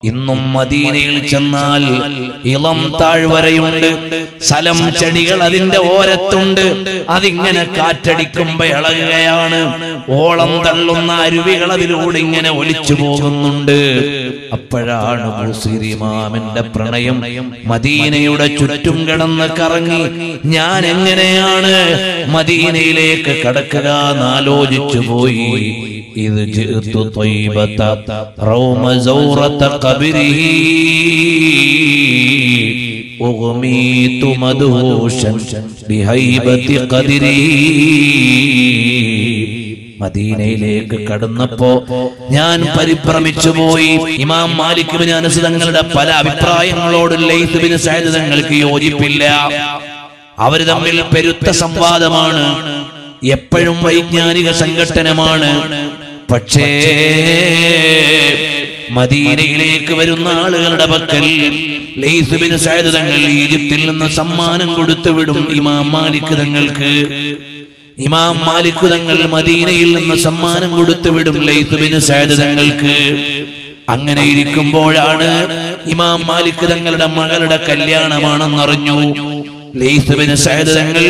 ഇന്നും മദീനയിൽ ചെന്നാൽ ഇളം താഴ്വരയുണ്ട്, സലം ചെടികൾ അതിന്റെ ഓരത്തുണ്ട്. അതിങ്ങനെ കാറ്റടിക്കുമ്പോ ഇളകുകയാണ്. ഓളം തള്ളുന്ന അരുവികൾ അതിലൂടെ ഇങ്ങനെ ഒലിച്ചു പോകുന്നുണ്ട്. അപ്പോഴാണ് ബൂസീരി ഇമാമിന്റെ പ്രണയം മദീനയുടെ ചുറ്റും കിടന്ന് കറങ്ങി ഞാൻ എങ്ങനെയാണ് മദീനയിലേക്ക് കടക്കുക എന്നാലോചിച്ചു പോയി. ഇത് ജിഅ്തു ത്വയ്ബത റൗമ സൗറത ഖബരിഹി ഉഗ്മീതു മദ്ഹൂശൻ ബിഹൈബതി ഖദരിഹി. മദീനയിലേക്ക് കടന്നപ്പോ ഞാൻ പരിഭ്രമിച്ചു പോയി. ഇമാം മാലിക് ബിൻ അനസ് തങ്ങളുടെ പല അഭിപ്രായങ്ങളോട് ലൈത്ത് ബിൻ സഅദ് തങ്ങൾക്ക് യോജിപ്പില്ല. അവർ തമ്മിൽ പെരുത്ത സംവാദമാണ്, എപ്പോഴും വൈജ്ഞാനിക സംഘട്ടനമാണ്. പക്ഷേ മദീനയിലേക്ക് വരുന്ന ആളുകളുടെ പക്കൽ ലൈത്ത് ബിൻ സഅദ് തങ്ങൾ ഈജിപ്തിൽ നിന്ന് സമ്മാനം കൊടുത്തു വിടും ഇമാം മാലിക് തങ്ങൾക്ക്. ഇമാം മാലിക് തങ്ങൾ മദീനയിൽ നിന്ന് സമ്മാനം കൊടുത്തു വിടും ലൈത്ത് ബിൻ സഅദ് തങ്ങൾക്ക്. അങ്ങനെ ഇരിക്കുമ്പോഴാണ് ഇമാം മാലിക് തങ്ങളുടെ മകളുടെ കല്യാണമാണെന്നറിഞ്ഞു. ലൈത്ത് ബിൻ സഅദ് തങ്ങൾ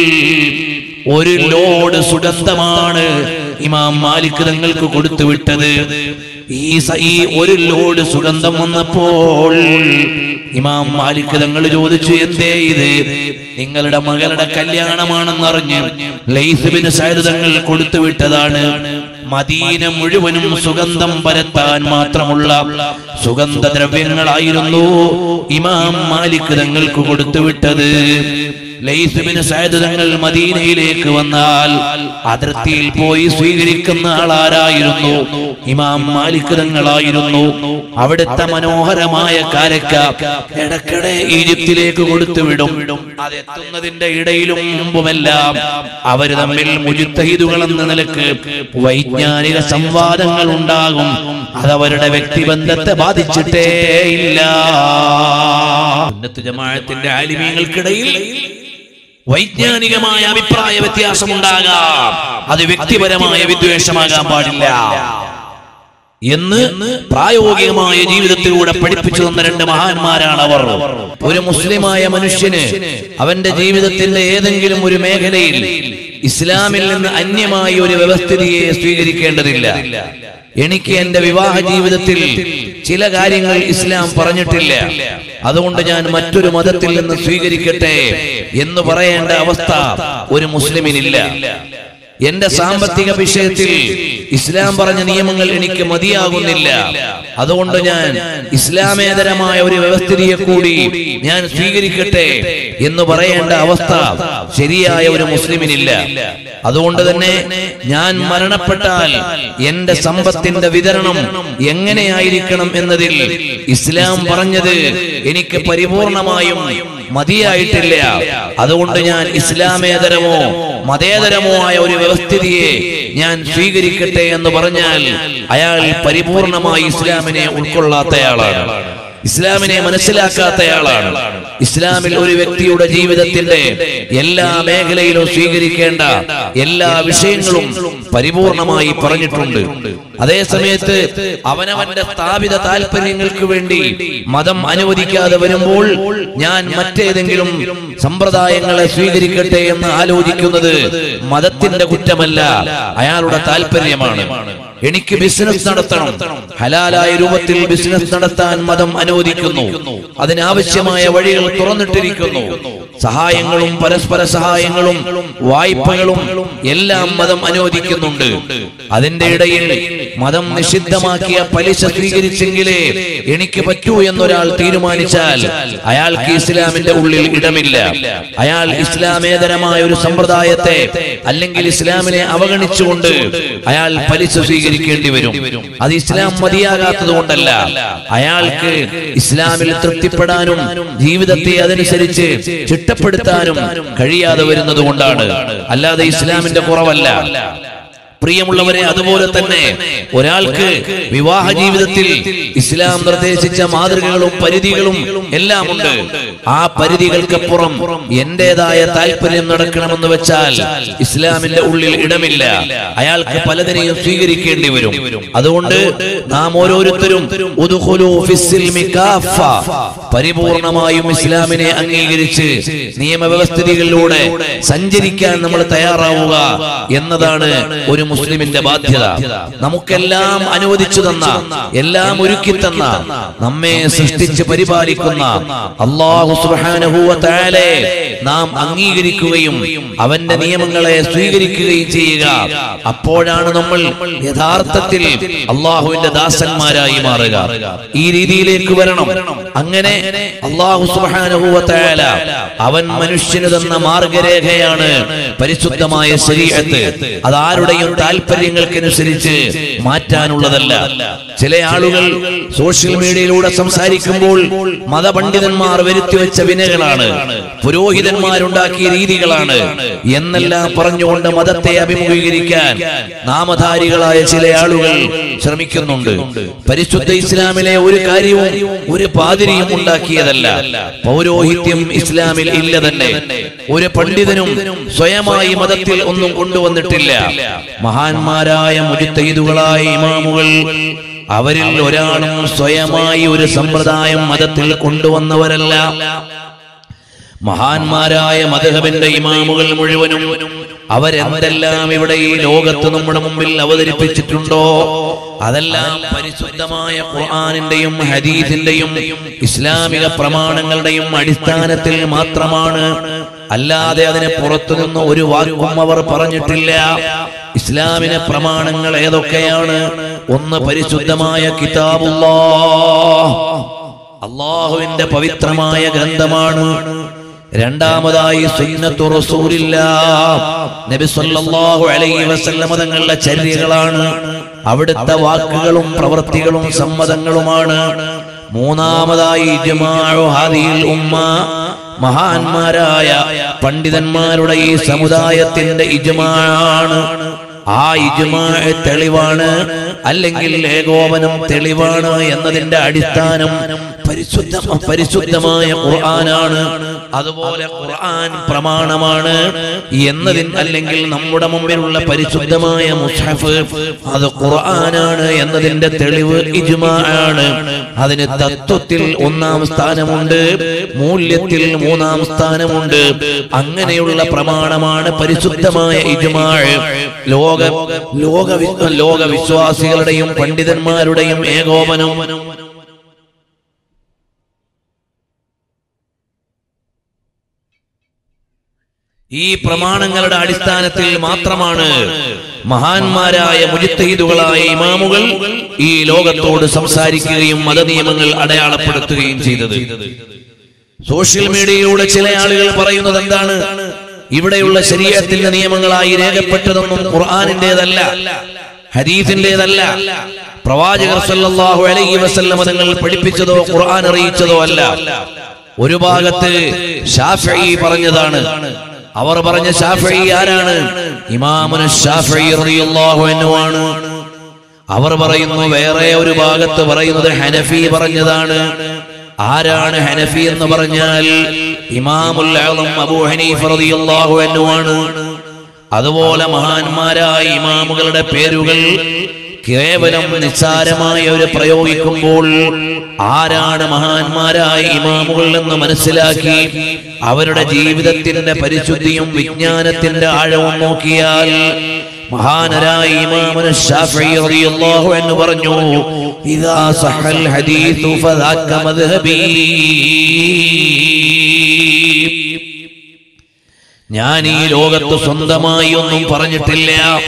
ഒരു ലോഡ് സുഗന്ധമാണ് ഇമാം മാലിക് തങ്ങൾക്ക് കൊടുത്തു വിട്ടത്. ഈ ഒരു ലോഡ് സുഗന്ധം വന്നപ്പോൾ ഇമാം മാലിക് തങ്ങൾ ചോദിച്ചു, എന്തേ ഇത്? നിങ്ങളുടെ മകളുടെ കല്യാണമാണെന്നറിഞ്ഞ് ലൈത്ത് ബിൻ സഅദ് തങ്ങൾ കൊടുത്തു വിട്ടതാണ്. മദീന മുഴുവനും സുഗന്ധം പരത്താൻ മാത്രമുള്ള സുഗന്ധദ്രവ്യങ്ങളായിരുന്നു ഇമാം മാലിക് തങ്ങൾക്ക് കൊടുത്തുവിട്ടത്. ലൈത്ത് ബിൻ സഅദ് തങ്ങൾ മദീനയിലേക്ക് വന്നാൽ അതിർത്തിയിൽ പോയി സ്വീകരിക്കുന്ന ആളാരായിരുന്നു? ഇമാം മാലിക് തങ്ങളായിരുന്നു. അവിടുത്തെ മനോഹരമായ കാരക്ക ഇടയ്ക്കിടെ ഈജിപ്തിലേക്ക് കൊടുത്തുവിടും. അതെത്തുന്നതിന്റെ ഇടയിലും മുമ്പുമെല്ലാം അവര് തമ്മിൽ മുജ്തഹിദുകൾ എന്ന നിലക്ക് വൈജ്ഞാനിക സംവാദങ്ങൾ ഉണ്ടാകും. അതവരുടെ വ്യക്തിബന്ധത്തെ ബാധിച്ചിട്ടേ ഇല്ല. സുന്നത്ത് ജമാഅത്തിന്റെ ആലിമീങ്ങൾക്കിടയിൽ വൈജ്ഞാനികമായ അഭിപ്രായ വ്യത്യാസമുണ്ടാകാം, അത് വ്യക്തിപരമായ വിദ്വേഷമാകാൻ പാടില്ല എന്ന് പ്രായോഗികമായ ജീവിതത്തിലൂടെ പഠിപ്പിച്ചു തന്ന രണ്ട് മഹാന്മാരാണ് അവർ. ഒരു മുസ്ലിമായ മനുഷ്യന് അവന്റെ ജീവിതത്തിന്റെ ഏതെങ്കിലും ഒരു മേഖലയിൽ ഇസ്ലാമിൽ നിന്ന് അന്യമായ ഒരു വ്യവസ്ഥിതിയെ സ്വീകരിക്കേണ്ടതില്ല. എനിക്ക് എന്റെ വിവാഹ ജീവിതത്തിൽ ചില കാര്യങ്ങൾ ഇസ്ലാം പറഞ്ഞിട്ടില്ല, അതുകൊണ്ട് ഞാൻ മറ്റൊരു മതത്തിൽ നിന്ന് സ്വീകരിക്കട്ടെ എന്ന് പറയേണ്ട അവസ്ഥ ഒരു മുസ്ലിമിനില്ല. എന്റെ സാമ്പത്തിക വിഷയത്തിൽ ഇസ്ലാം പറഞ്ഞ നിയമങ്ങൾ എനിക്ക് മതിയാകുന്നില്ല, അതുകൊണ്ട് ഞാൻ ഇസ്ലാമേതരമായ ഒരു വ്യവസ്ഥിതിയെ കൂടി ഞാൻ സ്വീകരിക്കട്ടെ എന്ന് പറയേണ്ട അവസ്ഥ ശരിയായ ഒരു മുസ്ലിമിനില്ല. അതുകൊണ്ട് തന്നെ ഞാൻ മരണപ്പെട്ടാൽ എന്റെ സമ്പത്തിന്റെ വിതരണം എങ്ങനെയായിരിക്കണം എന്നതിൽ ഇസ്ലാം പറഞ്ഞത് എനിക്ക് പരിപൂർണമായും മതിയായിട്ടില്ല. അതുകൊണ്ട് ഞാൻ ഇസ്ലാമേതരമോ മതേതരമോ ആയ ഒരു വ്യവസ്ഥിതിയെ ഞാൻ സ്വീകരിക്കട്ടെ എന്ന് പറഞ്ഞാൽ അയാൾ പരിപൂർണമായി ഇസ്ലാമിനെ ഉൾക്കൊള്ളാത്തയാളാണ്, ഇസ്ലാമിനെ മനസ്സിലാക്കാത്തയാളാണ്. ഇസ്ലാമിൽ ഒരു വ്യക്തിയുടെ ജീവിതത്തിന്റെ എല്ലാ മേഖലയിലും സ്വീകരിക്കേണ്ട എല്ലാ വിഷയങ്ങളും പരിപൂർണമായി പറഞ്ഞിട്ടുണ്ട്. അതേ സമയത്ത് അവനവന്റെ സ്ഥാപിത താല്പര്യങ്ങൾക്ക് വേണ്ടി മതം അനുവദിക്കാതെ വരുമ്പോൾ ഞാൻ മറ്റേതെങ്കിലും സമ്പ്രദായങ്ങളെ സ്വീകരിക്കട്ടെ എന്ന് ആലോചിക്കുന്നത് മതത്തിന്റെ കുറ്റമല്ല, അയാളുടെ താല്പര്യമാണ്. എനിക്ക് ബിസിനസ് നടത്തണം, ഹലാലായ രൂപത്തിൽ ബിസിനസ് നടത്താൻ മതം അനുവദിക്കുന്നു, അതിനാവശ്യമായ വഴികൾ തുറന്നിട്ടിരിക്കുന്നു. സഹായങ്ങളും പരസ്പര സഹായങ്ങളും വായ്പകളും എല്ലാം മതം അനുവദിക്കുന്നുണ്ട്. അതിന്റെ ഇടയിൽ മതം നിഷിദ്ധമാക്കിയ പലിശ സ്വീകരിച്ചെങ്കിലേ എനിക്ക് പറ്റൂ എന്നൊരാൾ തീരുമാനിച്ചാൽ അയാൾക്ക് ഇസ്ലാമിന്റെ ഉള്ളിൽ ഇടമില്ല. അയാൾ ഇസ്ലാമേതരമായ ഒരു സമ്പ്രദായത്തെ അല്ലെങ്കിൽ ഇസ്ലാമിനെ അവഗണിച്ചുകൊണ്ട് അയാൾ പലിശ സ്വീകരിക്കേണ്ടി വരും. അത് ഇസ്ലാം മതിയാകാത്തത് കൊണ്ടല്ല, അയാൾക്ക് ഇസ്ലാമിൽ തൃപ്തിപ്പെടാനും ജീവിതത്തെ അതനുസരിച്ച് ചിട്ടപ്പെടുത്താനും കഴിയാതെ വരുന്നത് കൊണ്ടാണ്, അല്ലാതെ ഇസ്ലാമിന്റെ കുറവല്ല. പ്രിയമുള്ളവരെ, അതുപോലെ തന്നെ ഒരാൾക്ക് വിവാഹ ജീവിതത്തിൽ ഇസ്ലാം നിർദ്ദേശിച്ച മാതൃകകളും പരിധികളും എല്ലാം ഉണ്ട്. ആ പരിധികൾക്കപ്പുറം എന്റേതായ താല്പര്യം നടക്കണമെന്ന് വെച്ചാൽ ഇസ്ലാമിന്റെ ഉള്ളിൽ ഇടമില്ല. അയാൾക്ക് പലതിനെയും സ്വീകരിക്കേണ്ടി വരും. അതുകൊണ്ട് നാം ഓരോരുത്തരും പരിപൂർണമായും ഇസ്ലാമിനെ അംഗീകരിച്ച് നിയമവ്യവസ്ഥിതികളിലൂടെ സഞ്ചരിക്കാൻ നമ്മൾ തയ്യാറാവുക എന്നതാണ് ഒരു മുസ്ലിമിന്റെ ബാധ്യത. നമുക്കെല്ലാം അനുവദിച്ചു തന്ന, എല്ലാം ഒരുക്കി തന്ന, നമ്മെ സൃഷ്ടിച്ച് പരിപാലിക്കുന്ന അല്ലാഹു സുബ്ഹാനഹു വ തആല നാം അംഗീകരിക്കുകയും അവന്റെ നിയമങ്ങളെ സ്വീകരിക്കുകയും ചെയ്യുക. അപ്പോഴാണ് നമ്മൾ യഥാർത്ഥത്തിൽ അല്ലാഹുവിന്റെ ദാസന്മാരായി മാറുക. ഈ രീതിയിലേക്ക് വരണം. അങ്ങനെ അല്ലാഹു സുബ്ഹാനഹു വ തആല അവൻ മനുഷ്യന് തന്ന മാർഗരേഖയാണ് പരിശുദ്ധമായ ശരീഅത്ത്. അതാരുടെയും താല്പര്യങ്ങൾക്കനുസരിച്ച് മാറ്റാനുള്ളതല്ല. ചില ആളുകൾ സോഷ്യൽ മീഡിയയിലൂടെ സംസാരിക്കുമ്പോൾ മതപണ്ഡിതന്മാർ വരുത്തിവെച്ച വിനകളാണ്, പുരോഹിതന്മാരുണ്ടാക്കിയ രീതികളാണ് എന്നെല്ലാം പറഞ്ഞുകൊണ്ട് മതത്തെ അഭിമുഖീകരിക്കാൻ നാമധാരികളായ ചില ആളുകൾ ശ്രമിക്കുന്നുണ്ട്. പരിശുദ്ധ ഇസ്ലാമിലെ ഒരു കാര്യവും ഒരു പാതിരിയും ഉണ്ടാക്കിയതല്ല. പൗരോഹിത്യം ഇസ്ലാമിൽ ഇല്ല തന്നെ. ഒരു പണ്ഡിതനും സ്വയമായി മതത്തിൽ ഒന്നും കൊണ്ടുവന്നിട്ടില്ല. മഹാന്മാരായ മുജ്തഹിദുകളായ ഇമാമുകൾ, അവരിൽ ഒരാളും സ്വയമായി ഒരു സമ്പ്രദായം മതത്തിൽ കൊണ്ടുവന്നവരല്ല. മഹാന്മാരായ മദ്ഹബിന്റെ ഇമാമുകൾ മുഴുവനും അവരെന്തെല്ലാം ഇവിടെ ഈ ലോകത്ത് നമ്മുടെ മുമ്പിൽ അവതരിപ്പിച്ചിട്ടുണ്ടോ അതെല്ലാം പരിശുദ്ധമായ ഖുർആനിന്റെയും ഹദീസിന്റെയും ഇസ്ലാമിക പ്രമാണങ്ങളുടെയും അടിസ്ഥാനത്തിൽ മാത്രമാണ്. അല്ലാതെ അതിനെ പുറത്തുനിന്ന് ഒരു വാക്കും അവർ പറഞ്ഞിട്ടില്ല. ഇസ്ലാമിലെ പ്രമാണങ്ങൾ ഏതൊക്കെയാണ്? ഒന്ന്, പരിശുദ്ധമായ കിതാബുല്ലാഹ്, അല്ലാഹുവിന്റെ പവിത്രമായ ഗ്രന്ഥമാണ്. രണ്ടാമതായി സുന്നത്തു റസൂലില്ലാഹ്, നബി സല്ലല്ലാഹു അലൈഹി വസല്ലം തങ്ങളുടെ ചര്യകളാണ്. അവിടുത്തെ വാക്കുകളും പ്രവൃത്തികളും സമ്മതങ്ങളുമാണ്. മൂന്നാമതായി ഇജ്മാഉ ഹാദിഹിൽ ഉമ്മ, മഹാന്മാരായ പണ്ഡിതന്മാരുടെ ഈ സമുദായത്തിന്റെ ഇജ്മാഅാണ്. ആ ഇജ്മാഅ് തെളിവാണ്, അല്ലെങ്കിൽ ഏകോപനം തെളിവാണ് എന്നതിന്റെ അടിസ്ഥാനം പരിശുദ്ധമായ ഖുർആനാണ്. അതുപോലെ ഖുർആൻ പ്രമാണമാണ് എന്നതിൻ, അല്ലെങ്കിൽ നമ്മുടെ മുമ്പിലുള്ള പരിശുദ്ധമായ മുസ്ഹഫ് അത് ഖുർആനാണ് എന്നതിന്റെ തെളിവ് ഇജ്മാഅാണ്. അതിന് തത്വത്തിൽ ഒന്നാം സ്ഥാനമുണ്ട്, മൂല്യത്തിൽ മൂന്നാം സ്ഥാനമുണ്ട്. അങ്ങനെയുള്ള പ്രമാണമാണ് പരിശുദ്ധമായ ഇജ്മാഅ്. ലോക വിശ്വാസികളുടെയും പണ്ഡിതന്മാരുടെയും ഏകോപനം. ഈ പ്രമാണങ്ങളുടെ അടിസ്ഥാനത്തിൽ മാത്രമാണ് മഹാന്മാരായ മുജ്തഹിദുകളായ ഇമാമുകൾ ഈ ലോകത്തോട് സംസാരിക്കുകയും മതനിയമങ്ങൾ അടയാളപ്പെടുത്തുകയും ചെയ്തത്. സോഷ്യൽ മീഡിയയിലൂടെ ചില ആളുകൾ പറയുന്നത് എന്താണ്? ഇവിടെയുള്ള ശരീഅത്തിന്റെ നിയമങ്ങളായി രേഖപ്പെട്ടതൊന്നും ഖുർആനിന്റേതല്ല, ഹദീസിന്റേതല്ല, പ്രവാചകർ സല്ലല്ലാഹു അലൈഹി വസല്ലം തങ്ങൾ പഠിപ്പിച്ചതോ ഖുർആൻ അറിയിച്ചതോ അല്ല. ഒരു ഭാഗത്ത് ശാഫിഈ പറഞ്ഞതാണ്. അവർ പറഞ്ഞ ശാഫിഈ ആരാണ്? ഇമാമുന ശാഫിഈ റളിയല്ലാഹു അൻഹു ആണ്. അവർ പറയുന്നു വേറെ ഒരു ഭാഗത്ത് പറയുന്നത് ഹനഫി പറഞ്ഞതാണ്. ആരാണ് ഹനഫി എന്ന് പറഞ്ഞാൽ ഇമാമുൽ അഅ്ളം അബൂ ഹനീഫ റളിയല്ലാഹു അൻഹു ആണ്. അതുപോലെ മഹാന്മാരായ ഇമാമുകളുടെ പേരുകൾ കേവലം നിസ്സാരമായ ഒരു പ്രയോഗിക്കുമ്പോൾ ആരാണ് മഹാന്മാരായ ഇമാമുകൾ എന്ന് മനസ്സിലാക്കി അവരുടെ ജീവിതത്തിന്റെ പരിശുദ്ധിയും വിജ്ഞാനത്തിന്റെ ആഴവും നോക്കിയാൽ മഹാനരായ ഇമാമുന ശാഫിഈ റളിയല്ലാഹു അൻഹു പറഞ്ഞു, ഇദാ സഹൽ ഹദീസു ഫദാക മദ്ഹബി. ഞാൻ ഈ ലോകത്ത് സ്വന്തമായി ഒന്നും പറഞ്ഞിട്ടില്ല.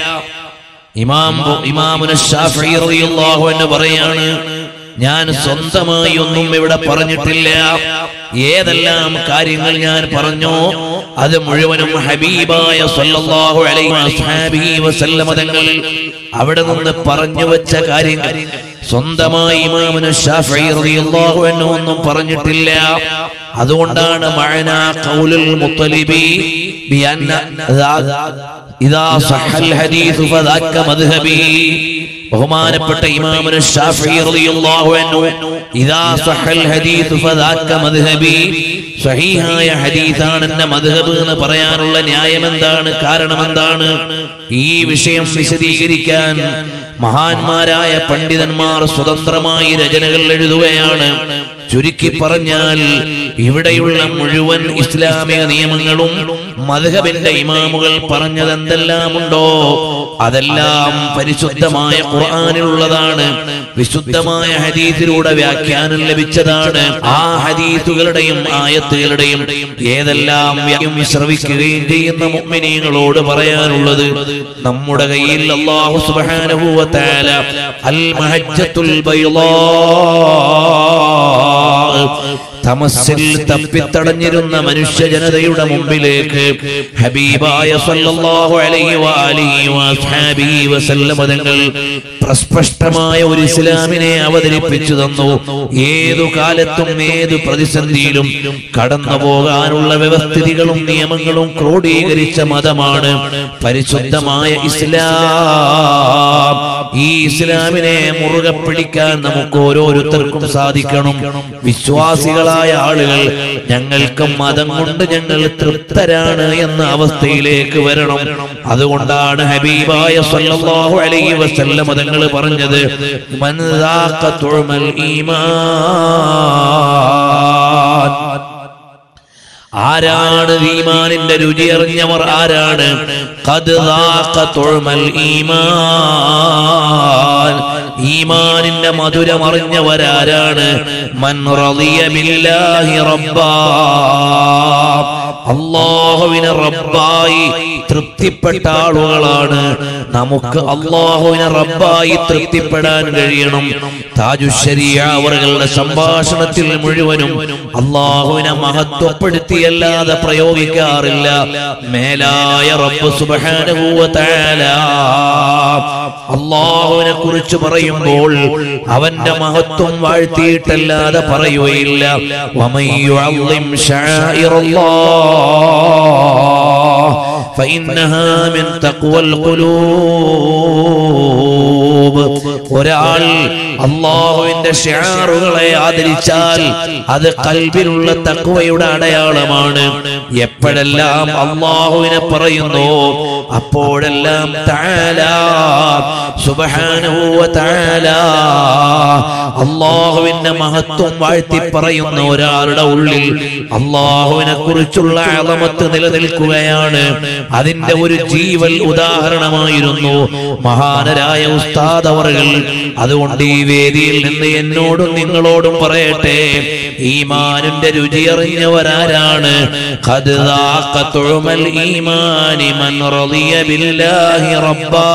ഇമാമുന ശാഫിഈ റളിയല്ലാഹു അൻഹു പറയാണ്, ഞാൻ സ്വന്തമായി ഒന്നും ഇവിടെ പറഞ്ഞിട്ടില്ല. ഏതെല്ലാം കാര്യങ്ങൾ ഞാൻ പറഞ്ഞോ അത് മുഴുവനും ഹബീബായ സല്ലല്ലാഹു അലൈഹി വസല്ലം തങ്ങൾ അവിടെ നിന്ന് പറഞ്ഞു വെച്ച കാര്യങ്ങൾ. സ്വന്തമായി ഇമാമുന ശാഫിഈ റളിയല്ലാഹു അൻഹു ഒന്നും പറഞ്ഞിട്ടില്ല. അതുകൊണ്ടാണ് മഅനാ ഖൗലുൽ മുത്തലിബി ബിഅന്ന ഇദാ സഹൽ ഹദീസ് ഫദാക മദ്ഹബി. ബഹുമാനപ്പെട്ട ഇമാമുന ശാഫിഈ റളിയല്ലാഹു അൻഹു ഇദാ സഹൽ ഹദീസ് ഫദാക മദ്ഹബി, സഹീഹായ ഹദീസാണ് എന്റെ മദ്ഹബ് എന്ന് പറയാനുള്ള ന്യായം എന്താണ്, കാരണം എന്താണ്? ഈ വിഷയം വിശദീകരിക്കാൻ മഹാന്മാരായ പണ്ഡിതന്മാർ സ്വതന്ത്രമായി രചനകൾ എഴുതുകയാണ്. ചുരുക്കി പറഞ്ഞാൽ ഇവിടെയുള്ള മുഴുവൻ ഇസ്ലാമിക നിയമങ്ങളും മദ്ഹബിന്റെ ഇമാമുകൾ പറഞ്ഞത് എന്തെല്ലാമുണ്ടോ അതെല്ലാം പരിശുദ്ധമായ ഖുർആനിലുള്ളതാണ്, വിശുദ്ധമായ ഹദീസിലൂടെ വ്യാഖ്യാനം ലഭിച്ചതാണ്. ആ ഹദീസുകളുടെയും ആയത്തുകളുടെയും ഏതെല്ലാം ശ്രവിക്കുകയും ചെയ്യുന്ന മുഅ്മിനീങ്ങളോട് പറയാനുള്ളത്, നമ്മുടെ കയ്യിൽ അല്ലാഹു സുബ്ഹാനഹു വ തആല അൽ മഹജ്ജത്തുൽ ബൈളാ, തമസ്സിൽ തപ്പിത്തടഞ്ഞിരുന്ന മനുഷ്യ ജനതയുടെ മുമ്പിലേക്ക് ഹബീബായ സല്ലല്ലാഹു അലൈഹി വആലിഹി വഅസ്ഹാബിഹി വസല്ലം തങ്ങൾ പ്രസ്പഷ്ടമായ ഒരു ഇസ്ലാമിനെ അവതരിപ്പിച്ചു തന്നു. ഏതു കാലത്തും ഏതു പ്രതിസന്ധിയിലും കടന്നു പോകാനുള്ള വ്യവസ്ഥിതികളും നിയമങ്ങളും ക്രോഡീകരിച്ച മതമാണ് പരിശുദ്ധമായ ഇസ്ലാം. ഈ ഇസ്ലാമിനെ മുറുകെ പിടിക്കാൻ നമുക്ക് ഓരോരുത്തർക്കും സാധിക്കണം. വിശ്വാസികളായ ആളുകൾ ഞങ്ങൾക്ക് മതം കൊണ്ട് ഞങ്ങൾ തൃപ്തരാണ് എന്ന അവസ്ഥയിലേക്ക് വരണം. അതുകൊണ്ടാണ് ഹബീബായ സല്ലല്ലാഹു അലൈഹി വസല്ലം തങ്ങൾ പറഞ്ഞത്, മൻ ദാഖ തുഅമൽ ഈമാൻ, ആരാണ് ഈമാനിന്റെ രുചി അറിഞ്ഞവർ ആരാണ്? ഖദ് ദാഖ തുഅമൽ ഈമാൻ, ഈമാനിന്റെ മധുരം അറിഞ്ഞവരാരാണ്? മൻ റളിയ ബില്ലാഹി റബ്ബാ, അല്ലാഹുവിനെ റബ്ബായി തൃപ്തിപ്പെട്ട ആളുകളാണ്. നമുക്ക് അല്ലാഹുവിനെ റബ്ബായി തൃപ്തിപ്പെടാൻ കഴിയണം. താജുശ്ശരിയ അവരുടെ സംഭാഷണത്തിൽ മുഴുവനും അല്ലാഹുവിനെ മഹത്വപ്പെടുത്തിയല്ലാതെ പ്രയോഗിക്കാറില്ല. മേലായ റബ്ബ് സുബ്ഹാനഹു വ തആല അല്ലാഹുവിനെ കുറിച്ച് പറയുമ്പോൾ അവന്റെ മഹത്വം വാഴ്ത്തിയിട്ടല്ലാതെ പറയുകയില്ല. വമൻ യുഅള്ളിം ശആഇറല്ലാഹ് ഫഇന്നഹാ മിൻ തഖ്വൽ ഖുലൂബ്. ഒരാൾ അല്ലാഹുവിന്റെ ശിആറുകളെ ആദരിച്ചാൽ അത് ഖൽബിലുള്ള തഖ്വയുടെ അടയാളമാണ്. എപ്പോഴെല്ലാം അല്ലാഹുവിനെ പറയുന്നു അപ്പോഴെല്ലാം തആല സുബ്ഹാനഹു വ തആല അല്ലാഹുവിന്റെ മഹത്വം വാഴ്ത്തി പറയുന്ന ഒരാളുടെ ഉള്ളിൽ അല്ലാഹുവിനെ കുറിച്ചുള്ള അളമത്ത് നിലനിൽക്കുകയാണ്. അതിന്റെ ഒരു ജീവൽ ഉദാഹരണമായിരുന്നു മഹാനരായ ഉസ്താദ് അവർകൾ. അതുകൊണ്ട് ഈ വേദിയിൽ നിന്ന് എന്നോടും നിങ്ങളോടും പറയട്ടെ, ഈമാനിന്റെ രുചി അറിഞ്ഞവരാരാണ്? ഖദ് ദാഖ തുഅമൽ ഈമാനി മൻ റളിയ ബില്ലാഹി റബ്ബാ,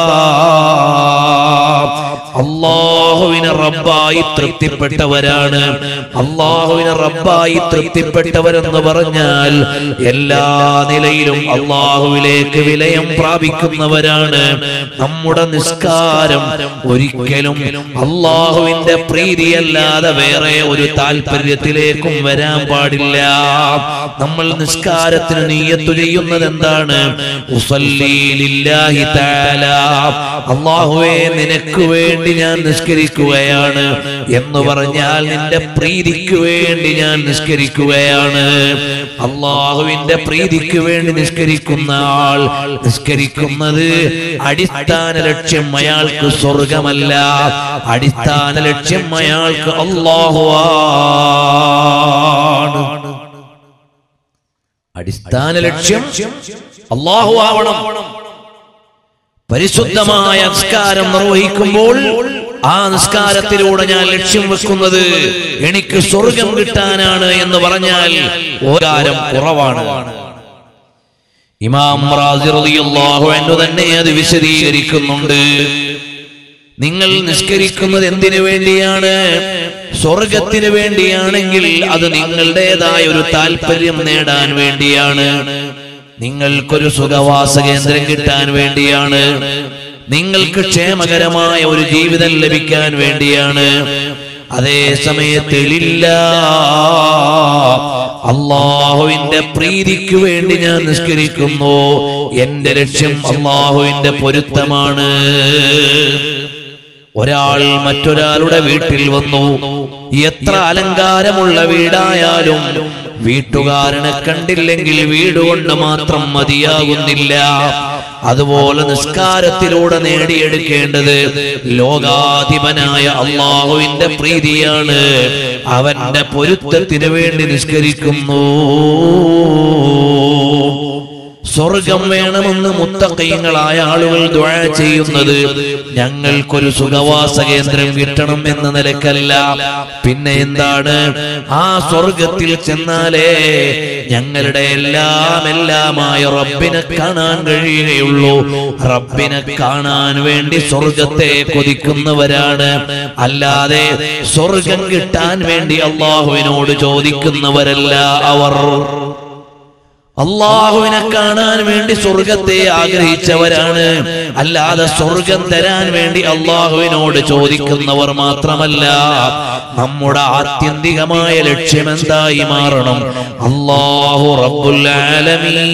അല്ലാഹുവിനെ റബ്ബായി തൃപ്തിപ്പെട്ടവരാണ്. അല്ലാഹുവിനെ റബ്ബായി തൃപ്തിപ്പെട്ടവരെന്ന് പറഞ്ഞാൽ എല്ലാ നിലയിലും അല്ലാഹുവിലേക്ക് വിലയം പ്രാപിക്കുന്നവരാണ്. നമ്മുടെ നിസ്കാരം ഒരിക്കലും അല്ലാഹുവിന്റെ പ്രീതിയല്ലാതെ വേറെ ഒരു താല്പര്യത്തിലേക്കും വരാൻ പാടില്ല. നമ്മൾ നിസ്കാരത്തിന് നിയ്യത്ത് ചെയ്യുന്നത് എന്താണ്? ഉസല്ലി ലില്ലാഹി തആല, അല്ലാഹുവേ നിനക്ക് വേണ്ടി ഞാൻ നിസ്കരിക്കുകയാണ് എന്ന് പറഞ്ഞാൽ നിന്റെ പ്രീതിക്ക് വേണ്ടി ഞാൻ നിസ്കരിക്കുകയാണ്. അല്ലാഹുവിന്റെ പ്രീതിക്ക് വേണ്ടി നിസ്കരിക്കുന്ന ആൾ നിസ്കരിക്കുന്നത് അടിസ്ഥാന ലക്ഷ്യം അയാൾക്ക് സ്വർഗമല്ല, അടിസ്ഥാന ലക്ഷ്യം അയാൾക്ക് അല്ലാഹുവാണ്. അടിസ്ഥാന ലക്ഷ്യം അല്ലാഹു ആവണം. പരിശുദ്ധമായ നിസ്കാരം നിർവഹിക്കുമ്പോൾ ആ നിസ്കാരത്തിലൂടെ ഞാൻ ലക്ഷ്യം വെക്കുന്നത് എനിക്ക് സ്വർഗം കിട്ടാനാണ് എന്ന് പറഞ്ഞാൽ ഓരാരം കുറവാണ്. ഇമാം റാസി റളിയല്ലാഹു അൻഹു തന്നെ അത് വിശദീകരിക്കുന്നുണ്ട്. നിങ്ങൾ നിസ്കരിക്കുന്നത് എന്തിനു വേണ്ടിയാണ്? സ്വർഗത്തിന് വേണ്ടിയാണെങ്കിൽ അത് നിങ്ങളുടേതായ ഒരു താല്പര്യം നേടാൻ വേണ്ടിയാണ്, നിങ്ങൾക്കൊരു സുഖവാസ കേന്ദ്രം കിട്ടാൻ വേണ്ടിയാണ്, നിങ്ങൾക്ക് ക്ഷേമകരമായ ഒരു ജീവിതം ലഭിക്കാൻ വേണ്ടിയാണ്. അതേ സമയത്ത് അല്ലാഹുവിന്റെ പ്രീതിക്ക് വേണ്ടി ഞാൻ നിസ്കരിക്കുന്നു. എന്റെ ലക്ഷ്യം അല്ലാഹുവിന്റെ പൊരുത്തമാണ്. ഒരാൾ മറ്റൊരാളുടെ വീട്ടിൽ വന്നു. എത്ര അലങ്കാരമുള്ള വീടായാലും വീട്ടുകാരനെ കണ്ടില്ലെങ്കിൽ വീട് കൊണ്ട് മാത്രം മതിയാകുന്നില്ല. അതുപോലെ നിസ്കാരത്തിലൂടെ നേടിയെടുക്കേണ്ടത് ലോകാധിപനായ അല്ലാഹുവിന്റെ പ്രീതിയാണ്. അവന്റെ പൊരുത്തത്തിന് വേണ്ടി നിസ്കരിക്കുന്നു. സ്വർഗം വേണമെന്ന് മുത്തഖീങ്ങളായ ആളുകൾ ദുആ ചെയ്യുന്നത് ഞങ്ങൾക്കൊരു സുഖവാസ കേന്ദ്രം കിട്ടണം എന്ന നിലക്കല്ല. പിന്നെ എന്താണ്? ആ സ്വർഗത്തിൽ ചെന്നാലേ ഞങ്ങളുടെ എല്ലാമായ റബ്ബിനെ കാണാൻ കഴിയുകയുള്ളൂ. റബ്ബിനെ കാണാൻ വേണ്ടി സ്വർഗത്തെ കൊതിക്കുന്നവരാണ്. അല്ലാതെ സ്വർഗം കിട്ടാൻ വേണ്ടി അല്ലാഹുവിനോട് ചോദിക്കുന്നവരല്ല അവർ. അല്ലാഹുവിനെ കാണാൻ വേണ്ടി സ്വർഗത്തെ ആഗ്രഹിച്ചവരാണ്. അല്ലാതെ സ്വർഗം തരാൻ വേണ്ടി അല്ലാഹുവിനോട് ചോദിക്കുന്നവർ മാത്രമല്ല. നമ്മുടെ ആത്യന്തികമായ ലക്ഷ്യം എന്തായി മാറണം? അല്ലാഹു റബ്ബുൽ ആലമീൻ,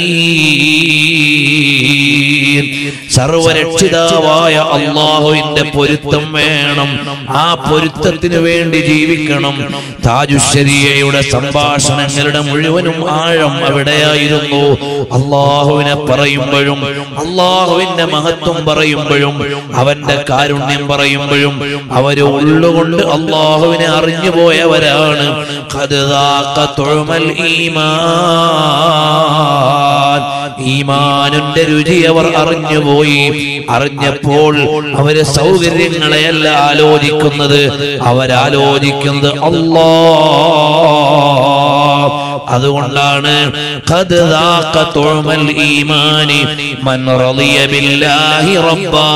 സർവരക്ഷിതാവായ അല്ലാഹുവിന്റെ പൊരുത്തം വേണം. ആ പൊരുത്തത്തിന് വേണ്ടി ജീവിക്കണം. താജുശ്ശരിയയുടെ സംഭാഷണങ്ങളുടെ മുഴുവനും ആഴം അവിടെയായിരുന്നു. അല്ലാഹുവിനെ പറയുമ്പോഴും അല്ലാഹുവിന്റെ മഹത്വം പറയുമ്പോഴും അവന്റെ കാരുണ്യം പറയുമ്പോഴും അവര് ഉള്ളുകൊണ്ട് അല്ലാഹുവിനെ അറിഞ്ഞു പോയവരാണ്. ഖദ് ദാഖ തുഅമൽ ഈമാൻ, ഈമാനിന്റെ രുചി അവർ അറിഞ്ഞുപോയി. അറിഞ്ഞപ്പോൾ അവര് സൗകര്യങ്ങളെയല്ല ആലോചിക്കുന്നത്, അവരാലോചിക്കുന്നത് അല്ലാഹ്. അതുകൊണ്ടാണ് ഖദ് ദാഖ തുഅമൽ ഈമാനി മൻ റളിയ ബില്ലാഹി റബ്ബാ.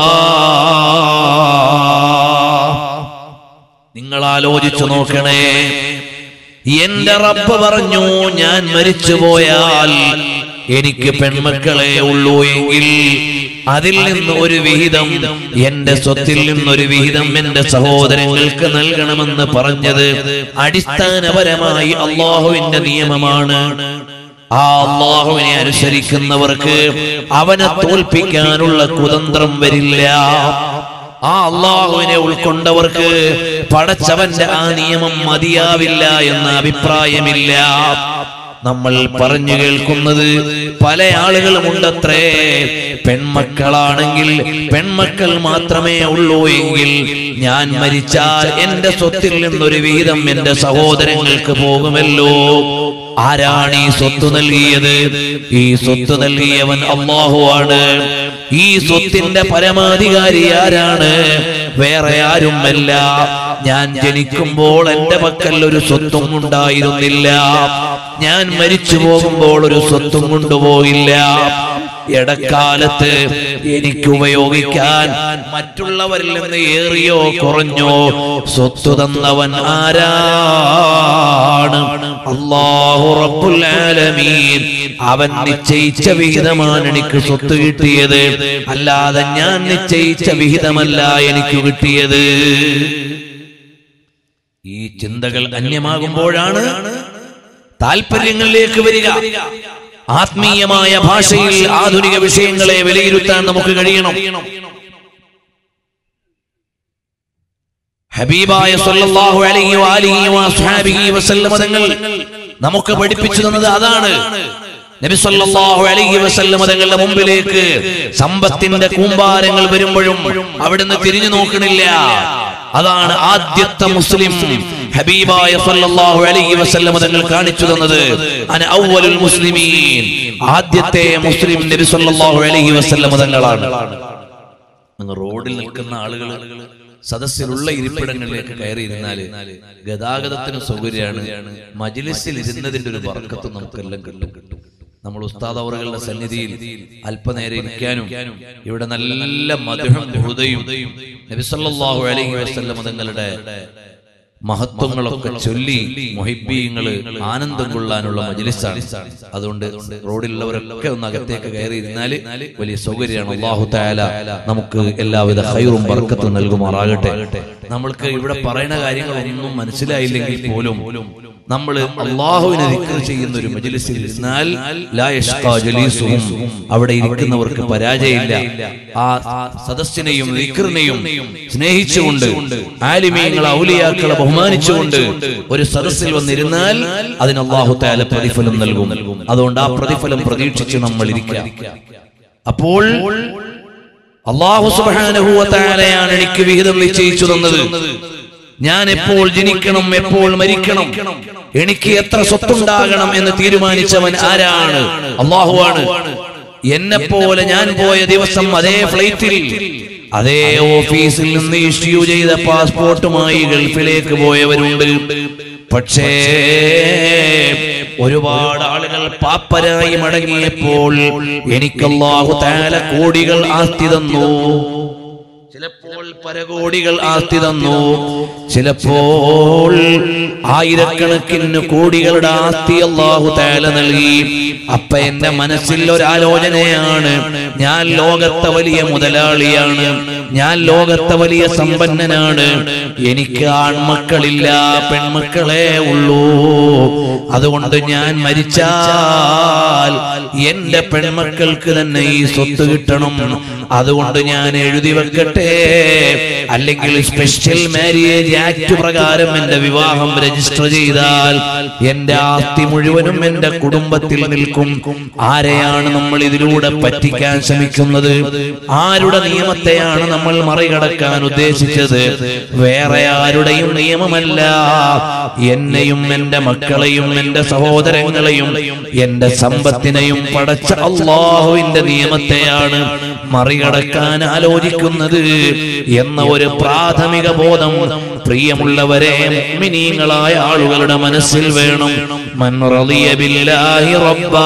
നിങ്ങൾ ആലോചിച്ചു നോക്കണേ. എന്റെ റബ്ബ് പറഞ്ഞു, ഞാൻ മരിച്ചുപോയാൽ എനിക്ക് പെൺമക്കളെ ഉള്ളൂ എങ്കിൽ അതിൽ നിന്ന് ഒരു വിഹിതം, എന്റെ സ്വത്തിൽ നിന്നൊരു വിഹിതം എന്റെ സഹോദരങ്ങൾക്ക് നൽകണമെന്ന് പറഞ്ഞത് അടിസ്ഥാനപരമായി അല്ലാഹുവിന്റെ നിയമമാണ്. ആ അല്ലാഹുവിനെ അനുസരിക്കുന്നവർക്ക് അവനെ തോൽപ്പിക്കാനുള്ള കുതന്ത്രം വരില്ല. ആ അല്ലാഹുവിനെ ഉൾക്കൊണ്ടവർക്ക് പടച്ചവന്റെ ആ നിയമം മതിയാവില്ല എന്ന അഭിപ്രായമില്ല. നമ്മൾ പറഞ്ഞു കേൾക്കുന്നത് പല ആളുകളും ഉണ്ടത്രേ, പെൺമക്കളാണെങ്കിൽ പെൺമക്കൾ മാത്രമേ ഉള്ളൂ എങ്കിൽ ഞാൻ മരിച്ചാൽ എന്റെ സ്വത്തിൽ നിന്നൊരു വിഹിതം എന്റെ സഹോദരങ്ങൾക്ക് പോകുമല്ലോ. ആരാണ് ഈ സ്വത്ത് നൽകിയത്? ഈ സ്വത്ത് നൽകിയവൻ അല്ലാഹുവാണ്. ഈ സ്വത്തിന്റെ പരമാധികാരി ആരാണ്? വേറെ ആരുമല്ല. ഞാൻ ജനിക്കുമ്പോൾ എന്റെ പക്കൽ ഒരു സ്വത്തും ഉണ്ടായിരുന്നില്ല. ഞാൻ മരിച്ചു പോകുമ്പോൾ ഒരു സ്വത്തും കൊണ്ടുപോയില്ല. ഇടക്കാലത്ത് എനിക്ക് ഉപയോഗിക്കാൻ മറ്റുള്ളവരിൽ നിന്ന് ഏറിയോ കുറഞ്ഞോ സ്വത്ത് തന്നവൻ ആരാണ്? അല്ലാഹു റബ്ബുൽ ആലമീൻ. അവൻ നിശ്ചയിച്ച വിഹിതമാണ് എനിക്ക് സ്വത്ത് കിട്ടിയത്, അല്ലാതെ ഞാൻ നിശ്ചയിച്ച വിഹിതമല്ല എനിക്ക് കിട്ടിയത്. ഈ ചിന്തകൾ അന്യമാകുമ്പോഴാണ് താല്പര്യങ്ങളിലേക്ക് വരിക. ആത്മീയമായ ഭാഷയിൽ ആധുനിക വിഷയങ്ങളെ വിലയിരുത്താൻ നമുക്ക് കഴിയണം. ഹബീബായ സല്ലല്ലാഹു അലൈഹി വആലിഹി വസഹബിഹി വസല്ലം തങ്ങൾ നമുക്ക് പഠിപ്പിച്ചു തന്നത് അതാണ്. നബി സല്ലല്ലാഹു അലൈഹി വസല്ലം തങ്ങളുടെ മുമ്പിലേക്ക് സമ്പത്തിന്റെ കൂമ്പാരങ്ങൾ വരുമ്പോഴും അവിടുന്ന് തിരിഞ്ഞു നോക്കണില്ല. അതാണ് ആദ്യത്തെ മുസ്ലിം ഹബീബായ സല്ലല്ലാഹു അലൈഹി വസല്ലം തങ്ങൾ കാണിച്ചു തന്നത്. അന അവ്വലുൽ മുസ്ലിമീൻ, ആദ്യത്തെ മുസ്ലിം നബി സല്ലല്ലാഹു അലൈഹി വസല്ലം തങ്ങളാണ്. റോഡിൽ നിൽക്കുന്ന ആളുകൾ സദസ്സിലുള്ള ഇരിപ്പിടങ്ങളിലേക്ക് കയറി ഇരുന്നാല് ഗതാഗതത്തിന് സൗകര്യമാണ്. മജ്ലിസിൽ ഇരുന്നതിന്റെ ഒരു ബർക്കത്ത് നമുക്കെല്ലാം കിട്ടും. നമ്മൾ ഉസ്താദ് അവറുകളുടെ സന്നിധിയിൽ അല്പനേരം ഇരിക്കാനും ഇവിടെ നല്ല മധുഹും ഹൃദയും നബി സല്ലല്ലാഹു അലൈഹി വസല്ലം തങ്ങളുടെ മഹത്വങ്ങളൊക്കെ ചൊല്ലി മുഹിബ്ബീങ്ങള് ആനന്ദം കൊള്ളാനുള്ള മജ്ലിസാണ്. അതുകൊണ്ട് റോഡിലുള്ളവരൊക്കെ ഒന്ന് അകത്തേക്ക് കയറി ഇരുന്നാല് വലിയ സൗകര്യമാണ്. അല്ലാഹു തആല നമുക്ക് എല്ലാവിധ ഖൈറും ബർക്കത്തും നൽകുമാറാകട്ടെ. നമ്മൾക്ക് ഇവിടെ പറയുന്ന കാര്യങ്ങളൊന്നും മനസ്സിലായില്ലെങ്കിൽ പോലും നമ്മൾ അല്ലാഹുവിനെ ദിക്ർ ചെയ്യുന്ന ഒരു മജ്ലിസിൽ ഇരുന്നാൽ ലാ യഷ്ഖാ ജലീസുഹും, അവിടെ ഇരിക്കുന്നവർക്ക് പരാജയമില്ല. ആ സദസ്സിനെയും ദിക്റിനെയും സ്നേഹിച്ചുകൊണ്ട് ആലിമീങ്ങളെ ഔലിയാക്കളെ ബഹുമാനിച്ചുകൊണ്ട് ഒരു സദസ്സിൽ വന്നിരുന്നാൽ അതിന് അല്ലാഹു തആല പ്രതിഫലം നൽകും. അതുകൊണ്ട് ആ പ്രതിഫലം പ്രതീക്ഷിച്ച് നമ്മൾ ഇരിക്കുക. അപ്പോൾ അല്ലാഹു സുബ്ഹാനഹു വ തആലയാണ് എനിക്ക് വിഹിതം നിശ്ചയിച്ചു തന്നത്. ഞാൻ എപ്പോൾ ജനിക്കണം, എപ്പോൾ മരിക്കണം, എനിക്ക് എത്ര സ്വത്തുണ്ടാകണം എന്ന് തീരുമാനിച്ചവൻ ആരാണ്? അല്ലാഹുവാണ്. എന്നെപ്പോലെ ഞാൻ പോയ ദിവസം അതേ ഫ്ലൈറ്റിൽ അതേ ഓഫീസിൽ നിന്ന് ഇഷ്യൂ ചെയ്ത പാസ്പോർട്ടുമായി ഗൾഫിലേക്ക് പോയവരുണ്ട്. പക്ഷേ ഒരുപാട് ആളുകൾ പാപ്പരായി മടങ്ങിയപ്പോൾ എനിക്ക് അല്ലാഹു തആല കോടികൾ ആസ്തി തന്നു. ചിലപ്പോൾ പരകോടികൾ ആസ്തി തന്നു, ചിലപ്പോൾ ആയിരക്കണക്കിന് കോടികളുടെ ആസ്തി അല്ലാഹു തആല നൽകി. അപ്പൊ എന്റെ മനസ്സിൽ ഒരാലോചനയാണ്, ഞാൻ ലോകത്തെ വലിയ മുതലാളിയാണ്, ഞാൻ ലോകത്തെ വലിയ സമ്പന്നനാണ്, എനിക്ക് ആൺമക്കളില്ല, പെൺമക്കളെ ഉള്ളൂ. അതുകൊണ്ട് ഞാൻ മരിച്ചാൽ എന്റെ പെൺമക്കൾക്ക് തന്നെ ഈ സ്വത്ത് കിട്ടണം. അതുകൊണ്ട് ഞാൻ എഴുതി വെക്കട്ടെ, അല്ലെങ്കിൽ സ്പെഷ്യൽ മാരേജ് ആക്ട് പ്രകാരം എന്റെ വിവാഹം രജിസ്റ്റർ ചെയ്താൽ എന്റെ ആസ്തി മുഴുവനും എന്റെ കുടുംബത്തിൽ നിൽക്കും. ആരെയാണ് നമ്മൾ ഇതിലൂടെ പറ്റിക്കാൻ ശ്രമിക്കുന്നത്? ആരുടെ നിയമത്തെയാണ് നമ്മൾ മറികടക്കാൻ ഉദ്ദേശിച്ചത്? വേറെ ആരുടെയും നിയമമല്ല, എന്നെയും എന്റെ മക്കളെയും എന്റെ സഹോദരങ്ങളെയും എന്റെ സമ്പത്തിനെയും പടച്ച അല്ലാഹുവിന്റെ നിയമത്തെയാണ് മറികടക്കാൻ ആലോചിക്കുന്നത് എന്ന ഒരു പ്രാഥമിക ബോധം പ്രിയമുള്ളവരെ മുഅ്മിനീങ്ങളായ ആളുകളുടെ മനസ്സിൽ വേണം. മൻ റളിയ ബില്ലാഹി റബ്ബാ.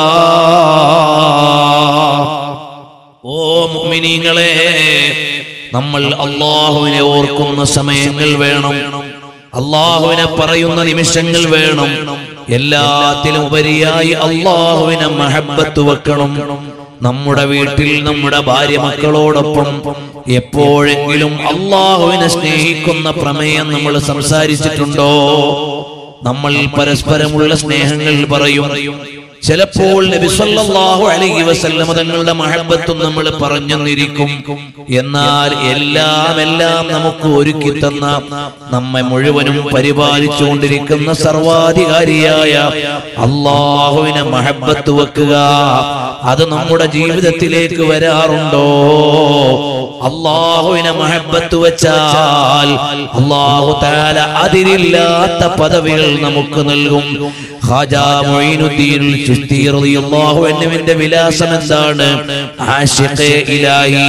ഓ മുഅ്മിനീങ്ങളെ, നമ്മൾ അല്ലാഹുവിനെ ഓർക്കുന്ന സമയങ്ങൾ വേണം, അല്ലാഹുവിനെ പറയുന്ന നിമിഷങ്ങൾ വേണം. എല്ലാത്തിലും ഉപരിയായി അല്ലാഹുവിനെ മഹബ്ബത്ത് വെക്കണം. നമ്മുടെ വീട്ടിൽ നമ്മുടെ ഭാര്യ മക്കളോടൊപ്പം എപ്പോഴെങ്കിലും അല്ലാഹുവിനെ സ്നേഹിക്കുന്ന പ്രമേയം നമ്മൾ സംസാരിച്ചിട്ടുണ്ടോ? നമ്മൾ പരസ്പരമുള്ള സ്നേഹങ്ങൾ പറയും. ചിലപ്പോൾ നബി സല്ലല്ലാഹു അലൈഹി വസല്ലം തങ്ങളുടെ മഹബ്ബത്തും നമ്മൾ പറഞ്ഞെന്നിരിക്കും. എന്നാൽ എല്ലാം നമുക്ക് ഒരുക്കി തന്ന, നമ്മെ മുഴുവനും പരിപാലിച്ചുകൊണ്ടിരിക്കുന്ന സർവാധികാരിയായ അല്ലാഹുവിനെ മഹബ്ബത്ത് വെക്കുക, അത് നമ്മുടെ ജീവിതത്തിലേക്ക് വരാറുണ്ടോ? അല്ലാഹുവിനെ മഹബ്ബത്ത് വെച്ചാൽ അല്ലാഹു തആല അതിരില്ലാത്ത പദവികൾ നമുക്ക് നൽകും. ഖാജാ മുഈനുദ്ദീൻ ചിശ്തി റളിയല്ലാഹു അൻഹുവിന്റെ വിലാസം എന്താണ്? ആശിഖേ ഇലാഹി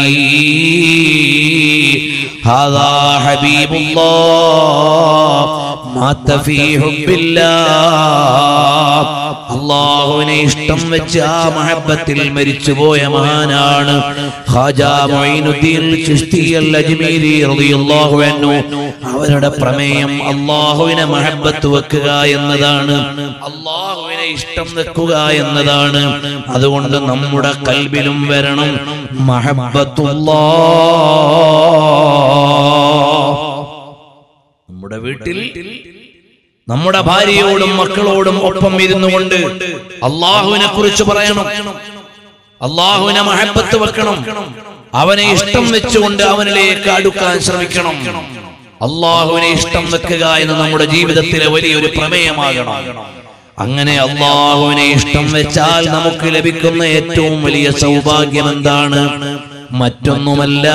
ഹാദാ ഹബീബുല്ലാഹ് മാത ഫീ ഹുബ്ബില്ലാഹ്. അല്ലാഹുവിനെ ഇഷ്ടം വെച്ച് ആ മഹബ്ബത്തിൽ മരിച്ചുപോയ മഹാനാണ് ഖാജാ മുഈനുദ്ദീൻ ചിശ്തി അൽ-അജ്മീരി റളിയല്ലാഹു അൻഹു. അവരുടെ പ്രമേയം അല്ലാഹുവിനെ മഹബ്ബത്ത് വെക്കുക എന്നതാണ്, അല്ലാഹുവിനെ ഇഷ്ടം വെക്കുക എന്നതാണ്. അതുകൊണ്ട് നമ്മുടെ ഖൽബിലും വരണം മഹബ്ബത്തുല്ലാഹ്. നമ്മുടെ വീട്ടിൽ നമ്മുടെ ഭാര്യയോടും മക്കളോടും ഒപ്പം ഇരുന്നു കൊണ്ട് അല്ലാഹുവിനെ കുറിച്ച് പറയണം, അല്ലാഹുവിനെ മഹബ്ബത്ത് വെക്കണം, അവനെ ഇഷ്ടം വെച്ചുകൊണ്ട് അവനിലേക്ക് അടുക്കാൻ ശ്രമിക്കണം. അല്ലാഹുവിനെ ഇഷ്ടം വെക്കുക എന്ന് നമ്മുടെ ജീവിതത്തിലെ വലിയൊരു പ്രമേയമാകണം. അങ്ങനെ അല്ലാഹുവിനെ ഇഷ്ടം വെച്ചാൽ നമുക്ക് ലഭിക്കുന്ന ഏറ്റവും വലിയ സൗഭാഗ്യം എന്താണ്? മറ്റൊന്നുമല്ല,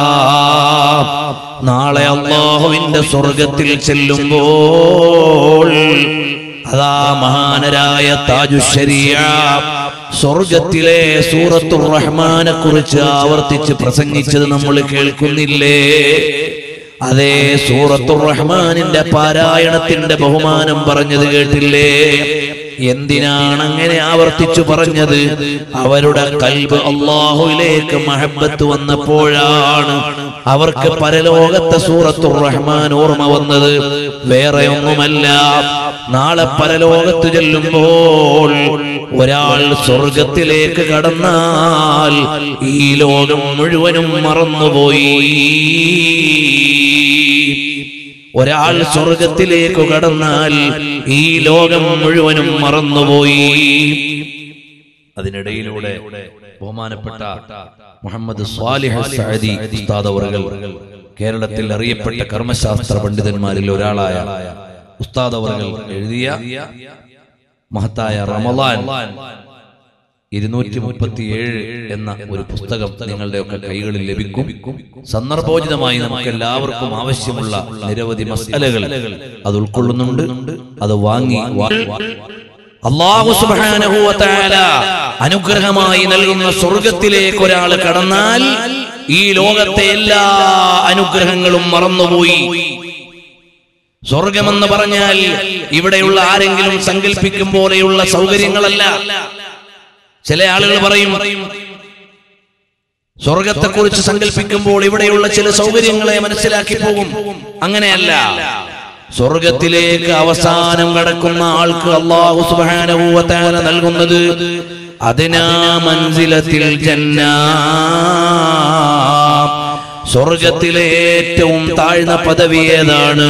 നാളെ അല്ലാഹുവിന്റെ സ്വർഗത്തിൽ ചെല്ലുമ്പോൾ അതാ മഹാനരായ താജുശ്ശരീഅ സ്വർഗത്തിലെ സൂറത്തുർ റഹ്മാനെ കുറിച്ച് ആവർത്തിച്ച് പ്രസംഗിച്ചത് നമ്മൾ കേൾക്കുന്നില്ലേ? അതേ സൂറത്തുർ റഹ്മാനിന്റെ പാരായണത്തിന്റെ ബഹുമാനം പറഞ്ഞത് കേട്ടില്ലേ? എന്തിനാണ് അങ്ങനെ ആവർത്തിച്ചു പറഞ്ഞത്? അവരുടെ ഖൽബ് അല്ലാഹുവിലേക്ക് മഹബ്ബത്ത് വന്നപ്പോഴാണ് അവർക്ക് പരലോകത്തെ സൂറത്തുർ റഹ്മാൻ ഓർമ്മ വന്നത്. വേറെ ഒന്നുമല്ല, നാളെ പരലോകത്ത് ചെല്ലുമ്പോൾ ഒരാൾ സ്വർഗത്തിലേക്ക് കടന്നാൽ ഈ ലോകം മുഴുവനും മറന്നുപോയി. ഒരാൾ സ്വർഗത്തിലേക്ക് കടന്നാൽ ഈ ലോകം മുഴുവനും മറന്നുപോയി. അതിനിടയിലൂടെ ബഹുമാനപ്പെട്ട മുഹമ്മദ് സ്വാലിഹ് സഅദി ഉസ്താദ് അവറുകൾ, കേരളത്തിൽ അറിയപ്പെട്ട കർമ്മശാസ്ത്ര പണ്ഡിതന്മാരിൽ ഒരാളായ ഉസ്താദ് അവറുകൾ എഴുതിയ മഹത്തായ റമളാൻ 237 എന്ന ഒരു പുസ്തകം നിങ്ങളുടെയൊക്കെ കൈകളിൽ ലഭിക്കും. സന്ദർഭോചിതമായി നമുക്ക് എല്ലാവർക്കും ആവശ്യമുള്ള നിരവധി മസ്അലകൾ അത് ഉൾക്കൊള്ളുന്നുണ്ട്. അത് വാങ്ങി അല്ലാഹു സുബ്ഹാനഹു വ തആല അനുഗ്രഹമായി നൽകുന്ന സ്വർഗത്തിലേക്ക് ഒരാൾ കടന്നാൽ ഈ ലോകത്തെ എല്ലാ അനുഗ്രഹങ്ങളും മറന്നുപോയി. സ്വർഗമെന്ന് പറഞ്ഞാൽ ഇവിടെയുള്ള ആരെങ്കിലും സങ്കല്പിക്കും പോലെയുള്ള സൗകര്യങ്ങളല്ല. ചില ആളുകൾ പറയും സ്വർഗത്തെക്കുറിച്ച് സങ്കല്പിക്കുമ്പോൾ ഇവിടെയുള്ള ചില സൗകര്യങ്ങളെ മനസ്സിലാക്കി പോകും. അങ്ങനെയല്ല. സ്വർഗത്തിലേക്ക് അവസാനം കടക്കുന്ന ആൾക്ക് അല്ലാഹു സുബ്ഹാനഹു വ തആല നൽകുന്നത് അദ്നാ മൻസിലത്തിൽ ജന്ന, സ്വർഗത്തിലെ ഏറ്റവും താഴ്ന്ന പദവി ഏതാണ്?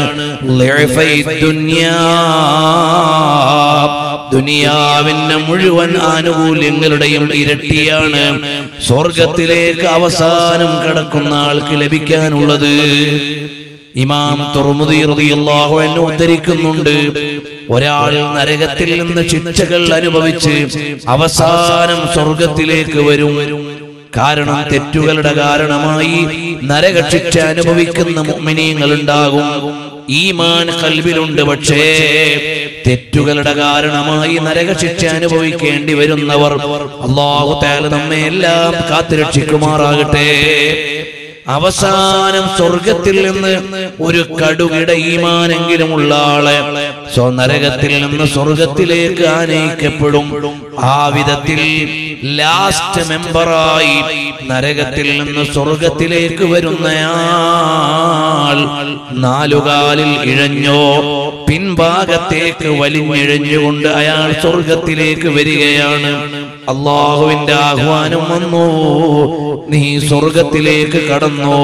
ദുനിയാവിന്റെ മുഴുവൻ ആനുകൂല്യങ്ങളുടെയും ഇരട്ടിയാണ് സ്വർഗത്തിലേക്ക് അവസാനം കടക്കുന്ന ആൾക്ക് ലഭിക്കാനുള്ളത്. ഇമാം തുർമുദി റളിയല്ലാഹു അൻഹു ഉദ്ധരിക്കുന്നുണ്ട്, ഒരാൾ നരകത്തിൽ നിന്ന് ശിക്ഷകൾ അനുഭവിച്ച് അവസാനം സ്വർഗത്തിലേക്ക് വരും. കാരണം തെറ്റുകളുടെ കാരണമായി നരകശിക്ഷ അനുഭവിക്കുന്ന മുഅ്മിനീങ്ങൾ ഉണ്ടാകും. ഈമാൻ ഖൽബിലുണ്ട്, പക്ഷേ തെറ്റുകളുടെ കാരണമായി നരകശിക്ഷ അനുഭവിക്കേണ്ടി വരുന്നവർ അല്ലാഹു തആല നമ്മെ എല്ലാം കാത്തുരക്ഷിക്കുമാറാകട്ടെ. അവസാനം സ്വർഗത്തിൽ നിന്ന് ഒരു കടുകിട ഈമാനെങ്കിലും ഉള്ള ആളെ നരകത്തിൽ നിന്ന് സ്വർഗത്തിലേക്ക് ആനയിക്കപ്പെടും. ആ വിധത്തിൽ ലാസ്റ്റ് മെമ്പറായി നരകത്തിൽ നിന്ന് സ്വർഗത്തിലേക്ക് വരുന്നയാൾ നാലുകാലിൽ ഇഴഞ്ഞോ പിൻഭാഗത്തേക്ക് വലിഞ്ഞിഴഞ്ഞുകൊണ്ട് അയാൾ സ്വർഗത്തിലേക്ക് വരികയാണ്. അല്ലാഹുവിന്റെ ആഹ്വാനം വന്നു, നീ സ്വർഗത്തിലേക്ക് കടന്നോ.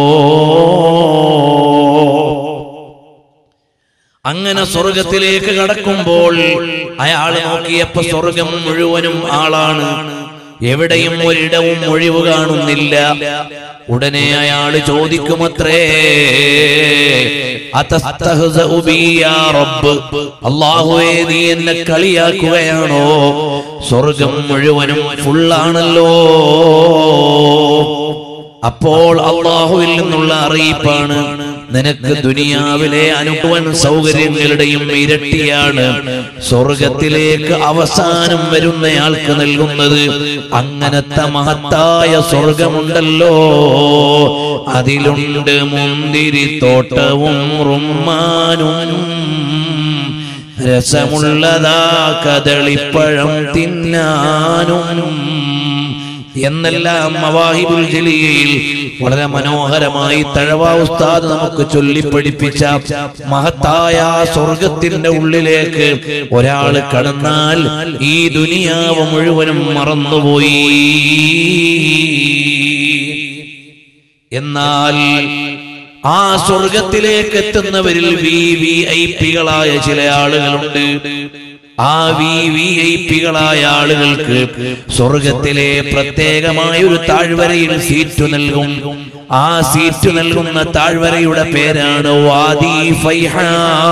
അങ്ങനെ സ്വർഗത്തിലേക്ക് കടക്കുമ്പോൾ അയാൾ നോക്കിയപ്പോ സ്വർഗം മുഴുവനും ആളാണ്, എവിടെയും ഒരിടവും ഒഴിവ് കാണുന്നില്ല. ഉടനെ അയാൾ ചോദിക്കുമത്രേ, അതസ്തഹ്സഉ ബി യാ റബ്ബ്, അല്ലാഹുവേ നീ എന്നെ കളിയാക്കുകയാണോ? സ്വർഗം മുഴുവനും ഫുള്ളാണല്ലോ. അപ്പോൾ അല്ലാഹുവിൽ നിന്നുള്ള അറിയിപ്പാണ്, നിനക്ക് ദുനിയാവിലെ അനുഭവൻ സൗകര്യങ്ങളുടെയും ഇരട്ടിയാണ് സ്വർഗത്തിലേക്ക് അവസാനം വരുന്നയാൾക്ക് നൽകുന്നത്. അങ്ങനത്തെ മഹത്തായ സ്വർഗമുണ്ടല്ലോ, അതിലുണ്ട് മുന്തിരിത്തോട്ടവും റുമ്മാനും, രസമുള്ളതാ കദളിപ്പഴം തിന്നാനും എന്നെല്ലാം മവാഹിബുൽ ജലിയയിൽ വളരെ മനോഹരമായി തഴവ ഉസ്താദ് നമുക്ക് ചൊല്ലിപ്പഠിപ്പിച്ച മഹത്തായ സ്വർഗത്തിന്റെ ഉള്ളിലേക്ക് ഒരാൾ കടന്നാൽ ഈ ദുനിയാവ് മുഴുവനും മറന്നുപോയി. എന്നാൽ ആ സ്വർഗത്തിലേക്ക് എത്തുന്നവരിൽ വിഐപികളായ ചില ആളുകളുണ്ട്. ആ വിഐപികളായ ആളുകൾക്ക് സ്വർഗത്തിലെ പ്രത്യേകമായ ഒരു താഴ്വരയിൽ സീറ്റ് നൽകും. ആ സീറ്റ് നൽകുന്ന താഴ്വരയുടെ പേരാണ് വാദി ഫൈഹാ.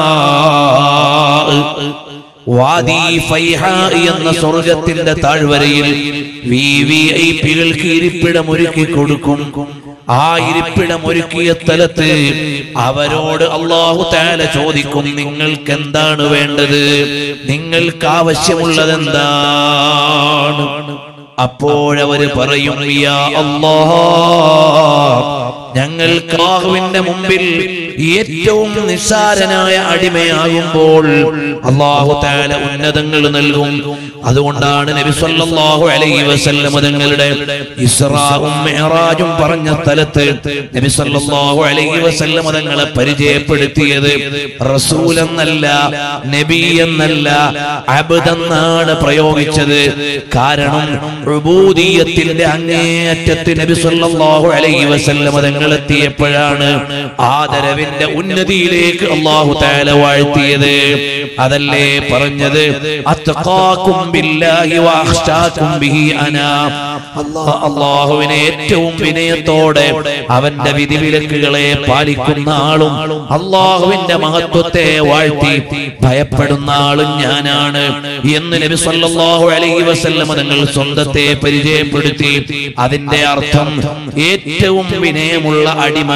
വാദി ഫൈഹാ എന്ന സ്വർഗത്തിന്റെ താഴ്വരയിൽ വിഐപികൾക്ക് ഇരിപ്പിടം ഒരുക്കി കൊടുക്കും. ആ ഇരിപ്പിടം ഒരുക്കിയ സ്ഥലത്ത് അവരോട് അല്ലാഹു തആല ചോദിക്കും, നിങ്ങൾക്ക് എന്താണ് വേണ്ടത്, നിങ്ങൾക്ക് ആവശ്യമുള്ളത് എന്താണ്? അപ്പോഴവര് പറയും, യാ അല്ലാഹ്, ഞങ്ങൾക്ക് അല്ലാഹുവിന്റെ മുമ്പിൽ ഏറ്റവും നിസ്സാരനായ അടിമയാകുമ്പോൾ അല്ലാഹു തആല ഉന്നതങ്ങൾ നൽകും. അതുകൊണ്ടാണ് നബി സല്ലല്ലാഹു അലൈഹി വസല്ലം തങ്ങളുടെ ഇസ്റാഉം മിഅ്റാജും പറഞ്ഞ സ്ഥലത്ത് നബി സല്ലല്ലാഹു അലൈഹി വസല്ലം തങ്ങളെ പരിചയപ്പെടുത്തിയത് റസൂൽ എന്നല്ല, നബി എന്നല്ല, അബ്ദ് എന്നാണ് പ്രയോഗിച്ചത്. കാരണം ഉബൂദിയത്തിന്റെ അങ്ങേയറ്റത്ത് നബി സല്ലല്ലാഹു അലൈഹി വസല്ലം തങ്ങൾ കാലങ്ങൾ എത്തിയപ്പോഴാണ് ആദരവിന്റെ ഉന്നതിയിലേക്ക് അല്ലാഹു തആല വാഴ്ത്തിയത്. അതല്ലേ പറഞ്ഞത് അത്ഖാകും ബില്ലാഹി വഅഖ്ശാകും ബിഹി അനാ. അല്ലാഹുവിനെ ഏറ്റവും വിനയത്തോടെ അവന്റെ വിധിവിലക്കുകളെ പാലിക്കുന്ന ആളും അല്ലാഹുവിന്റെ മഹത്വത്തെ വാഴ്ത്തി ഭയപ്പെടുന്ന ആളും ഞാനാണ് എന്ന് നബി സല്ലല്ലാഹു അലൈഹി വസല്ലം തങ്ങൾ സ്വന്തത്തെ പരിചയപ്പെടുത്തി. അതിന്റെ അർത്ഥം ഏറ്റവും വിനയമുള്ള അടിമ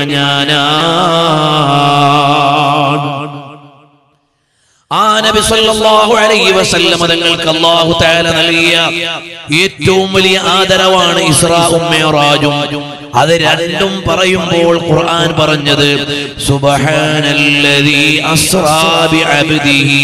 ഞാനാണ്. ആ നബി സല്ലല്ലാഹു അലൈഹി വസല്ലം തങ്ങൾക്ക് അല്ലാഹു തആല നൽകിയ ഏറ്റവും വലിയ ആദരവാണ് ഇസ്രാഉം മിഅ്റാജും. അത് രണ്ടും പറയുമ്പോൾ ഖുർആൻ പറഞ്ഞത് സുബ്ഹാനല്ലദീ അസ്റാ ബിഅബ്ദിഹി.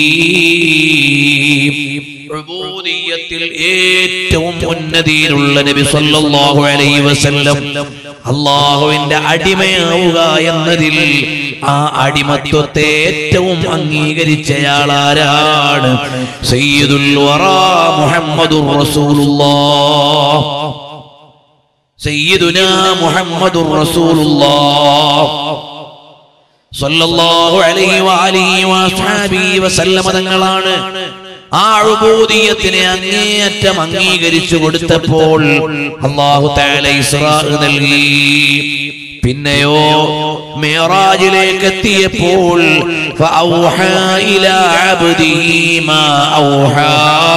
ഉബൂദിയ്യത്തിൽ ഏറ്റവും ഉന്നതിയിലുള്ള നബി സല്ലല്ലാഹു അലൈഹി വസല്ലം അല്ലാഹുവിന്റെ അടിമയാവുക എന്നതിൽ ആ അടിമത്വത്തെ ഏറ്റവും അംഗീകരിച്ചയാളാരാണ്? സയ്യിദുൽ വറാ മുഹമ്മദുർ റസൂലുള്ളാഹ്. സയ്യിദുനാ മുഹമ്മദുർ റസൂലുള്ളാഹ് സ്വല്ലല്ലാഹു അലൈഹി വഅലിഹി വഅസ്ഹാബിഹി വസല്ലമ തങ്ങളാണ് ആ ഉബൂദിയ്യത്തിനെ അങ്ങേയറ്റം അംഗീകരിച്ചു കൊടുത്തപ്പോൾ അല്ലാഹു തആല ഇസ്റാ നൽകി. പിന്നെയോ മിഅ്റാജിലേക്ക് എത്തിയപ്പോൾ ഫഔഹാ ഇലാ അബ്ദിഹി മാ ഔഹാ.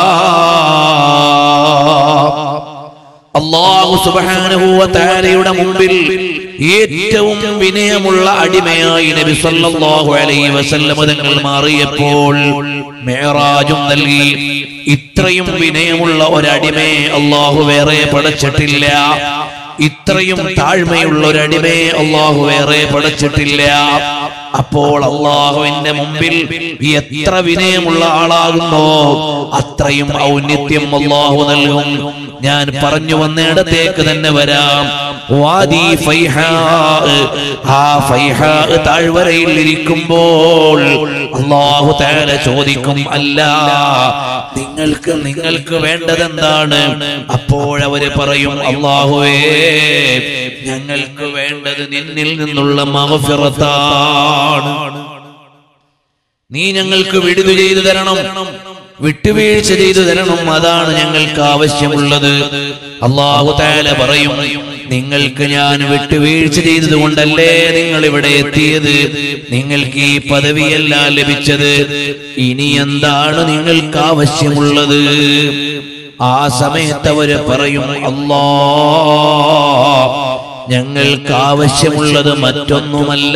അല്ലാഹു സുബ്ഹാനഹു വ തആലയുടെ മുമ്പിൽ ഏറ്റവും വിനയമുള്ള അടിമയായി നബി സല്ലല്ലാഹു അലൈഹി വസല്ലം തങ്ങൾ മാറിയപ്പോൾ മിഅ്റാജും നൽകി. ഇത്രയും വിനയമുള്ള ഒരടിമയെ അല്ലാഹു വേറെ പടച്ചിട്ടില്ല. ഇത്രയും താഴ്മയുള്ള ഒരടിമയെ അല്ലാഹു വേറെ പടച്ചിട്ടില്ല. അപ്പോൾ അല്ലാഹുവിന്റെ മുമ്പിൽ എത്ര വിനയമുള്ള ആളാകുന്നോ അത്രയും ഔന്നിത്യം അല്ലാഹു നൽകും. ഞാൻ പറഞ്ഞു വന്നിടത്തേക്ക് തന്നെ വരാം. വാദി ഫൈഹാ, ആ ഫൈഹാ താഴ്വരയിൽ ഇരിക്കുമ്പോൾ അല്ലാഹു തആല ചോദിക്കും, അല്ല നിങ്ങൾക്ക് വേണ്ടതെന്താണ്? അപ്പോഴവര് പറയും, അല്ലാഹുവേ ഞങ്ങൾക്ക് വേണ്ടത് നിന്നിൽ നിന്നുള്ള മഗ്ഫിറത്താണ്. നീ ഞങ്ങൾക്ക് വിടുതൽ ചെയ്തു തരണം, വിട്ടുവീഴ്ച ചെയ്തു തരണം, അതാണ് ഞങ്ങൾക്ക് ആവശ്യമുള്ളത്. അല്ലാഹു തആല പറയും, നിങ്ങൾക്ക് ഞാൻ വിട്ടുവീഴ്ച ചെയ്തത് കൊണ്ടല്ലേ നിങ്ങൾ ഇവിടെ എത്തിയത്, നിങ്ങൾക്ക് ഈ പദവിയല്ല ലഭിച്ചത്. ഇനി എന്താണ് നിങ്ങൾക്ക് ആവശ്യമുള്ളത്? ആ സമയത്ത് അവര് പറയും, അല്ലാഹ് ഞങ്ങൾക്ക് ആവശ്യമുള്ളത് മറ്റൊന്നുമല്ല,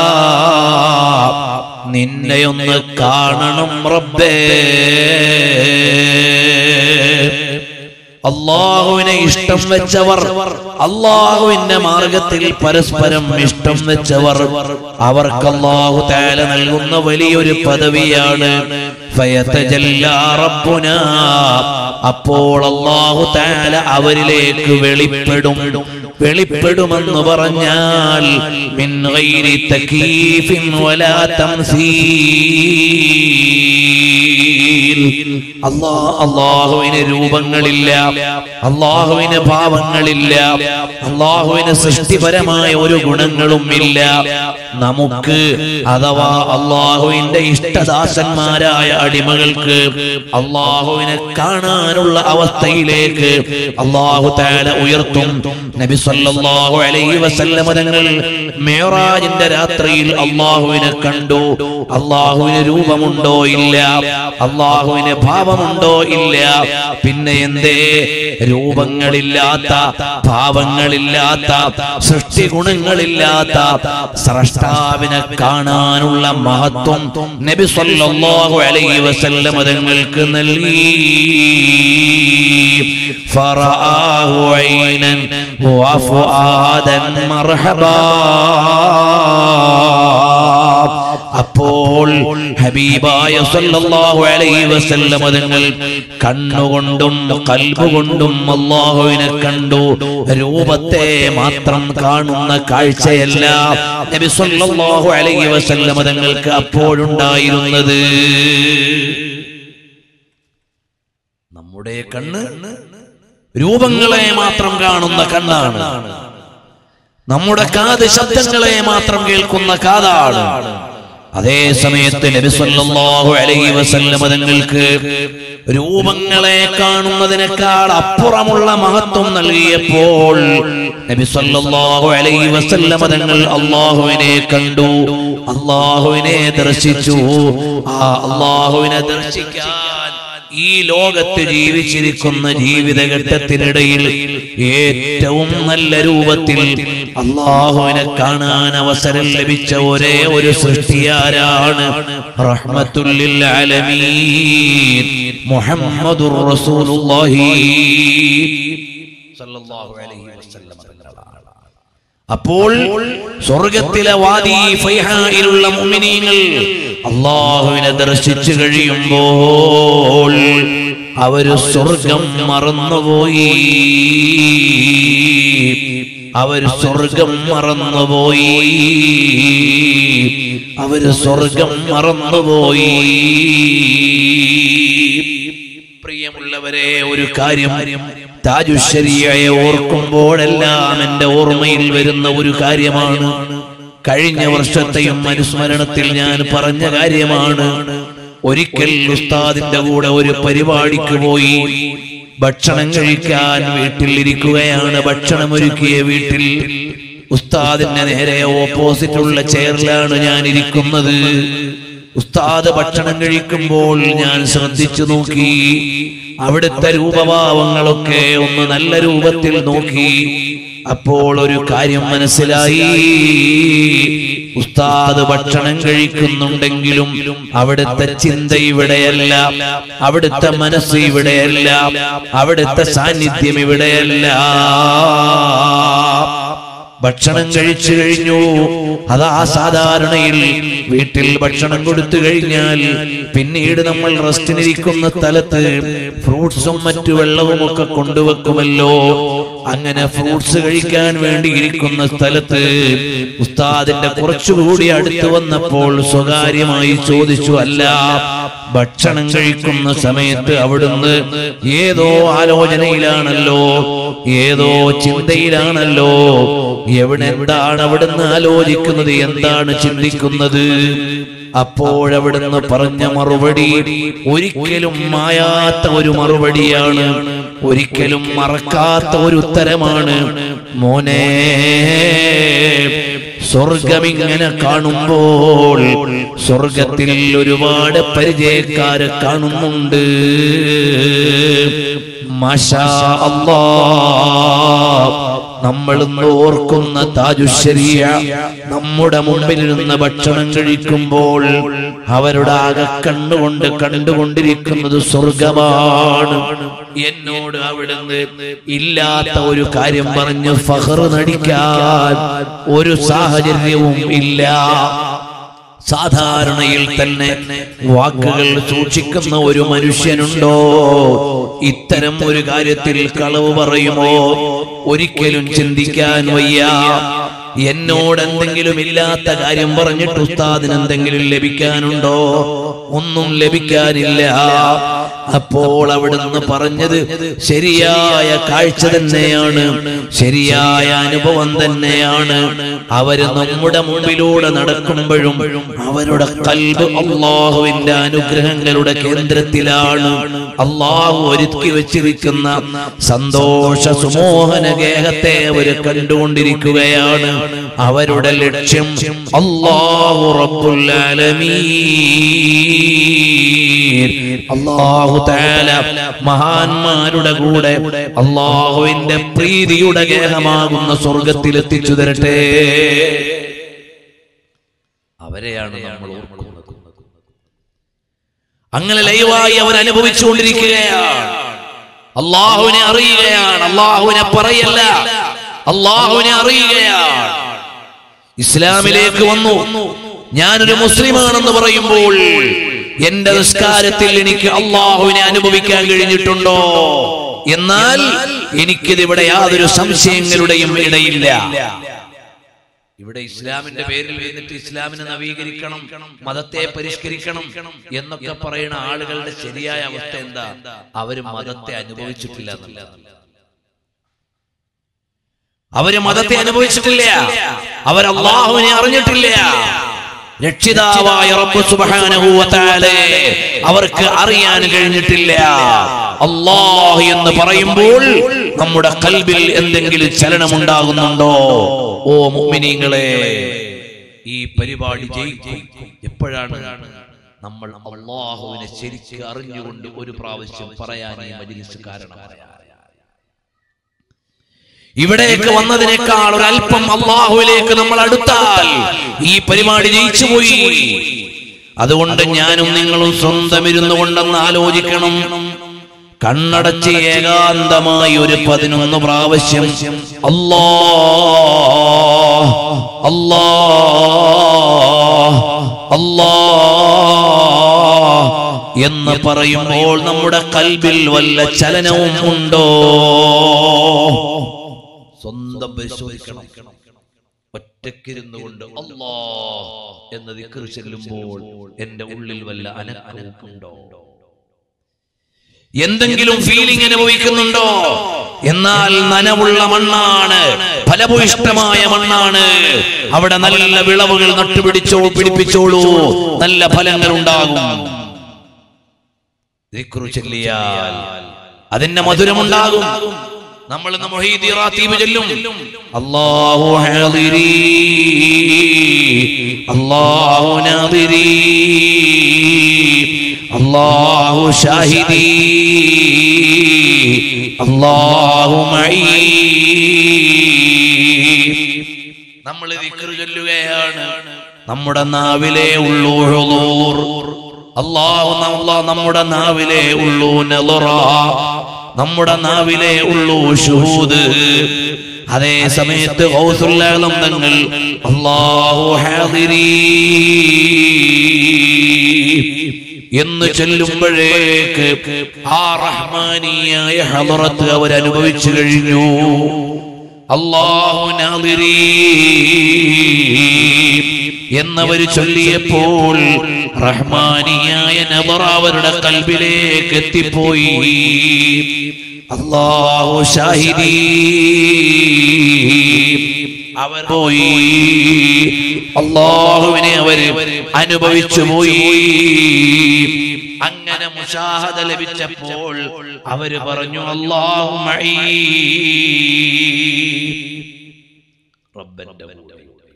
നിന്നെയൊന്ന് കാണണം റബ്ബേ. അല്ലാഹുവിനെ ഇഷ്ടം വെച്ചവർ, അല്ലാഹുവിന്റെ മാർഗത്തിൽ പരസ്പരം ഇഷ്ടം വെച്ചവർ, അവർക്ക് അല്ലാഹു തആല നൽകുന്ന വലിയൊരു പദവിയാണ് ഫയതജല്ലാ റബ്ബുനാ. അപ്പോൾ അല്ലാഹു തആല അവരിലേക്ക് വെളിപ്പെടുമെന്ന് പറഞ്ഞാൽ മിൻ ഗൈരി തകീഫിൻ വലാ തംസീൽ. അല്ലാഹുവിന് രൂപങ്ങളില്ല, അല്ലാഹുവിന് ഭാവങ്ങളില്ല, അല്ലാഹുവിന് സൃഷ്ടിപരമായ ഒരു ഗുണങ്ങളും ഇല്ല. നമുക്ക് അഥവാ അല്ലാഹുവിന്റെ ഇഷ്ടദാസന്മാരായ അടിമകൾക്ക് അല്ലാഹുവിനെ കാണാനുള്ള അവസ്ഥയിലേക്ക് അല്ലാഹു തആല ഉയർത്തും. നബി സല്ലല്ലാഹു അലൈഹി വസല്ലം തങ്ങൾ മിഅ്റാജിന്റെ രാത്രിയിൽ അല്ലാഹുവിനെ കണ്ടു. അല്ലാഹുവിന് രൂപമുണ്ടോ? ഇല്ല. അല്ലാഹുവിന് ഭാവമുണ്ടോ? ഇല്ല. പിന്നെ എന്തേ? രൂപങ്ങളില്ലാത്ത, ഭാവങ്ങളില്ലാത്ത, സൃഷ്ടി ഗുണങ്ങളില്ലാത്ത സ്രഷ്ടാവിനെ കാണാനുള്ള മഹത്വം നബി സല്ലല്ലാഹു അലൈഹി വസല്ലം തങ്ങൾക്ക് നൽകി. ഫറആഹു ഐനൻ വഫുആദൻ മർഹബാ. അപ്പോൾ ഹബീബായ സല്ലല്ലാഹു അലൈഹി വസല്ലം തങ്ങൾ കണ്ണുകൊണ്ടും കൽബുകൊണ്ടും അല്ലാഹുവിനെ കണ്ടു. രൂപത്തെ മാത്രം കാണുന്ന കാഴ്ചയല്ല നബി സല്ലല്ലാഹു അലൈഹി വസല്ലം തങ്ങൾക്ക് അപ്പോഴുണ്ടായിരുന്നത്. നമ്മുടെ കണ്ണ് രൂപങ്ങളെ മാത്രം കാണുന്ന കണ്ണാണ്. നമ്മുടെ കാത് ശബ്ദങ്ങളെ മാത്രം കേൾക്കുന്ന കാതാണ്. അതേ സമയത്ത് നബി സല്ലല്ലാഹു അലൈഹി വസല്ലം തങ്ങൾക്ക് രൂപങ്ങളെ കാണുന്നതിനേക്കാൾ അപ്പുറമുള്ള മഹത്വം നൽകിയപ്പോൾ നബി സല്ലല്ലാഹു അലൈഹി വസല്ലം തങ്ങൾ അല്ലാഹുവിനെ കണ്ടു, അല്ലാഹുവിനെ ദർശിച്ചു. ആ അല്ലാഹുവിനെ ദർശിക്കാൻ ഈ ലോകത്ത് ജീവിച്ചിരിക്കുന്ന ജീവിതഘട്ടത്തിനിടയിൽ ഏറ്റവും നല്ല രൂപത്തിൽ അല്ലാഹുവിനെ കാണാൻ അവസരം ലഭിച്ച ഒരേ ഒരു സൃഷ്ടിയാരാണ്? റഹ്മത്തുൽ ലിൽ ആലമീൻ മുഹമ്മദുർ റസൂലുള്ളാഹി സ്വല്ലല്ലാഹു അലൈഹി വസല്ലം. അപ്പോൾ സ്വർഗത്തിലെ വാദി ഫൈഹായിലുള്ള മുഅ്മിനീങ്ങൾ അല്ലാഹുവിനെ ദർശിച്ചു കഴിയുമ്പോൾ അവര് സ്വർഗം മറന്നുപോയി. അവര് സ്വർഗം മറന്നുപോയി. അവര് സ്വർഗം മറന്നുപോയി. പ്രിയമുള്ളവരെ, ഒരു കാര്യം താജുശ്ശരിയയെ ഓർക്കുമ്പോഴെല്ലാം എന്റെ ഓർമ്മയിൽ വരുന്ന ഒരു കാര്യമാണ്. കഴിഞ്ഞ വർഷത്തെയും അനുസ്മരണത്തിൽ ഞാൻ പറഞ്ഞ കാര്യമാണ്. ഒരിക്കൽ ഉസ്താദിന്റെ കൂടെ ഒരു പരിപാടിക്ക് പോയി. ഭക്ഷണം കഴിക്കാൻ വീട്ടിൽ ഇരിക്കുകയാണ്. ഭക്ഷണം ഒരുക്കിയ വീട്ടിൽ ഉസ്താദിന്റെ നേരെ ഓപ്പോസിറ്റുള്ള ചെയറിലാണ് ഞാൻ ഇരിക്കുന്നത്. ഉസ്താദ് ഭക്ഷണം കഴിക്കുമ്പോൾ ഞാൻ ശ്രദ്ധിച്ചു നോക്കി. അവിടുത്തെ രൂപഭാവങ്ങളൊക്കെ ഒന്ന് നല്ല രൂപത്തിൽ നോക്കി. അപ്പോൾ ഒരു കാര്യം മനസ്സിലായി. ഉസ്താദ് ഭക്ഷണം കഴിക്കുന്നുണ്ടെങ്കിലും അവിടുത്തെ ചിന്ത ഇവിടെയല്ല, അവിടുത്തെ മനസ്സ് ഇവിടെയല്ല, അവിടുത്തെ സാന്നിധ്യം ഇവിടെയല്ല. ഭക്ഷണം കഴിച്ചു കഴിഞ്ഞു. അതാ സാധാരണയിൽ വീട്ടിൽ ഭക്ഷണം കൊടുത്തു കഴിഞ്ഞാൽ പിന്നീട് നമ്മൾ റെസ്റ്റിനിരിക്കുന്ന സ്ഥലത്ത് ഫ്രൂട്ട്സും മറ്റു വെള്ളവും ഒക്കെ കൊണ്ടുവെക്കുമല്ലോ. അങ്ങനെ ഫ്രൂട്ട്സ് കഴിക്കാൻ വേണ്ടി ഇരിക്കുന്ന സ്ഥലത്ത് ഉസ്താദിന്റെ കുറച്ചുകൂടി അടുത്ത് വന്നപ്പോൾ സ്വകാര്യമായി ചോദിച്ചു, അല്ല, ഭക്ഷണം കഴിക്കുന്ന സമയത്ത് അവിടുന്ന് ഏതോ ആലോചനയിലാണല്ലോ, ഏതോ ചിന്തയിലാണല്ലോ. എന്താണ് അവിടുന്ന് ആലോചിക്കുന്നത്, എന്താണ് ചിന്തിക്കുന്നത്? അപ്പോഴവിടുന്ന് പറഞ്ഞ മറുപടി ഒരിക്കലും മായാത്ത ഒരു മറുപടിയാണ്, ഒരിക്കലും മറക്കാത്ത ഒരു ഉത്തരമാണ്. മോനെ, സ്വർഗമിങ്ങനെ കാണുമ്പോൾ സ്വർഗത്തിൽ ഒരുപാട് പരിചയക്കാരെ കാണുന്നുണ്ട്. മാഷാ അല്ലാഹ്, നമ്മളിന്ന് ഓർക്കുന്ന താജുശ്ശരിയ നമ്മുടെ മുമ്പിലിരുന്ന് ഭക്ഷണം കഴിക്കുമ്പോൾ അവരുടെ ആകെ കണ്ണുകൊണ്ട് കണ്ടുകൊണ്ടിരിക്കുന്നത് സ്വർഗമാണ്. എന്നോട് അവിടുന്ന് ഇല്ലാത്ത ഒരു കാര്യം പറഞ്ഞ് ഫഖർ നടിക്കാൻ ഒരു സാഹചര്യവും ഇല്ല. സാധാരണയിൽ തന്നെ വാക്കുകൾ സൂക്ഷിക്കുന്ന ഒരു മനുഷ്യനുണ്ടോ? ഇത്തരം ഒരു കാര്യത്തിൽ കളവ് പറയുമോ? ഒരിക്കലും ചിന്തിക്കാൻ വയ്യ. എന്നോട് എന്തെങ്കിലും ഇല്ലാത്ത കാര്യം പറഞ്ഞിട്ട് ഉസ്താദിന് എന്തെങ്കിലും ലഭിക്കാനുണ്ടോ? ഒന്നും ലഭിക്കാനില്ല. അപ്പോൾ അവിടുന്ന് പറഞ്ഞത് ശരിയായ കാഴ്ച തന്നെയാണ്, ശരിയായ അനുഭവം തന്നെയാണ്. അവര് നമ്മുടെ മുമ്പിലൂടെ നടക്കുമ്പോഴും അവരുടെ ഖൽബ് അല്ലാഹുവിന്റെ അനുഗ്രഹങ്ങളുടെ കേന്ദ്രത്തിലാണ്. അല്ലാഹു ഒരുക്കി വെച്ചിരിക്കുന്ന സന്തോഷ സുമോഹന ഗേഹത്തെ അവര് കണ്ടുകൊണ്ടിരിക്കുകയാണ്. അവരുടെ ലക്ഷ്യം അല്ലാഹു റബ്ബുൽ ആലമീൻ, അല്ലാഹു തആല മഹാന്മാരുടെ കൂടെ അല്ലാഹുവിന്റെ പ്രീതിയുടെ ഗേഹമാകുന്ന സ്വർഗത്തിൽ എത്തിച്ചു തരട്ടെ. അവരെയാണ് നമ്മൾ ഓർക്കുന്നത്. അങ്ങനെ ലൈവായി അവർ അനുഭവിച്ചുകൊണ്ടിരിക്കുകയാണ്. അല്ലാഹുവിനെ അറിയുകയാണ്. അല്ലാഹുവിനെ പറയല്ല, അല്ലാഹുവിനെ അറിയുകയാണ്. ഇസ്ലാമിലേക്ക് വന്നു. ഞാനൊരു മുസ്ലിമാണെന്ന് പറയുമ്പോൾ എന്റെ നിസ്കാരത്തിൽ എനിക്ക് അല്ലാഹുവിനെ അനുഭവിക്കാൻ കഴിഞ്ഞിട്ടുണ്ടോ? എന്നാൽ എനിക്കിതിവിടെ യാതൊരു സംശയങ്ങളുടെയും ഇടയില്ല. ഇവിടെ ഇസ്ലാമിന്റെ പേരിൽ വന്നിട്ട് ഇസ്ലാമിനെ നവീകരിക്കണം, മതത്തെ പരിഷ്കരിക്കണം എന്നൊക്കെ പറയുന്ന ആളുകളുടെ ശരിയായ അവസ്ഥ എന്താ? അവര് മതത്തെ അനുഭവിച്ചിട്ടില്ല എന്നല്ല. അവര് മതത്തെ അനുഭവിച്ചിട്ടില്ല, അവർ അല്ലാഹുവിനെ അറിഞ്ഞിട്ടില്ല. രക്ഷിതാവായ റബ്ബ് സുബ്ഹാനഹു വ തആല അവർക്ക് അറിയാൻ കഴിഞ്ഞിട്ടില്ല. അല്ലാഹ് എന്ന് പറയുമ്പോൾ നമ്മുടെ ഖൽബിൽ എന്തെങ്കിലും ചലനമുണ്ടാകുന്നുണ്ടോ? ഓ മുഅ്മിനീങ്ങളെ, ഈ പരിപാടി ജയിക്കും എപ്പോഴാണ് നമ്മൾ അല്ലാഹുവിനെ ശരിക്കും അറിഞ്ഞുകൊണ്ട് ഒരു പ്രാവശ്യം പറയാൻ ഈ മജ്‌ലിസ് കാരണമായ. ഇവിടേക്ക് വന്നതിനേക്കാൾ ഒരല്പം അല്ലാഹുവിലേക്ക് നമ്മൾ അടുത്താൽ ഈ പരിപാടി ജയിച്ചുപോയി. അതുകൊണ്ട് ഞാനും നിങ്ങളും സ്വന്തം ഇരുന്നു കൊണ്ടെന്ന് ആലോചിക്കണം. കണ്ണടച്ച് ഏകാന്തമായി ഒരു 11 പ്രാവശ്യം അല്ലാഹ് അല്ലാഹ് അല്ലാഹ് എന്ന് പറയുമ്പോൾ നമ്മുടെ ഖൽബിൽ വല്ല ചലനവും ഉണ്ടോ? സ്വന്തം പരിശോധിക്കണം. ഒറ്റക്കിരുന്നു കൊണ്ട് അല്ലാഹ് എന്ന് ദിക്ർ ചൊല്ലുമ്പോൾ എന്റെ ഉള്ളിൽ വല്ല അനക്കമുണ്ടോ? എന്തെങ്കിലും ഫീലിംഗ് അനുഭവിക്കുന്നുണ്ടോ? എന്നാൽ നനവുള്ള മണ്ണാണ്, ഫലഭൂയിഷ്ഠമായ മണ്ണാണ്. അവിടെ നല്ല വിളവുകൾ പിടിപ്പിച്ചോളൂ, നല്ല ഫലങ്ങൾ ഉണ്ടാകും. ദിക്ർ ചൊല്ലിയാൽ അതിന്റെ മധുരമുണ്ടാകും. നമ്മൾ ഇന്ന് മുഹീദി റാത്തീബ് ചൊല്ലും. അല്ലാഹു ഹാദിരി അല്ലാഹു നാദിരി അല്ലാഹു ഷാഹിദി അല്ലാഹു മഈ. നമ്മൾ ദിക്ർ ചൊല്ലുകയാണ്. നമ്മുടെ നാവിലെ ഉള്ളൂ ഹുളൂർ, അല്ലാഹു നമ്മുടെ നാവിലെ ഉള്ളൂ നളറ, നമ്മുടെ നാവിലെ ഉള്ളൂ ശുഹൂദ്. അതേ സമയത്ത് ഗൗസുൽ ആലം തങ്ങൾ അല്ലാഹു ഹാദിരി എന്ന് ചൊല്ലുമ്പോഴേക്ക് ആ റഹ്മാനിയായ ഹളറത്ത് അവർ അനുഭവിച്ചു കഴിഞ്ഞു. അല്ലാഹു നാദിരി എന്നവർ ചൊല്ലിയപ്പോൾ റഹ്മാനിയായ നദറ അവരുടെ ഖൽബിലേക്ക് എത്തിപ്പോയി. അല്ലാഹു ഷാഹിദി അവർ പോയി, അല്ലാഹുവിനെ അവർ അനുഭവിച്ചു പോയി. അങ്ങനെ മുശാഹദ ലഭിച്ചപ്പോൾ അവര് പറഞ്ഞു അല്ലാഹു മഈ. റബ്ബന്റെ കൂടെ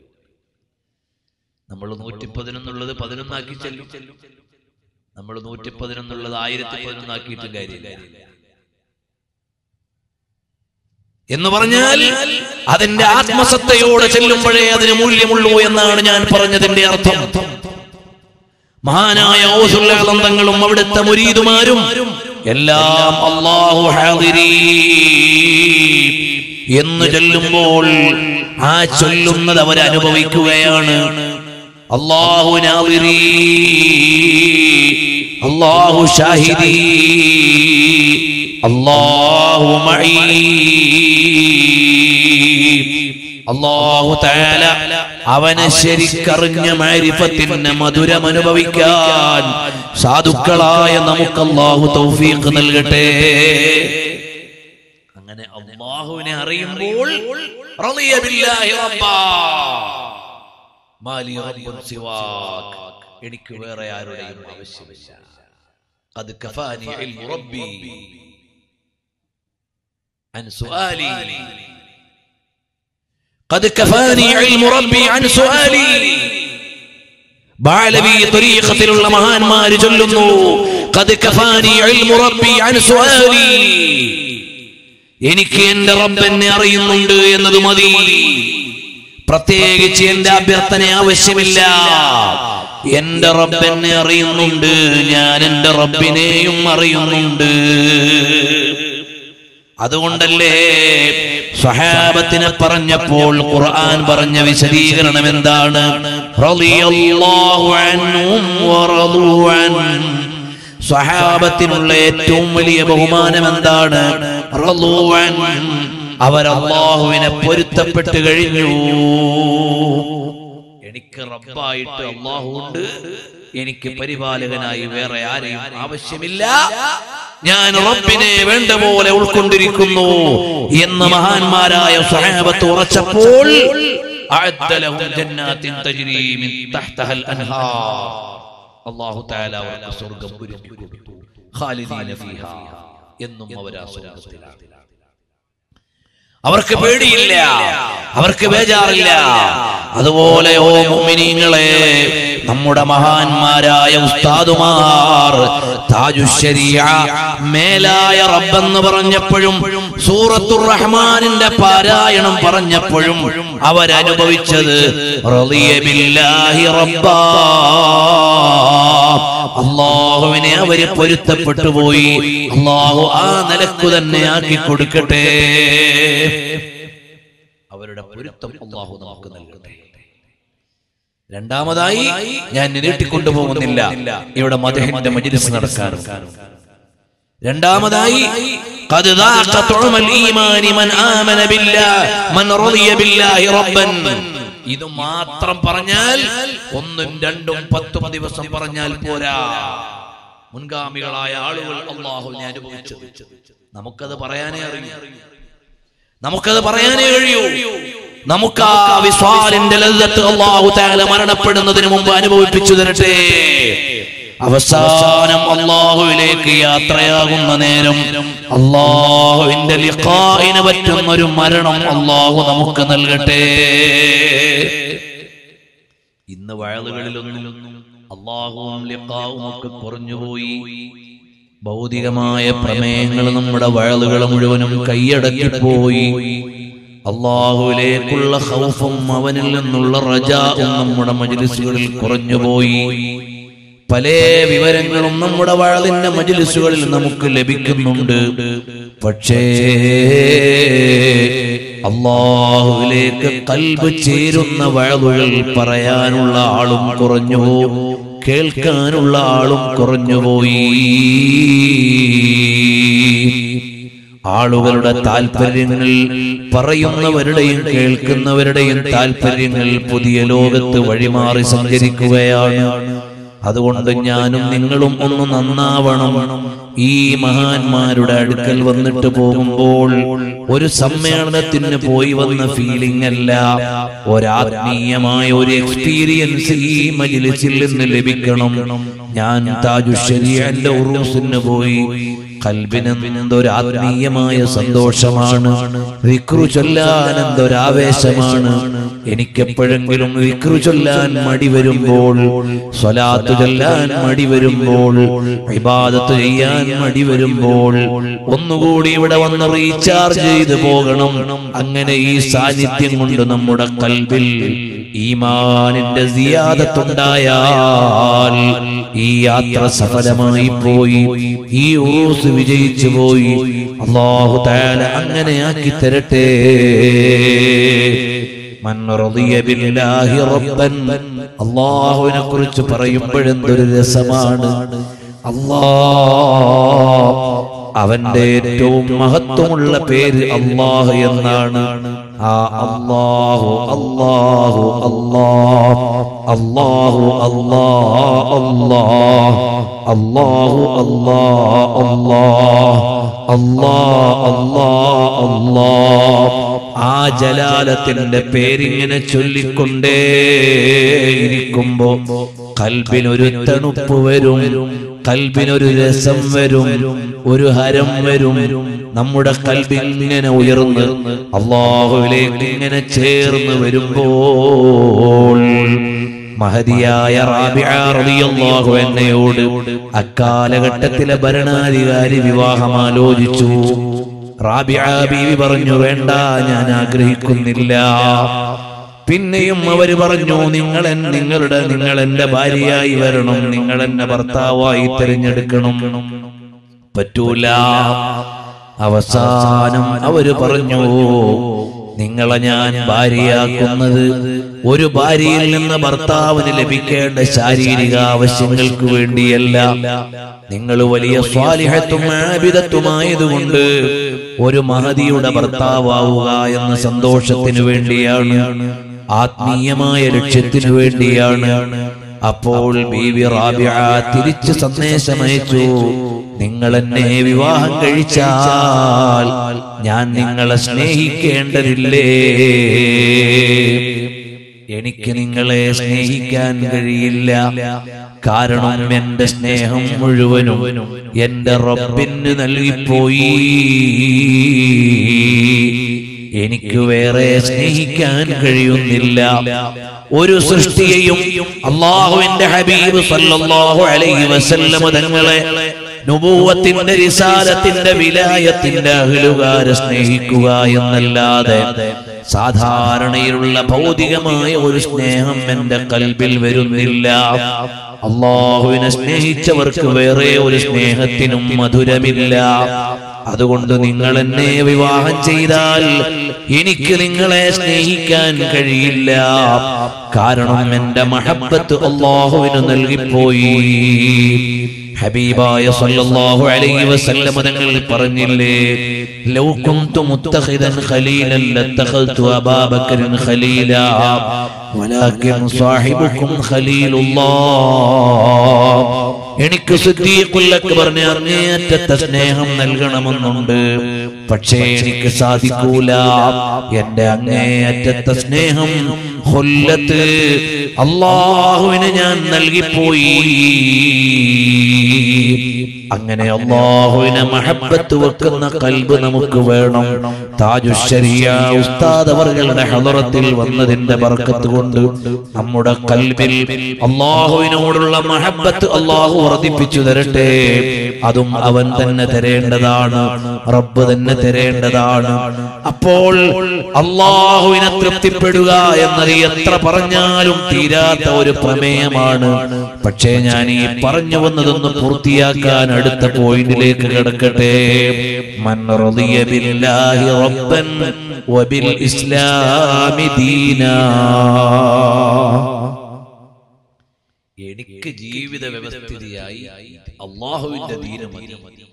നമ്മൾ 111 11 ആക്കി ചെല്ലും. നമ്മൾ 111 1011 ആക്കിയിട്ട് കാര്യമില്ല എന്ന് പറഞ്ഞാൽ അതിന്റെ ആത്മസത്തയോടെ ചെല്ലുമ്പോഴേ അതിന് മൂല്യമുള്ളൂ എന്നാണ് ഞാൻ പറഞ്ഞതിന്റെ അർത്ഥം. മഹാനായ ഗൗസുൽ ആലം തങ്ങളും അവിടുത്തെ മുരീദുമാരും എല്ലാം അല്ലാഹു ഹാദിരി എന്ന് ചൊല്ലുമ്പോൾ ആ ചൊല്ലുന്നത് അവർ അനുഭവിക്കുകയാണ്. അല്ലാഹു നാദിരി അല്ലാഹു ഷാഹിദി അല്ലാഹു മഈ. അല്ലാഹു തആല അവനെ ശരിക്കറിഞ്ഞ മാരിഫത്തിന്റെ മധുരം അനുഭവിക്കാൻ സാധുക്കളായ നമുക്ക് അല്ലാഹു തൗഫീഖ് നൽകട്ടെ. അങ്ങനെ അല്ലാഹുവിനെ അറിയുമ്പോൾ റളിയ ബില്ലാഹി റബ്ബാ മാലി റബ്ബുൻ സിവാക്, എനിക്ക് വേറെ ആരുടെയും ആവശ്യമില്ല. ഖദ് കഫാനി ഇൽമു റബ്ബി അൻ സുആലി ഖദ് കഫാനി ഇൽമു റബ്ബി അൻ സുആലി. ബാലവി തരീഖത്തിലുള്ള മഹാന്മാര് ചൊല്ലുന്നു ഖദ് കഫാനി ഇൽമു റബ്ബി അൻ സുആലി. എനിക്ക് എന്റെ റബ്ബിനെ അറിയുന്നുണ്ട് എന്നത് മതി, പ്രത്യേകിച്ച് എന്റെ അഭ്യർത്ഥന ആവശ്യമില്ല. എന്റെ റബ്ബിനെ അറിയുന്നുണ്ട്, ഞാൻ എന്റെ റബ്ബിനെയും അറിയുന്നുണ്ട്. അതുകൊണ്ടല്ലേ സ്വഹാബത്തിനെ പറഞ്ഞപ്പോൾ ഖുർആൻ പറഞ്ഞ വിശദീകരണം എന്താണ്? റളിയല്ലാഹു അൻഹും വറളൂ അൻഹു. സ്വഹാബത്തിനുള്ള ഏറ്റവും വലിയ ബഹുമാനം എന്താണ്? റളൂ അൻഹു, അവർ അല്ലാഹുവിനെ പൊരുത്തപ്പെട്ട് കഴിഞ്ഞു. എനിക്ക് റബ്ബായിട്ട് അല്ലാഹു ഉണ്ട്, എനിക്ക് പരിപാലകനായി വേറെ ആരെയും ആവശ്യമില്ല. ഞാൻ റബ്ബിനെ വേണ്ട പോലെ ഉൾക്കൊണ്ടിരിക്കുന്നു എന്ന് മഹാന്മാരായ സ്വഹാബത്ത് ഉറച്ചപ്പോൾ അഅദ്ദ ലഹും ജന്നാത്തിൻ തജ്രി മിൻ തഹ്തഹൽ അൻഹാർ, അല്ലാഹു തആല അവർക്ക് സ്വർഗ്ഗം ഒരുക്കി കൊടുത്തു. ഖാലിദീന ഫീഹാ, എന്നും അവർ ആ സ്വർഗ്ഗത്തിലാണ്. അവർക്ക് പേടിയില്ല, അവർക്ക് ബേജാറില്ല. അതുപോലെ ഓ മുഅ്മിനീങ്ങളെ, നമ്മുടെ മഹാന്മാരായ ഉസ്താദുമാർ താജുശ്ശരീഅ മേലായ റബ്ബെന്ന് പറഞ്ഞപ്പോഴും സൂറത്തുർ റഹ്മാനിന്റെ പാരായണം പറഞ്ഞപ്പോഴും അവരനുഭവിച്ചത് റളിയ ബില്ലാഹി റബ്ബാ, അല്ലാഹുവിനെ അവര് പൊരുത്തപ്പെട്ടു പോയി. അല്ലാഹു ആ നിലക്കു തന്നെ ആക്കി കൊടുക്കട്ടെ. അവരുടെ പൊരുത്തം അല്ലാഹു നമുക്ക് നൽകട്ടെ. രണ്ടാമതായി, ഞാൻ നീട്ടിക്കൊണ്ടുപോകുന്നില്ല, ഇവിടെ മദ്ഹിന്റെ മജ്ലിസ് നടക്കാറുണ്ട്. രണ്ടാമതായി, ഖദ് ദാഖ തുഅമൽ ഈമാനി മൻ ആമന ബില്ലാഹി മൻ റളിയ ബില്ലാഹി റബ്ബൻ. ഇത് മാത്രം പറഞ്ഞാൽ, ഒന്നും രണ്ടും 10 ദിവസം പറഞ്ഞാൽ പോരാ. മുൻഗാമികളായ ആളുകൾ അല്ലാഹുവിനെ അനുഭവിച്ചത് നമുക്കത് പറയാനേ അറിയൂ, നമുക്കത് പറയാനേ കഴിയൂ. നമുക്ക് ആ വിസ്വാലിന്റെ ലദ്ദത്ത് അല്ലാഹു തആല മരണപ്പെടുന്നതിന് മുമ്പ് അനുഭവിപ്പിച്ചു തരട്ടെ. അവസാനം അല്ലാഹുവിലേക്ക് യാത്രയാകുന്ന നേരം അല്ലാഹുവിന്റെ ലിഖാഇന് പറ്റുന്ന ഒരു മരണം അല്ലാഹു നമുക്ക് നൽകട്ടെ. ഇന്ന് വഅളുകളിലൊന്നും അല്ലാഹുവും ലിഖാഉം ഒക്കെ കുറഞ്ഞുപോയി. ഭൗതികമായ പ്രമേയങ്ങൾ നമ്മുടെ വഅളുകൾ മുഴുവനും കൈയടക്കിപ്പോയി. അല്ലാഹുവിലേക്കുള്ള ഖൗഫും അവനിൽ നിന്നുള്ള റജാഉം നമ്മുടെ മജ്ലിസുകളിൽ കുറഞ്ഞുപോയി. പല വിവരങ്ങളും നമ്മുടെ വഅളിന്റെ മജ്ലിസുകളിൽ നമുക്ക് ലഭിക്കുന്നുണ്ട്. പക്ഷേ അല്ലാഹുവിലേക്ക് ഖൽബ് ചേരുന്ന വഅളുകൾ പറയാനുള്ള ആളും കുറഞ്ഞു, കേൾക്കാനുള്ള ആളും കുറഞ്ഞുപോയി. ആളുകളുടെ താല്പര്യങ്ങൾ, പറയുന്നവരുടെയും കേൾക്കുന്നവരുടെയും താല്പര്യങ്ങൾ പുതിയ ലോകത്ത് വഴിമാറി സഞ്ചരിക്കുകയാണ്. അതുകൊണ്ട് ഞാനും നിങ്ങളും ഒന്ന് നന്നാവണം. ഈ മഹാന്മാരുടെ അടുക്കൽ വന്നിട്ട് പോകുമ്പോൾ ഒരു സമ്മേളനത്തിന് പോയി വന്ന ഫീലിംഗ് അല്ല, ഒരാത്മീയമായ ഒരു എക്സ്പീരിയൻസ് ഈ മജ്ലിസിൽ നിന്ന് ലഭിക്കണം. ഞാൻ താജുശ്ശരീഅന്റെ ഉറൂസിന് പോയി, ഖൽബിന് എന്തൊരു ആത്മീയമായ സന്തോഷമാണ്. ദിക്റ് ചൊല്ലാൻ എന്തൊരാവേശമാണ്. എനിക്കെപ്പോഴെങ്കിലും ദിക്റ് ചൊല്ലാൻ മടി വരുമ്പോൾ, സ്വലാത്ത് ചൊല്ലാൻ മടി വരുമ്പോൾ, ഇബാദത്ത് ചെയ്യാൻ മടി വരുമ്പോൾ ഒന്നുകൂടി ഇവിടെ വന്ന് റീചാർജ് ചെയ്ത് പോകണം. അങ്ങനെ ഈ സാന്നിധ്യം കൊണ്ട് നമ്മുടെ ഖൽബിൽ ഈമാനിന്റെ സിയാദത്തുണ്ടായാൽ ഈ യാത്ര സഫലമായി പോയി, ഈ ഉറൂസ് വിജയിച്ചു പോയി. അല്ലാഹു തആല അങ്ങനെയാക്കി തരട്ടെ. മൻ റളിയ ബില്ലാഹി റബ്ബൻ, അല്ലാഹുവിനെ കുറിച്ച് പറയുമ്പോഴെന്തൊരു രസമാണ്. അല്ലാഹ്, അവന്റെ ഏറ്റവും മഹത്വമുള്ള പേര് അല്ലാഹ് എന്നാണ്. ആ അല്ലാഹു അല്ലാഹു അല്ലാഹ് അല്ലാഹു അല്ലാഹ് അല്ലാഹു അല്ലാഹ് അല്ലാഹ് അല്ലാഹ് അല്ലാഹ്. ആ ജലാലത്തിന്റെ പേരിങ്ങനെ ചൊല്ലിക്കൊണ്ടേയിരിക്കുമ്പോ ഖൽബിനൊരു തണുപ്പ് വരും, ഖൽബിനൊരു രസം വരും, ഒരു ഹരം വരും. നമ്മുടെ ഖൽബ് ഇങ്ങനെ ഉയർന്ന് അല്ലാഹുവിലേക്ക് ഇങ്ങനെ ചേർന്ന് വരുമ്പോൾ മഹദിയായ റാബിഅ റളിയല്ലാഹു അൻഹയോട് അക്കാലഘട്ടത്തിലെ ഭരണാധികാരി വിവാഹം ആലോചിച്ചു. റാബിഅ ബീവി പറഞ്ഞു, വേണ്ട, ഞാൻ ആഗ്രഹിക്കുന്നില്ല. പിന്നെയും അവര് പറഞ്ഞു, നിങ്ങൾ എന്റെ ഭാര്യയായി വരണം, നിങ്ങൾ എന്നെ ഭർത്താവായി തിരഞ്ഞെടുക്കണം. പറ്റൂല. അവസാനം അവര് പറഞ്ഞു, നിങ്ങളെ ഞാൻ ഭാര്യയാക്കുന്നത് ഒരു ഭാര്യയിൽ നിന്ന് ഭർത്താവിന് ലഭിക്കേണ്ട ശാരീരിക ആവശ്യങ്ങൾക്ക് വേണ്ടിയല്ല, നിങ്ങൾ വലിയ സ്വാലിഹത്തും ആബിദത്തുമായതുകൊണ്ട് ഒരു മഹദിയുടെ ഭർത്താവുക എന്ന സന്തോഷത്തിനു വേണ്ടിയാണ്, ആത്മീയമായ ലക്ഷ്യത്തിനു വേണ്ടിയാണ്. അപ്പോൾ ബീവി റാബിഅ തിരിച്ച് സന്ദേശമയച്ചു, നിങ്ങൾ എന്നെ വിവാഹം കഴിച്ചാൽ ഞാൻ നിങ്ങളെ സ്നേഹിക്കേണ്ടതില്ലേ? എനിക്ക് നിങ്ങളെ സ്നേഹിക്കാൻ കഴിയില്ല. കാരണം എന്റെ സ്നേഹം മുഴുവനും എന്റെ റബ്ബിന് നൽകിപ്പോയി. എനിക്ക് വേറെ സ്നേഹിക്കാൻ കഴിയുന്നില്ല. ഒരു സൃഷ്ടിയെയും അല്ലാഹുവിന്റെ ഹബീബ് സല്ലല്ലാഹു അലൈഹി വസല്ലം തങ്ങളെ നുബുവത്തിന്റെ റിസാലത്തിന്റെ വിലായത്തിന്റെ അഹ്ലുകാരെ സ്നേഹിക്കുക എന്നല്ലാതെ സാധാരണയിലുള്ള ഭൗതികമായ ഒരു സ്നേഹം എന്റെ കൽബിൽ വരുന്നില്ല. അല്ലാഹുവിനെ സ്നേഹിച്ചവർക്ക് വേറെ ഒരു സ്നേഹത്തിനും മധുരമില്ല. അതുകൊണ്ട് നിങ്ങൾ എന്നെ വിവാഹം ചെയ്താൽ എനിക്ക് നിങ്ങളെ സ്നേഹിക്കാൻ കഴിയില്ല. കാരണം എന്റെ മഹബ്ബത്ത് അല്ലാഹുവിന് നൽകിപ്പോയി. ഹബീബായ സല്ലല്ലാഹു അലൈഹി വസല്ലം തങ്ങൾ പറഞ്ഞില്ലേ, ലൗ കുന്തു മുത്തഖിദൻ ഖലീലൻ ലത്തഖൽതു അബൂബക്കറൻ ഖലീലാ വലാകിൻ സാഹിബുക്കും ഖലീലുല്ലാഹ്. എനിക്ക് സിദ്ദീഖുൽ അക്ബറിനെ അങ്ങേയറ്റത്തെ സ്നേഹം നൽകണമെന്നുണ്ട്, പക്ഷേ എനിക്ക് സാധിക്കൂല. എന്റെ അങ്ങേയറ്റത്തെ സ്നേഹം ഖുല്ലത്ത് അല്ലാഹുവിന് ഞാൻ നൽകിപ്പോയി. അങ്ങനെ അല്ലാഹുവിനെ മഹബ്ബത്ത് വെക്കുന്ന ഖൽബ് നമുക്ക് വേണം. താജുശ്ശരിയ ഉസ്താദ് അവരുടെ ഹളറത്തിൽ വന്നതിന്റെ ബർക്കത്ത് കൊണ്ട് നമ്മുടെ ഖൽബിൽ അല്ലാഹുവിനോടുള്ള മഹബ്ബത്ത് അല്ലാഹു വർദ്ധിപ്പിച്ചു തരട്ടെ. അതും അവൻ തന്നെ തരേണ്ടതാണ്, റബ്ബ് തന്നെ തരേണ്ടതാണ്. അപ്പോൾ അല്ലാഹുവിനെ തൃപ്തിപ്പെടുക എന്നത് എത്ര പറഞ്ഞാലും തീരാത്ത ഒരു പ്രമേയമാണ്. പക്ഷേ ഞാൻ ഈ പറഞ്ഞു വന്നതൊന്ന് പൂർത്തിയാക്കാൻ അടുത്ത പോയിന്റിലേക്ക് കിടക്കട്ടെ. മൻ റളിയ ബില്ലാഹി റബ്ബൻ വബിൽ ഇസ്ലാമി ദീനാ. എനിക്ക് ജീവിത വ്യവസ്ഥിതിയായി അല്ലാഹുവിന്റെ ദീന് മതി.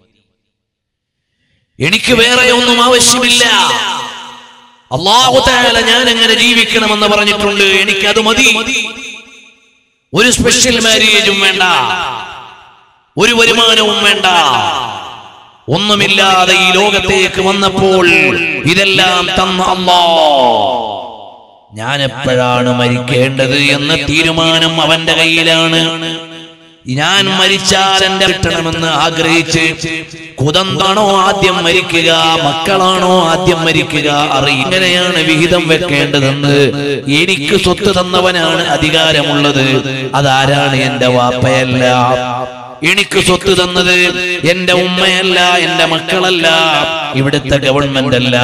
എനിക്ക് വേറെ ഒന്നും ആവശ്യമില്ല. അല്ലാഹു തആല ഞാൻ എങ്ങനെ ജീവിക്കണമെന്ന് പറഞ്ഞിട്ടുണ്ട്, എനിക്കത് മതി. ഒരു സ്പെഷ്യൽ മാരേജും വേണ്ട, ഒരു വരുമാനവും വേണ്ട. ഒന്നുമില്ലാതെ ഈ ലോകത്തേക്ക് വന്നപ്പോൾ ഇതെല്ലാം തന്ന അല്ലാഹ് ഞാൻ എപ്പോഴാണ് മരിക്കേണ്ടത് എന്ന തീരുമാനം അവന്റെ കയ്യിലാണ്. ഞാൻ മരിച്ചാൽ എന്റെ കിട്ടണമെന്ന് ആഗ്രഹിച്ച് കുതന്താണോ ആദ്യം മരിക്കുക, മക്കളാണോ ആദ്യം മരിക്കുക, ഇങ്ങനെയാണ് വിഹിതം വെക്കേണ്ടതെന്ന് എനിക്ക് സ്വത്ത് തന്നവനാണ് അധികാരമുള്ളത്. അതാരാണ്? എന്റെ വാപ്പയല്ല. എനിക്ക് സ്വത്ത് തന്നത് എന്റെ ഉമ്മയല്ല, എന്റെ മക്കളല്ല, ഇവിടുത്തെ ഗവൺമെന്റ് അല്ല.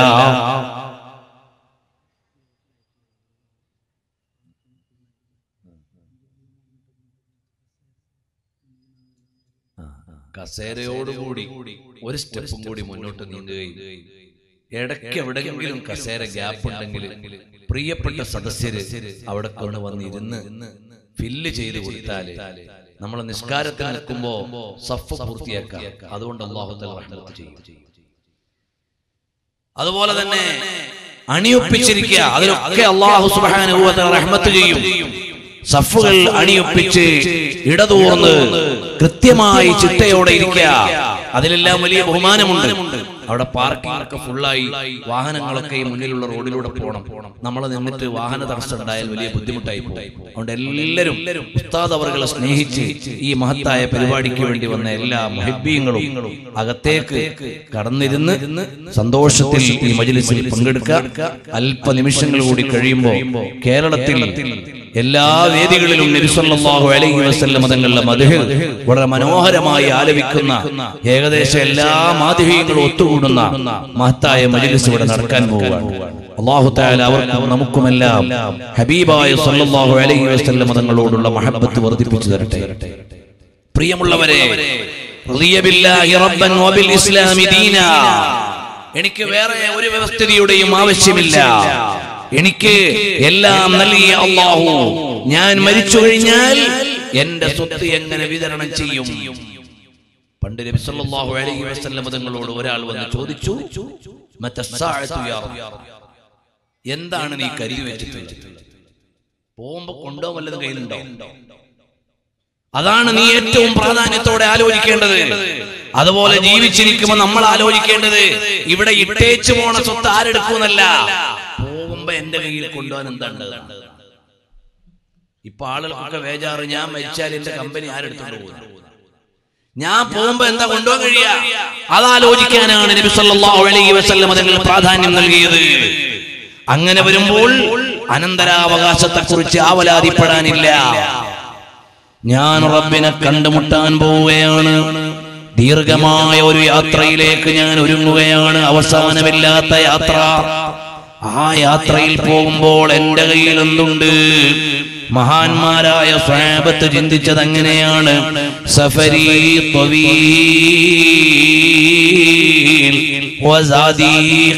കസേരയോടുകൂടി ഒരു സ്റ്റെപ്പും കൂടി മുന്നോട്ട് നീങ്ങുകയും ഇടയ്ക്ക് എവിടെയെങ്കിലും കസേര ഗ്യാപ്പ് ഉണ്ടെങ്കിൽ പ്രിയപ്പെട്ട സദസ്യര് അവിടെ കൊണ്ടുവന്നിരുന്ന് ഫില്ല് ചെയ്ത് കൊടുത്താല് നമ്മൾ നിസ്കാരത്തിൽ നിൽക്കുമ്പോ സഫ് പൂർത്തിയാക്കാം. അതുകൊണ്ട് അല്ലാഹു തആല റഹ്മത്ത് ചെയ്യും. അതുപോലെ തന്നെ അണിയൊപ്പിച്ചിരിക്കുക, അതിലൊക്കെ അല്ലാഹു സുബ്ഹാനഹു വ തആല റഹ്മത്ത് ചെയ്യും. സഫുകൾ അണിയൊപ്പിച്ച് ഇടതൂർന്ന് കൃത്യമായി ചിട്ടയോടെ ഇരിക്കുക, അതിലെല്ലാം വലിയ ബഹുമാനമുണ്ട്. അവിടെ പാർക്കിംഗ് ഒക്കെ ഫുള്ളായി, വാഹനങ്ങളൊക്കെ ഈ മുന്നിലുള്ള റോഡിലൂടെ പോകണം. നമ്മൾ നിന്നിട്ട് വാഹന തടസ്സം ഉണ്ടായാൽ വലിയ ബുദ്ധിമുട്ടായി പോകും. അതുകൊണ്ട് എല്ലാവരും ഉസ്താദ് അവർകളെ സ്നേഹിച്ച് ഈ മഹത്തായ പരിപാടിക്ക് വേണ്ടി വന്ന എല്ലാ മുഹിബ്ബീങ്ങളും അകത്തേക്ക് കടന്നിരുന്ന് സന്തോഷത്തിൽ ഈ മജ്‌ലിസിൽ പങ്കെടുക്കുക. അല്പനിമിഷങ്ങൾ കൂടി കഴിയുമ്പോൾ കേരളത്തിൽ എല്ലാ വേദികളിലും നബി സല്ലല്ലാഹു അലൈഹി വസല്ലം തങ്ങളുടെ മദ്ഹ് വളരെ മനോഹരമായി ആലപിക്കുന്ന ഏകദേശം എല്ലാ മാദ്ഹീങ്ങളും ഒത്തുകൂടുന്ന മഹത്തായ മജ്‌ലിസ് ഇവിടെ നടക്കാൻ പോവുകയാണ്. അല്ലാഹു തആല അവർക്കും നമുക്കുമെല്ലാം ഹബീബായ സല്ലല്ലാഹു അലൈഹി വസല്ലം തങ്ങളോടുള്ള മഹബ്ബത്ത് വർദ്ധിപ്പിച്ചു തരട്ടെ. പ്രിയമുള്ളവരെ, റളിയ ബില്ലാഹി റബ്ബൻ വബിൽ ഇസ്ലാമി ദീനാ. എനിക്ക് വേറെ ഒരു വ്യവസ്ഥിതിയുടെയും ആവശ്യമില്ല. എനിക്ക് എല്ലാം നൽകിയ അല്ലാഹു ഞാൻ മരിച്ചു കഴിഞ്ഞാൽ എന്റെ സ്വത്ത് എങ്ങനെ വിതരണം ചെയ്യും? പണ്ട് നബി സല്ലല്ലാഹു അലൈഹി വസല്ലം തങ്ങളോട് ഒരാൾ വന്ന് ചോദിച്ചു, മതസ്സാഅതു യാ റബ്ബ്, എന്താണ് നീ കരുതി വെച്ചിട്ടുള്ളത്? പോകുമ്പോ കൊണ്ടോ വല്ലതും കയ്യിലുണ്ടോ? അതാണ് നീ ഏറ്റവും പ്രാധാന്യത്തോടെ ആലോചിക്കേണ്ടത്. അതുപോലെ ജീവിച്ചിരിക്കുമ്പോൾ നമ്മൾ ആലോചിക്കേണ്ടത് ഇവിടെ ഇട്ടേച്ചു പോണ സ്വത്ത് ആരെടുക്കുന്നല്ല, പോകുമ്പോ എന്റെ കയ്യിൽ കൊണ്ടുപോകാൻ എന്താണ്. ഇപ്പൊ ആളുകൾക്കൊക്കെ വേജാറ്, ഞാൻ മരിച്ചാൽ എന്റെ കമ്പനി ആരെടുത്തോണ്ട് പോകുന്നു, ഞാൻ പോകുമ്പോ എന്താ കൊണ്ടുപോകാൻ കഴിയാ, അതാലോചിക്കാനാണ് നബി സല്ലല്ലാഹു അലൈഹി വസല്ലം അതിന് പ്രാധാന്യം നൽകിയത്. അങ്ങനെ വരുമ്പോൾ അനന്തരാവകാശത്തെ കുറിച്ച് ആവലാതിപ്പെടാനില്ല. ഞാൻ റബ്ബിനെ കണ്ടുമുട്ടാൻ പോവുകയാണ്, ദീർഘമായ ഒരു യാത്രയിലേക്ക് ഞാൻ ഒരുങ്ങുകയാണ്, അവസാനമില്ലാത്ത യാത്ര. ആ യാത്രയിൽ പോകുമ്പോൾ എന്റെ കയ്യിൽ എന്തുണ്ട്? മഹാന്മാരായ സ്വഹാബത്ത് ചിന്തിച്ചത് അങ്ങനെയാണ്, സഫരി ത്വവീൽ വസാദി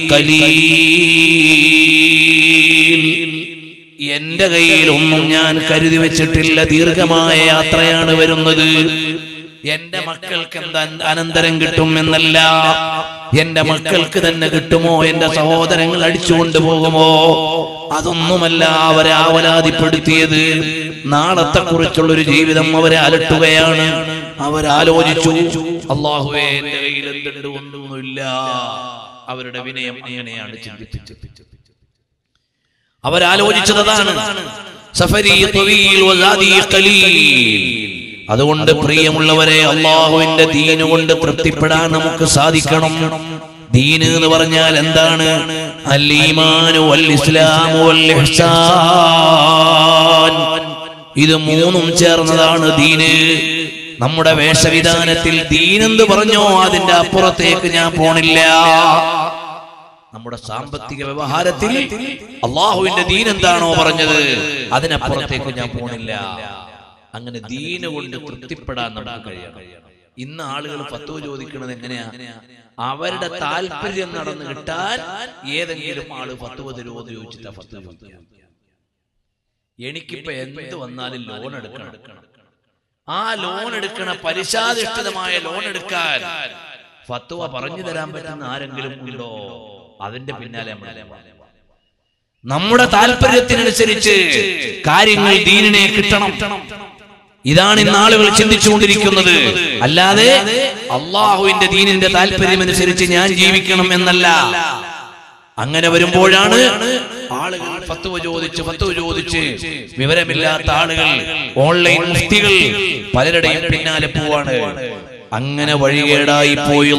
ഖലീൽ. എന്റെ കയ്യിലൊന്നും ഞാൻ കരുതി വെച്ചിട്ടില്ല, ദീർഘമായ യാത്രയാണ് വരുന്നത്. എന്റെ മക്കൾക്ക് എന്താ അനന്തരം കിട്ടും എന്നല്ല, എന്റെ മക്കൾക്ക് തന്നെ കിട്ടുമോ, എന്റെ സഹോദരങ്ങൾ അടിച്ചുകൊണ്ടു പോകുമോ, അതൊന്നുമല്ല അവരെ ആവലാതിപ്പെടുത്തിയത്. നാളത്തെ കുറിച്ചുള്ളൊരു ജീവിതം അവരെ അലട്ടുകയാണ്. അവരാലോചിച്ചു, അല്ലാഹുവേ എന്റെ കയ്യിൽ എന്തുണ്ട്, ഒന്നുമില്ല. അവരുടെ വിനയം അങ്ങനെയാണ് ചിന്തിപ്പിച്ചത്. അവരാലോചിച്ചത് അതാണ്, സഫരി ത്വവീൽ വസാദി ഖലീൽ. അതുകൊണ്ട് പ്രിയമുള്ളവരെ, അല്ലാഹുവിന്റെ ദീന് കൊണ്ട് തൃപ്തിപ്പെടാൻ നമുക്ക് സാധിക്കണം. ദീന് എന്ന് പറഞ്ഞാൽ എന്താണ്? അൽ ഈമാനു വൽ ഇസ്ലാമു വൽ ഇഹ്സാൻ. ഇത് മൂന്നും ചേർന്നതാണ് ദീന്. നമ്മുടെ വേഷവിധാനത്തിൽ ദീനെന്ന് പറഞ്ഞോ അതിന്റെ അപ്പുറത്തേക്ക് ഞാൻ പോണില്ല. നമ്മുടെ സാമ്പത്തിക വ്യവഹാരത്തിൽ അല്ലാഹുവിന്റെ ദീൻ എന്താണോ പറഞ്ഞത് അതിനപ്പുറത്തേക്ക് ഞാൻ പോണില്ല. അങ്ങനെ ദീന് കൊണ്ട് തൃപ്തിപ്പെടാൻ നമുക്ക് കഴിയണം. ഇന്ന് ആളുകൾ ഫത്വ ചോദിക്കുന്നത് എങ്ങനെയാ? അവരുടെ താല്പര്യം നടന്നു കിട്ടാൻ ഏതെങ്കിലും ആള് ഫത്വ തരുമോ എന്ന് ചോദിച്ചിട്ടാ ഫത്വ ചോദിക്കുക. എനിക്കിപ്പോ എന്ത് വന്നാലും ലോൺ എടുക്കണം, ആ ലോൺ എടുക്കണ പലിശാധിഷ്ഠിതമായ ലോൺ എടുക്കാൻ ഫത്വ പറഞ്ഞു തരാൻ പറ്റുന്ന ആരെങ്കിലും ഉണ്ടോ? അതിന്റെ പിന്നാലെ നമ്മുടെ താല്പര്യത്തിനനുസരിച്ച് കാര്യങ്ങൾ ദീനിനെ കിട്ടണം. ഇതാണ് ഇന്ന് ആളുകൾ ചിന്തിച്ചുകൊണ്ടിരിക്കുന്നത്. അല്ലാതെ അള്ളാഹുവിന്റെ ദീനിന്റെ താല്പര്യമനുസരിച്ച് ഞാൻ ജീവിക്കണം എന്നല്ല. അങ്ങനെ വരുമ്പോഴാണ് ആളുകൾ ഫത്വ ചോദിച്ച് വിവരമില്ലാത്ത ആളുകൾ, ഓൺലൈൻ മുഫ്തികൾ പലരുടെയും പിന്നാലെ പോവാണ്. അങ്ങനെ വഴികേടായി പോയി,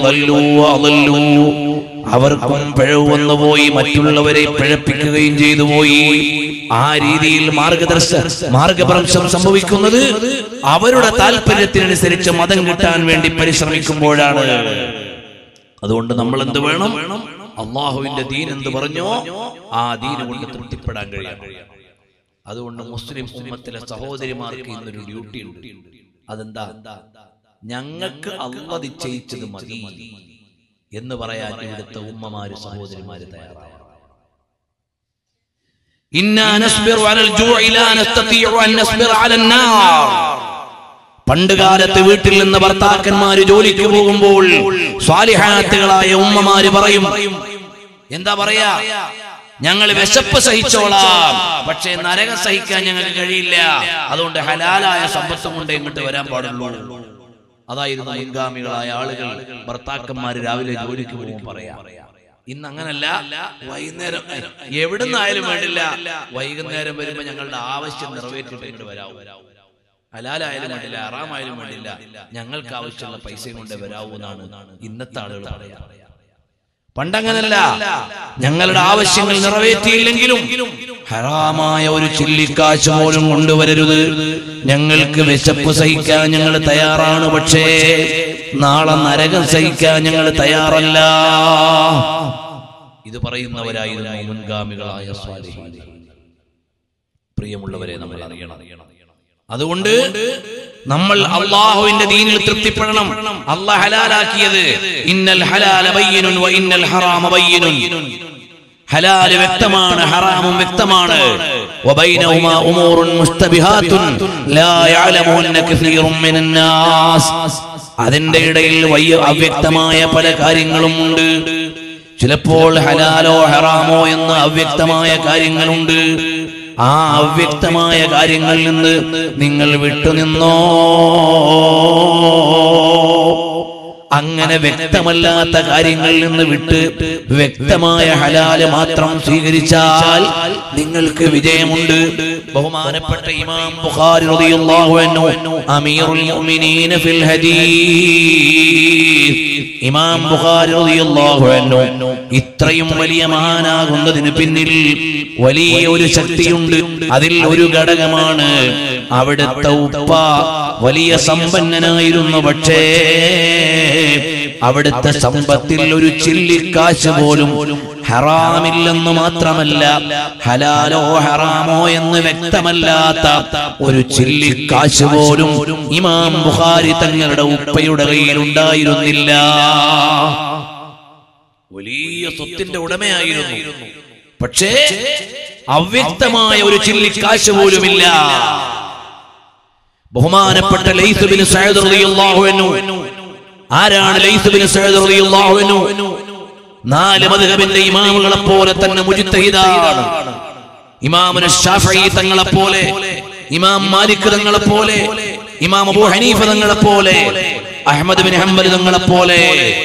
അവർക്കും പിഴവ് വന്നുപോയി, മറ്റുള്ളവരെ പിഴപ്പിക്കുകയും ചെയ്തു പോയി. ആ രീതിയിൽ മാർഗഭ്രംശം സംഭവിക്കുന്നത് അവരുടെ താല്പര്യത്തിനനുസരിച്ച് മതം കിട്ടാൻ വേണ്ടി പരിശ്രമിക്കുമ്പോഴാണ്. അതുകൊണ്ട് നമ്മൾ എന്ത് വേണം? അള്ളാഹുവിന്റെ ദീൻ എന്ത് പറഞ്ഞോ ആ ദീന് കൊണ്ട് തൃപ്തിപ്പെടാൻ കഴിയണം. അതുകൊണ്ട് മുസ്ലിം ഉമ്മത്തിലെ സഹോദരിമാർക്ക് ഇന്നൊരു ഡ്യൂട്ടി ഉണ്ട്. അതെന്താ? ഞങ്ങൾക്ക് അല്ലാഹ് നിശ്ചയിച്ചത് മതി എന്ന് പറയാൻ ഇവിടുത്തെ ഉമ്മമാര് സഹോദരിമാര് തയ്യാറാണ്. പണ്ടുകാലത്ത് വീട്ടിൽ നിന്ന് ഭർത്താക്കന്മാര് ജോലിക്ക് പോകുമ്പോൾ സ്വാലിഹാത്തുകളായ ഉമ്മമാര് പറയും, എന്താ പറയാ, ഞങ്ങൾ വിശപ്പ് സഹിച്ചോളാം, പക്ഷേ നരകം സഹിക്കാൻ ഞങ്ങൾക്ക് കഴിയില്ല. അതുകൊണ്ട് ഹലാലായ സമ്പത്ത് കൊണ്ട് ഇങ്ങോട്ട് വരാൻ പാടുള്ളൂ. അതായിരുന്നു മുൻഗാമികളായ ആളുകൾ ഭർത്താക്കന്മാര് രാവിലെ ജോലിക്ക് പോകുമ്പോൾ പറയാ. ഇന്ന് അങ്ങനല്ല, വൈകുന്നേരം എവിടുന്നായാലും വേണ്ടില്ല, വൈകുന്നേരം വരുമ്പോ ഞങ്ങളുടെ ആവശ്യം നിറവേറ്റിട്ട് ഇങ്ങോട്ട് വരാവൂ. ഹലാലായാലും വേണ്ടില്ല, ഹറാമായാലും വേണ്ടില്ല, ഞങ്ങൾക്ക് ആവശ്യമുള്ള പൈസയും കൊണ്ട് വരാവൂ എന്നാണ് ഇന്നത്തെ ആളുകൾ പറയാ. പണ്ടങ്ങനല്ല, ഞങ്ങളുടെ ആവശ്യങ്ങൾ നിറവേറ്റിയില്ലെങ്കിലും ഹറാമായ ഒരു ചില്ലിക്കാശ് പോലും കൊണ്ടുവരരുത്, ഞങ്ങൾക്ക് വിശപ്പ് സഹിക്കാൻ ഞങ്ങൾ തയ്യാറാണ്, പക്ഷേ നാളെ നരകം സഹിക്കാൻ ഞങ്ങൾ തയ്യാറല്ല. ഇത് പറയുന്നവരായിരുന്നു മുൻഗാമികളായ സ്വാലിഹീൻ. പ്രിയമുള്ളവരെ, നമ്മൾ അറിയണം. അതുകൊണ്ട് നമ്മൾ അല്ലാഹുവിന്റെ ദീനിൽ തൃപ്തിപ്പെടണം. അല്ലാഹു ഹലാലാക്കിയത് ഇന്നൽ ഹലാല ബയ്യിനുൻ വ ഇന്നൽ ഹറാമ ബയ്യിനുൻ. ഹലാൽ വ്യക്തമാണ്, ഹറാമും വ്യക്തമാണ്. വബൈനഹുമാ ഉമൂറുൻ മുസ്തബിഹാത്തുൻ ലാ യഅലമുന്ന കസീറുൻ മിനൻ നാസ്. അതിന്റെ ഇടയിൽ അവ്യക്തമായ പല കാര്യങ്ങളും ഉണ്ട്. ചിലപ്പോൾ ഹലാലോ ഹറാമോ എന്ന് അവ്യക്തമായ കാര്യങ്ങളുണ്ട്. ആ അവ്യക്തമായ കാര്യങ്ങളിൽ നിന്ന് നിങ്ങൾ വിട്ടുനിന്നോ? അങ്ങനെ വ്യക്തമല്ലാത്ത കാര്യങ്ങളിൽ നിന്ന് വിട്ട് വ്യക്തമായ ഹലാല് മാത്രം സ്വീകരിച്ചാൽ നിങ്ങൾക്ക് വിജയമുണ്ട്. ബഹുമാനപ്പെട്ട ഇമാം ബുഖാരി റളിയല്ലാഹു അൻഹു അമീറുൽ മുഅ്മിനീന ഫിൽ ഹദീസ്, ഇമാം ബുഖാരി റളിയല്ലാഹു അൻഹു ഇത്രയും വലിയ മഹാനാകുന്നതിന് പിന്നിൽ വലിയ ഒരു ശക്തിയുണ്ട്. അതിൽ ഒരു ഘടകമാണ് അവിടുത്തെ ഉപ്പ വലിയ സമ്പന്നനായിരുന്നു. പക്ഷേ അവിടുത്തെ സമ്പത്തിൽ ഒരു ചില്ലിക്കാശ് പോലും ഹറാമില്ലെന്ന് മാത്രമല്ല, ഹലാലോ ഹറാമോ എന്ന് വ്യക്തമല്ലാത്ത ഒരു ചില്ലിക്കാശ് പോലും ഇമാം ബുഖാരി തങ്ങളുടെ ഉപ്പയുടെ കയ്യിൽ ഉണ്ടായിരുന്നില്ല. വലിയ സ്വത്തിന്റെ ഉടമയായിരുന്നു, പക്ഷേ അവ്യക്തമായ ഒരു ചില്ലിക്കാശ് പോലുമില്ല. ബഹുമാനപ്പെട്ട ലൈസ് ബിൻ സഅദ് റളിയല്ലാഹു അൻഹു, ആരാണ് ലൈസ് ബിൻ സഅദ് റളിയല്ലാഹു അൻഹു? 4 മദ്ഹബിന്റെ ഇമാമുകളെ പോലെ തന്നെ മുജ്തഹിദാണ്. ഇമാമുന ശാഫഈ തങ്ങളെ പോലെ, ഇമാം മാലിക് തങ്ങളെ പോലെ, ഇമാം അബൂ ഹനീഫ തങ്ങളെ പോലെ, അഹ്മദ് ബിൻ ഹംബൽ തങ്ങളെ പോലെ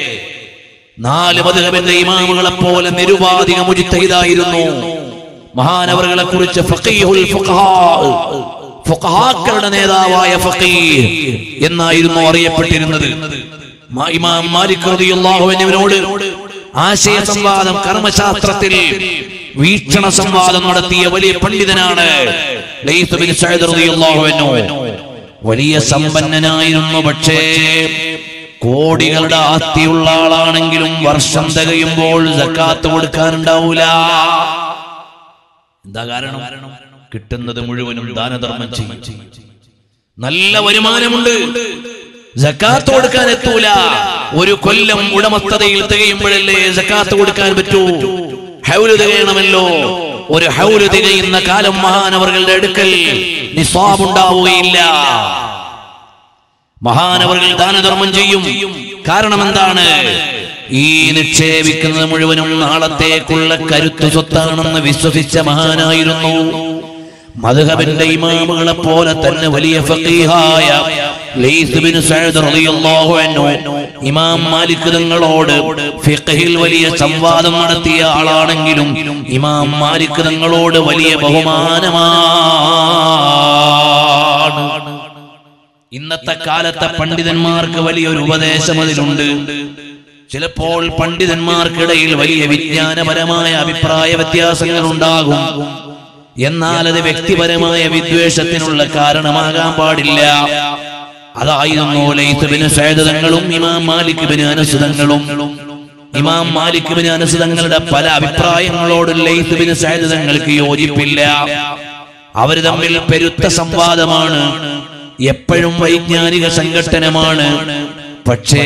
4 മദ്ഹബിന്റെ ഇമാമുകളെ പോലെ നിരുപാധിക മുജ്തഹിദായിരുന്നു. മഹാനവറുകളെ കുറിച്ച് ഫഖീഹുൽ ഫുഖഹാ, ഫുഖഹാക്കളുടെ നേതാവായ ഫഖീഹ് എന്നായിരുന്നു അറിയപ്പെട്ടിരുന്നത്. ഇമാം മാലിക് റളിയല്ലാഹു അൻഹുവിനോട് ആശയ സംവാദം, കർമ്മശാസ്ത്രത്തിൽ വീക്ഷണ സംവാദം നടത്തിയ വലിയ പണ്ഡിതനാണ് ലൈസ് ബിൻ സഅദ് റളിയല്ലാഹു അൻഹു. വലിയ സമ്പന്നനായിരുന്നു, പക്ഷേ കോടികളുടെ ആസ്തിയുള്ള ആളാണെങ്കിലും വർഷം തികയുമ്പോൾ സക്കാത്ത് കൊടുക്കാനുണ്ടാവൂല. എന്താ കാരണം? കിട്ടുന്നത് മുഴുവനും ദാനധർമ്മം ചെയ്യും. നല്ല വരുമാനമുണ്ട്, സക്കാത്ത് കൊടുക്കാൻ എത്തൂല. ഒരു കൊല്ലം ഉടമസ്ഥതയിൽ തികയുമ്പോഴല്ലേ സക്കാത്ത് കൊടുക്കാൻ പറ്റൂ. ഹൗല് തികയണമല്ലോ. ഒരു ഹൗല് തികയുന്ന കാലം മഹാനവറുകളുടെ അടുക്കൽ നിസാബ് ഉണ്ടാവുകയില്ല. മഹാനവറുകൾ ദാനധർമ്മം ചെയ്യും. കാരണം എന്താണ്? ഈ നിക്ഷേപിക്കുന്നത് മുഴുവനും നാളത്തേക്കുള്ള കരുത്തു സ്വത്താണെന്ന് വിശ്വസിച്ച മഹാനായിരുന്നു. മദ്ഹബിന്റെ ഇമാമുകളെ പോലെ തന്നെ വലിയ ഫഖീഹായ ലൈസ് ബിൻ സഅദ് റളിയല്ലാഹു അൻഹു ഇമാം മാലിക് തങ്ങളോട് ഫിഖ്ഹിൽ വലിയ സംവാദം നടത്തിയ ആളാണെങ്കിലും ഇമാം മാലിക് തങ്ങളോട് വലിയ ബഹുമാനമാണ്. ഇന്നത്തെ കാലത്തെ പണ്ഡിതന്മാർക്ക് വലിയൊരു ഉപദേശം അതിലുണ്ട്. ചിലപ്പോൾ പണ്ഡിതന്മാർക്കിടയിൽ വലിയ വിജ്ഞാനപരമായ അഭിപ്രായ വ്യത്യാസങ്ങൾ ഉണ്ടാകും. എന്നാൽ അത് വ്യക്തിപരമായ വിദ്വേഷത്തിനുള്ള കാരണമാകാൻ പാടില്ല. അതായിരുന്നു ലൈസ് ബിൻ സഅദ് തങ്ങളും ഇമാം മാലിക് ബിൻ അനസ് തങ്ങളും. ഇമാം മാലിക് ബിൻ അനസ് തങ്ങളുടെ പല അഭിപ്രായങ്ങളോട് ലൈസ് ബിൻ സഅദ് തങ്ങൾക്ക് യോജിപ്പില്ല. അവർ തമ്മിൽ പെരുത്ത സംവാദമാണ്, എപ്പോഴും വൈജ്ഞാനിക സംഘട്ടനമാണ്. പക്ഷേ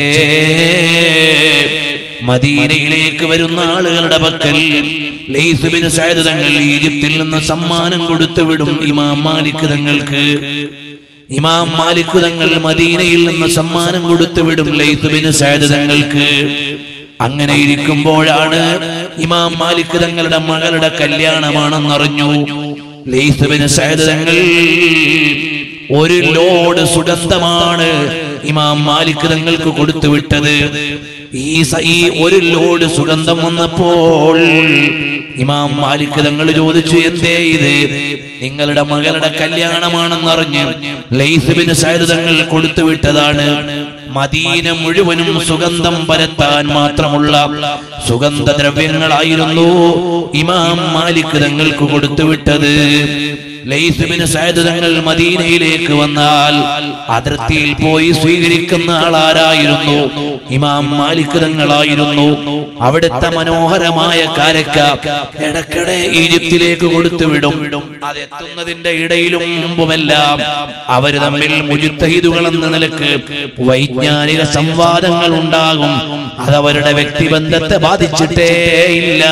മദീനയിലേക്ക് വരുന്ന ആളുകളുടെ പക്കൽ ലൈസ് ബിൻ സഅദ് തങ്ങൾ ഈജിപ്തിൽ നിന്ന് സമ്മാനം കൊടുത്തുവിടും ഇമാം മാലിക് തങ്ങൾക്ക്. ഇമാം മാലിക് തങ്ങൾ മദീനയിൽ നിന്ന് സമ്മാനം കൊടുത്തുവിടും ലൈസ് ബിൻ സഅദ് തങ്ങൾക്ക്. അങ്ങനെ ഇരിക്കുമ്പോഴാണ് ഇമാം മാലിക് തങ്ങളുടെ മകളുടെ കല്യാണമാണെന്നറിഞ്ഞു. ലൈസ് ബിൻ സഅദ് തങ്ങൾ ഒരു ലോഡ് സുഗന്ധമാണ് ഇമാം മാലിക് തങ്ങൾക്ക് കൊടുത്തുവിട്ടത്. ഈ ഒരു ലോഡ് സുഗന്ധം വന്നപ്പോൾ ഇമാം മാലിക് തങ്ങൾ ചോദിച്ചു, എന്തേ ഇത്? നിങ്ങളുടെ മകളുടെ കല്യാണമാണെന്നറിഞ്ഞ് ലൈസ് ബിൻ സഅദ് തങ്ങൾ കൊടുത്തുവിട്ടതാണ്. മദീന മുഴുവനും സുഗന്ധം പരത്താൻ മാത്രമുള്ള സുഗന്ധദ്രവ്യങ്ങളായിരുന്നു ഇമാം മാലിക് തങ്ങൾക്ക് കൊടുത്തുവിട്ടത്. ലൈസ് ബിൻ സഅദ് തങ്ങൾ മദീനയിലേക്ക് വന്നാൽ അതിർത്തിയിൽ പോയി സ്വീകരിക്കുന്ന ആളാരായിരുന്നു? ഇമാം മാലിക് തങ്ങളായിരുന്നു. അവിടുത്തെ മനോഹരമായ കാരക്ക ഇടയ്ക്കിടെ ഈജിപ്തിലേക്ക് കൊടുത്തുവിടും. അതെത്തുന്നതിന്റെ ഇടയിലും മുമ്പുമെല്ലാം അവർ തമ്മിൽ മുജ്തഹിദുകൾ എന്ന നിലക്ക് വൈജ്ഞാനിക സംവാദങ്ങൾ ഉണ്ടാകും. അതവരുടെ വ്യക്തിബന്ധത്തെ ബാധിച്ചിട്ടേ ഇല്ല.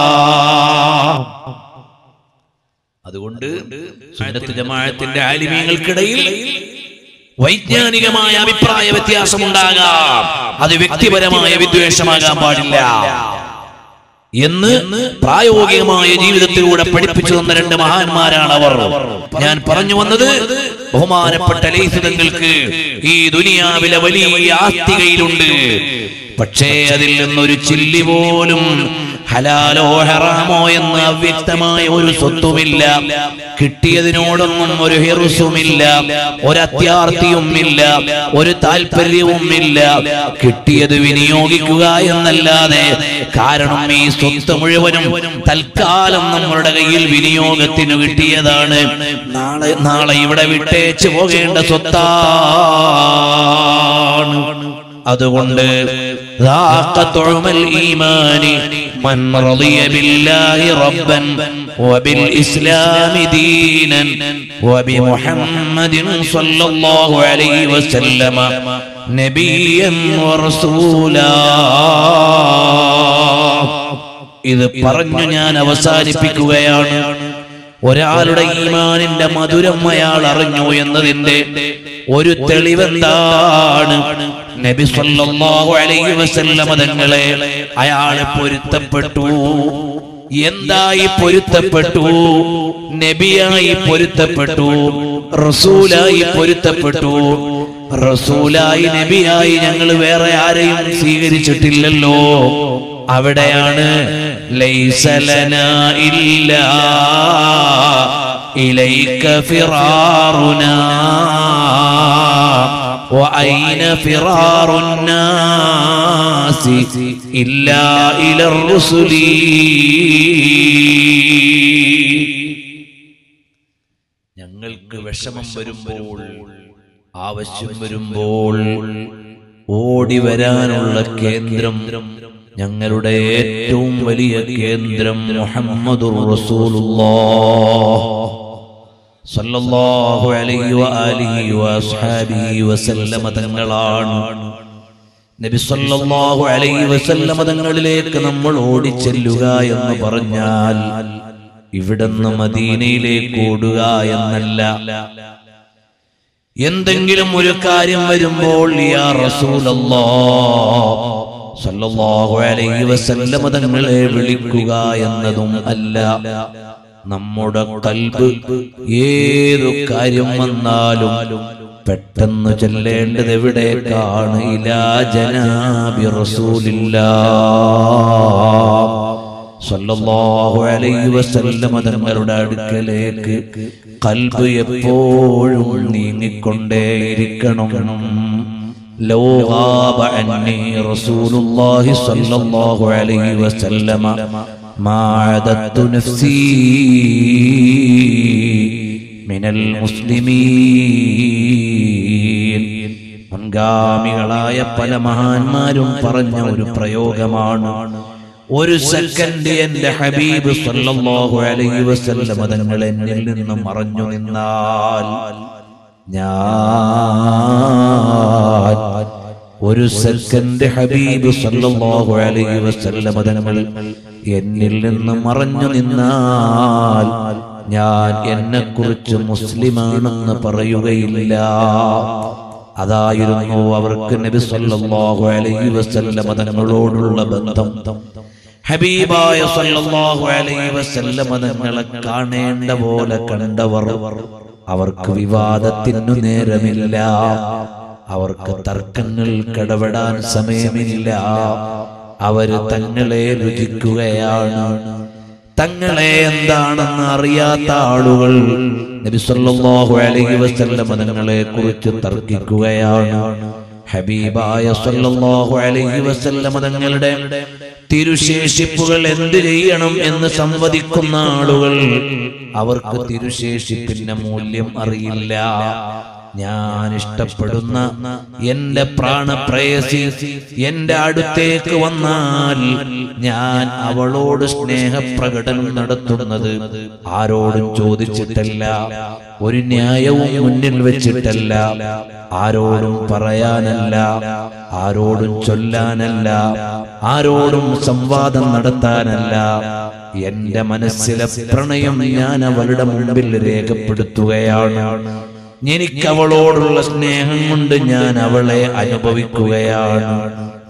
അതുകൊണ്ട് സുന്നത്ത് ജമാഅത്തിന്റെ ആലിമീങ്ങൾക്കിടയിൽ വൈജ്ഞാനികമായ അഭിപ്രായ വ്യത്യാസം ഉണ്ടാകാം, അത് വ്യക്തിപരമായ വിദ്വേഷമാകാൻ പാടില്ല. എന്ന് പ്രായോഗികമായ ജീവിതത്തിലൂടെ പഠിപ്പിച്ചു തന്ന രണ്ട് മഹാന്മാരാണ് അവർ. ഞാൻ പറഞ്ഞു വന്നത്, ബഹുമാനപ്പെട്ട ലൈസ് തങ്ങൾക്ക് ഈ ദുനിയാവിലെ വലിയ ആസ്തി കയ്യിലുണ്ട്. പക്ഷേ അതിൽ നിന്നൊരു ചില്ലി പോലും ഹലാലോ ഹറാമോ എന്ന അവ്യക്തമായ ഒരു സ്വത്തുമില്ല. കിട്ടിയതിനോടൊന്നും ഒരു ഹിർസുമില്ല, ഒരു അത്യാർത്തിയുമില്ല, ഒരു താല്പര്യവുമില്ല. കിട്ടിയത് വിനിയോഗിക്കുക എന്നല്ലാതെ. കാരണം ഈ സ്വത്ത് മുഴുവനും തൽക്കാലം നമ്മളുടെ കയ്യിൽ വിനിയോഗത്തിന് കിട്ടിയതാണ്. നാളെ ഇവിടെ വിട്ടേച്ചു പോകേണ്ട സ്വത്താണ്. അതുകൊണ്ട് من رضي بالله ربا وبالإسلام دينا وبمحمد صلى الله عليه وسلم نبيا ورسولا. ഇത് പറഞ്ഞു ഞാൻ അവസാനിപ്പിക്കുകയാണ്. ഒരാളുടെ ഈമാനിന്റെ മധുരം അയാൾ അറിഞ്ഞു എന്നതിന്റെ ഒരു തെളിവെന്താണ്? നബി സല്ലല്ലാഹു അലൈഹി വസല്ലം തങ്ങളെ അയാൾ പൊരുത്തപ്പെട്ടു. എന്തായി പൊരുത്തപ്പെട്ടു? നബിയായി പൊരുത്തപ്പെട്ടു, റസൂലായി പൊരുത്തപ്പെട്ടു. റസൂലായി നബിയായി ഞങ്ങൾ വേറെ ആരെയും സ്വീകരിച്ചിട്ടില്ലല്ലോ. അവിടെയാണ് ലൈസ ലനാ ഇല്ലാ ഇലൈക ഫിറാറുനാ وأين فرار الناس إلا إلى الرسل. ഞങ്ങൾക്ക് വിഷമം വരുമ്പോൾ, ആവശ്യം വരുമ്പോൾ ഓടി വരാനുള്ള കേന്ദ്രം, ഞങ്ങളുടെ ഏറ്റവും വലിയ കേന്ദ്രം മുഹമ്മദുർ റസൂലുള്ളാഹ് സല്ലല്ലാഹു അലൈഹി വആലിഹി വഅസ്ഹാബിഹി വസല്ലമ തങ്ങളാണ്. നബി സല്ലല്ലാഹു അലൈഹി വസല്ലമ തങ്ങളിലേക്ക് നമ്മൾ ഓടിച്ചെല്ലുക എന്ന് പറഞ്ഞാൽ ഇവിടുന്ന് മദീനയിലേക്ക് ഓടുക എന്നല്ല. എന്തെങ്കിലും ഒരു കാര്യം വരുമ്പോൾ യാ റസൂലല്ലാഹ് സല്ലല്ലാഹു അലൈഹി വസല്ലമ തങ്ങളെ വിളിക്കുക എന്നതും അല്ല. നമ്മുടെ ഖൽബ് ഏതു കാര്യം വന്നാലും പെട്ടെന്ന് ചെല്ലേണ്ടത് എവിടേക്കാണ്? ഇലാ ജനാബി റസൂലില്ലാഹ് സല്ലല്ലാഹു അലൈഹി വസല്ലം തങ്ങളുടെ അടുക്കലേക്ക് ഖൽബ് എപ്പോഴും നീങ്ങിക്കൊണ്ടേയിരിക്കണം. ലൗ ഗാബ അന്നി റസൂലുള്ളാഹി സല്ലല്ലാഹു അലൈഹി വസല്ലം മാ അദത്തു നഫ്സി മിനൽ മുസ്ലിമീൻ. മുൻഗാമികളായ പല മഹാന്മാരും പറഞ്ഞ ഒരു പ്രയോഗമാണ്. ഒരു സെക്കൻഡ് എന്റെ ഹബീബ് സല്ലല്ലാഹു അലൈഹി വസല്ലം തങ്ങൾ എന്നിൽ നിന്ന് മറഞ്ഞു നിന്നാൽ, ഞാൻ ഒരു സെക്കൻഡ് ഹബീബ് സല്ലല്ലാഹു അലൈഹി വസല്ലം തങ്ങൾ എന്നിൽ നിന്ന് മറഞ്ഞു നിന്നാൽ ഞാൻ എന്നെ കുറിച്ച് മുസ്ലിമാണെന്ന് പറയുകയില്ല. അതായിരുന്നു അവർക്ക് നബി സല്ലല്ലാഹു അലൈഹി വസല്ലം തങ്ങളോടുള്ള ബന്ധം. ഹബീബായ സല്ലല്ലാഹു അലൈഹി വസല്ലം തങ്ങളെ കാണേണ്ട പോലെ കണ്ടവർ, അവർക്ക് വിവാദത്തിനു നേരമില്ല, അവർക്ക് തർക്കങ്ങൾ കടപെടാൻ സമയമില്ല. അവര് തങ്ങളെ രുചിക്കുകയാണ്. തങ്ങളെ എന്താണെന്ന് അറിയാത്ത ആളുകൾ നബി സല്ലല്ലാഹു അലൈഹി വസല്ലം തങ്ങളെ കുറിച്ച് തർക്കിക്കുകയാണ്. ഹബീബായ സല്ലല്ലാഹു അലൈഹി വസല്ലം തങ്ങളുടെ തിരുശേഷിപ്പുകൾ എന്ത് ചെയ്യണം എന്ന് സംവദിക്കുന്ന ആളുകൾ, അവർക്ക് തിരുശേഷിപ്പിന്റെ മൂല്യം അറിയില്ല. ഞാൻ ഇഷ്ടപ്പെടുന്ന എന്റെ പ്രാണപ്രേയസി എന്റെ അടുത്തേക്ക് വന്നാൽ ഞാൻ അവളോട് സ്നേഹപ്രകടനം നടത്തുന്നത് ആരോടും ചോദിച്ചിട്ടല്ല, ഒരു ന്യായവും മുന്നിൽ വെച്ചിട്ടല്ല, ആരോടും പറയാനല്ല, ആരോടും ചൊല്ലാനല്ല, ആരോടും സംവാദം നടത്താനല്ല. എന്റെ മനസ്സിലെ പ്രണയം ഞാൻ അവളുടെ മുമ്പിൽ രേഖപ്പെടുത്തുകയാണ്. എനിക്ക് അവളോടുള്ള സ്നേഹം കൊണ്ട് ഞാൻ അവളെ അനുഭവിക്കുകയാണ്.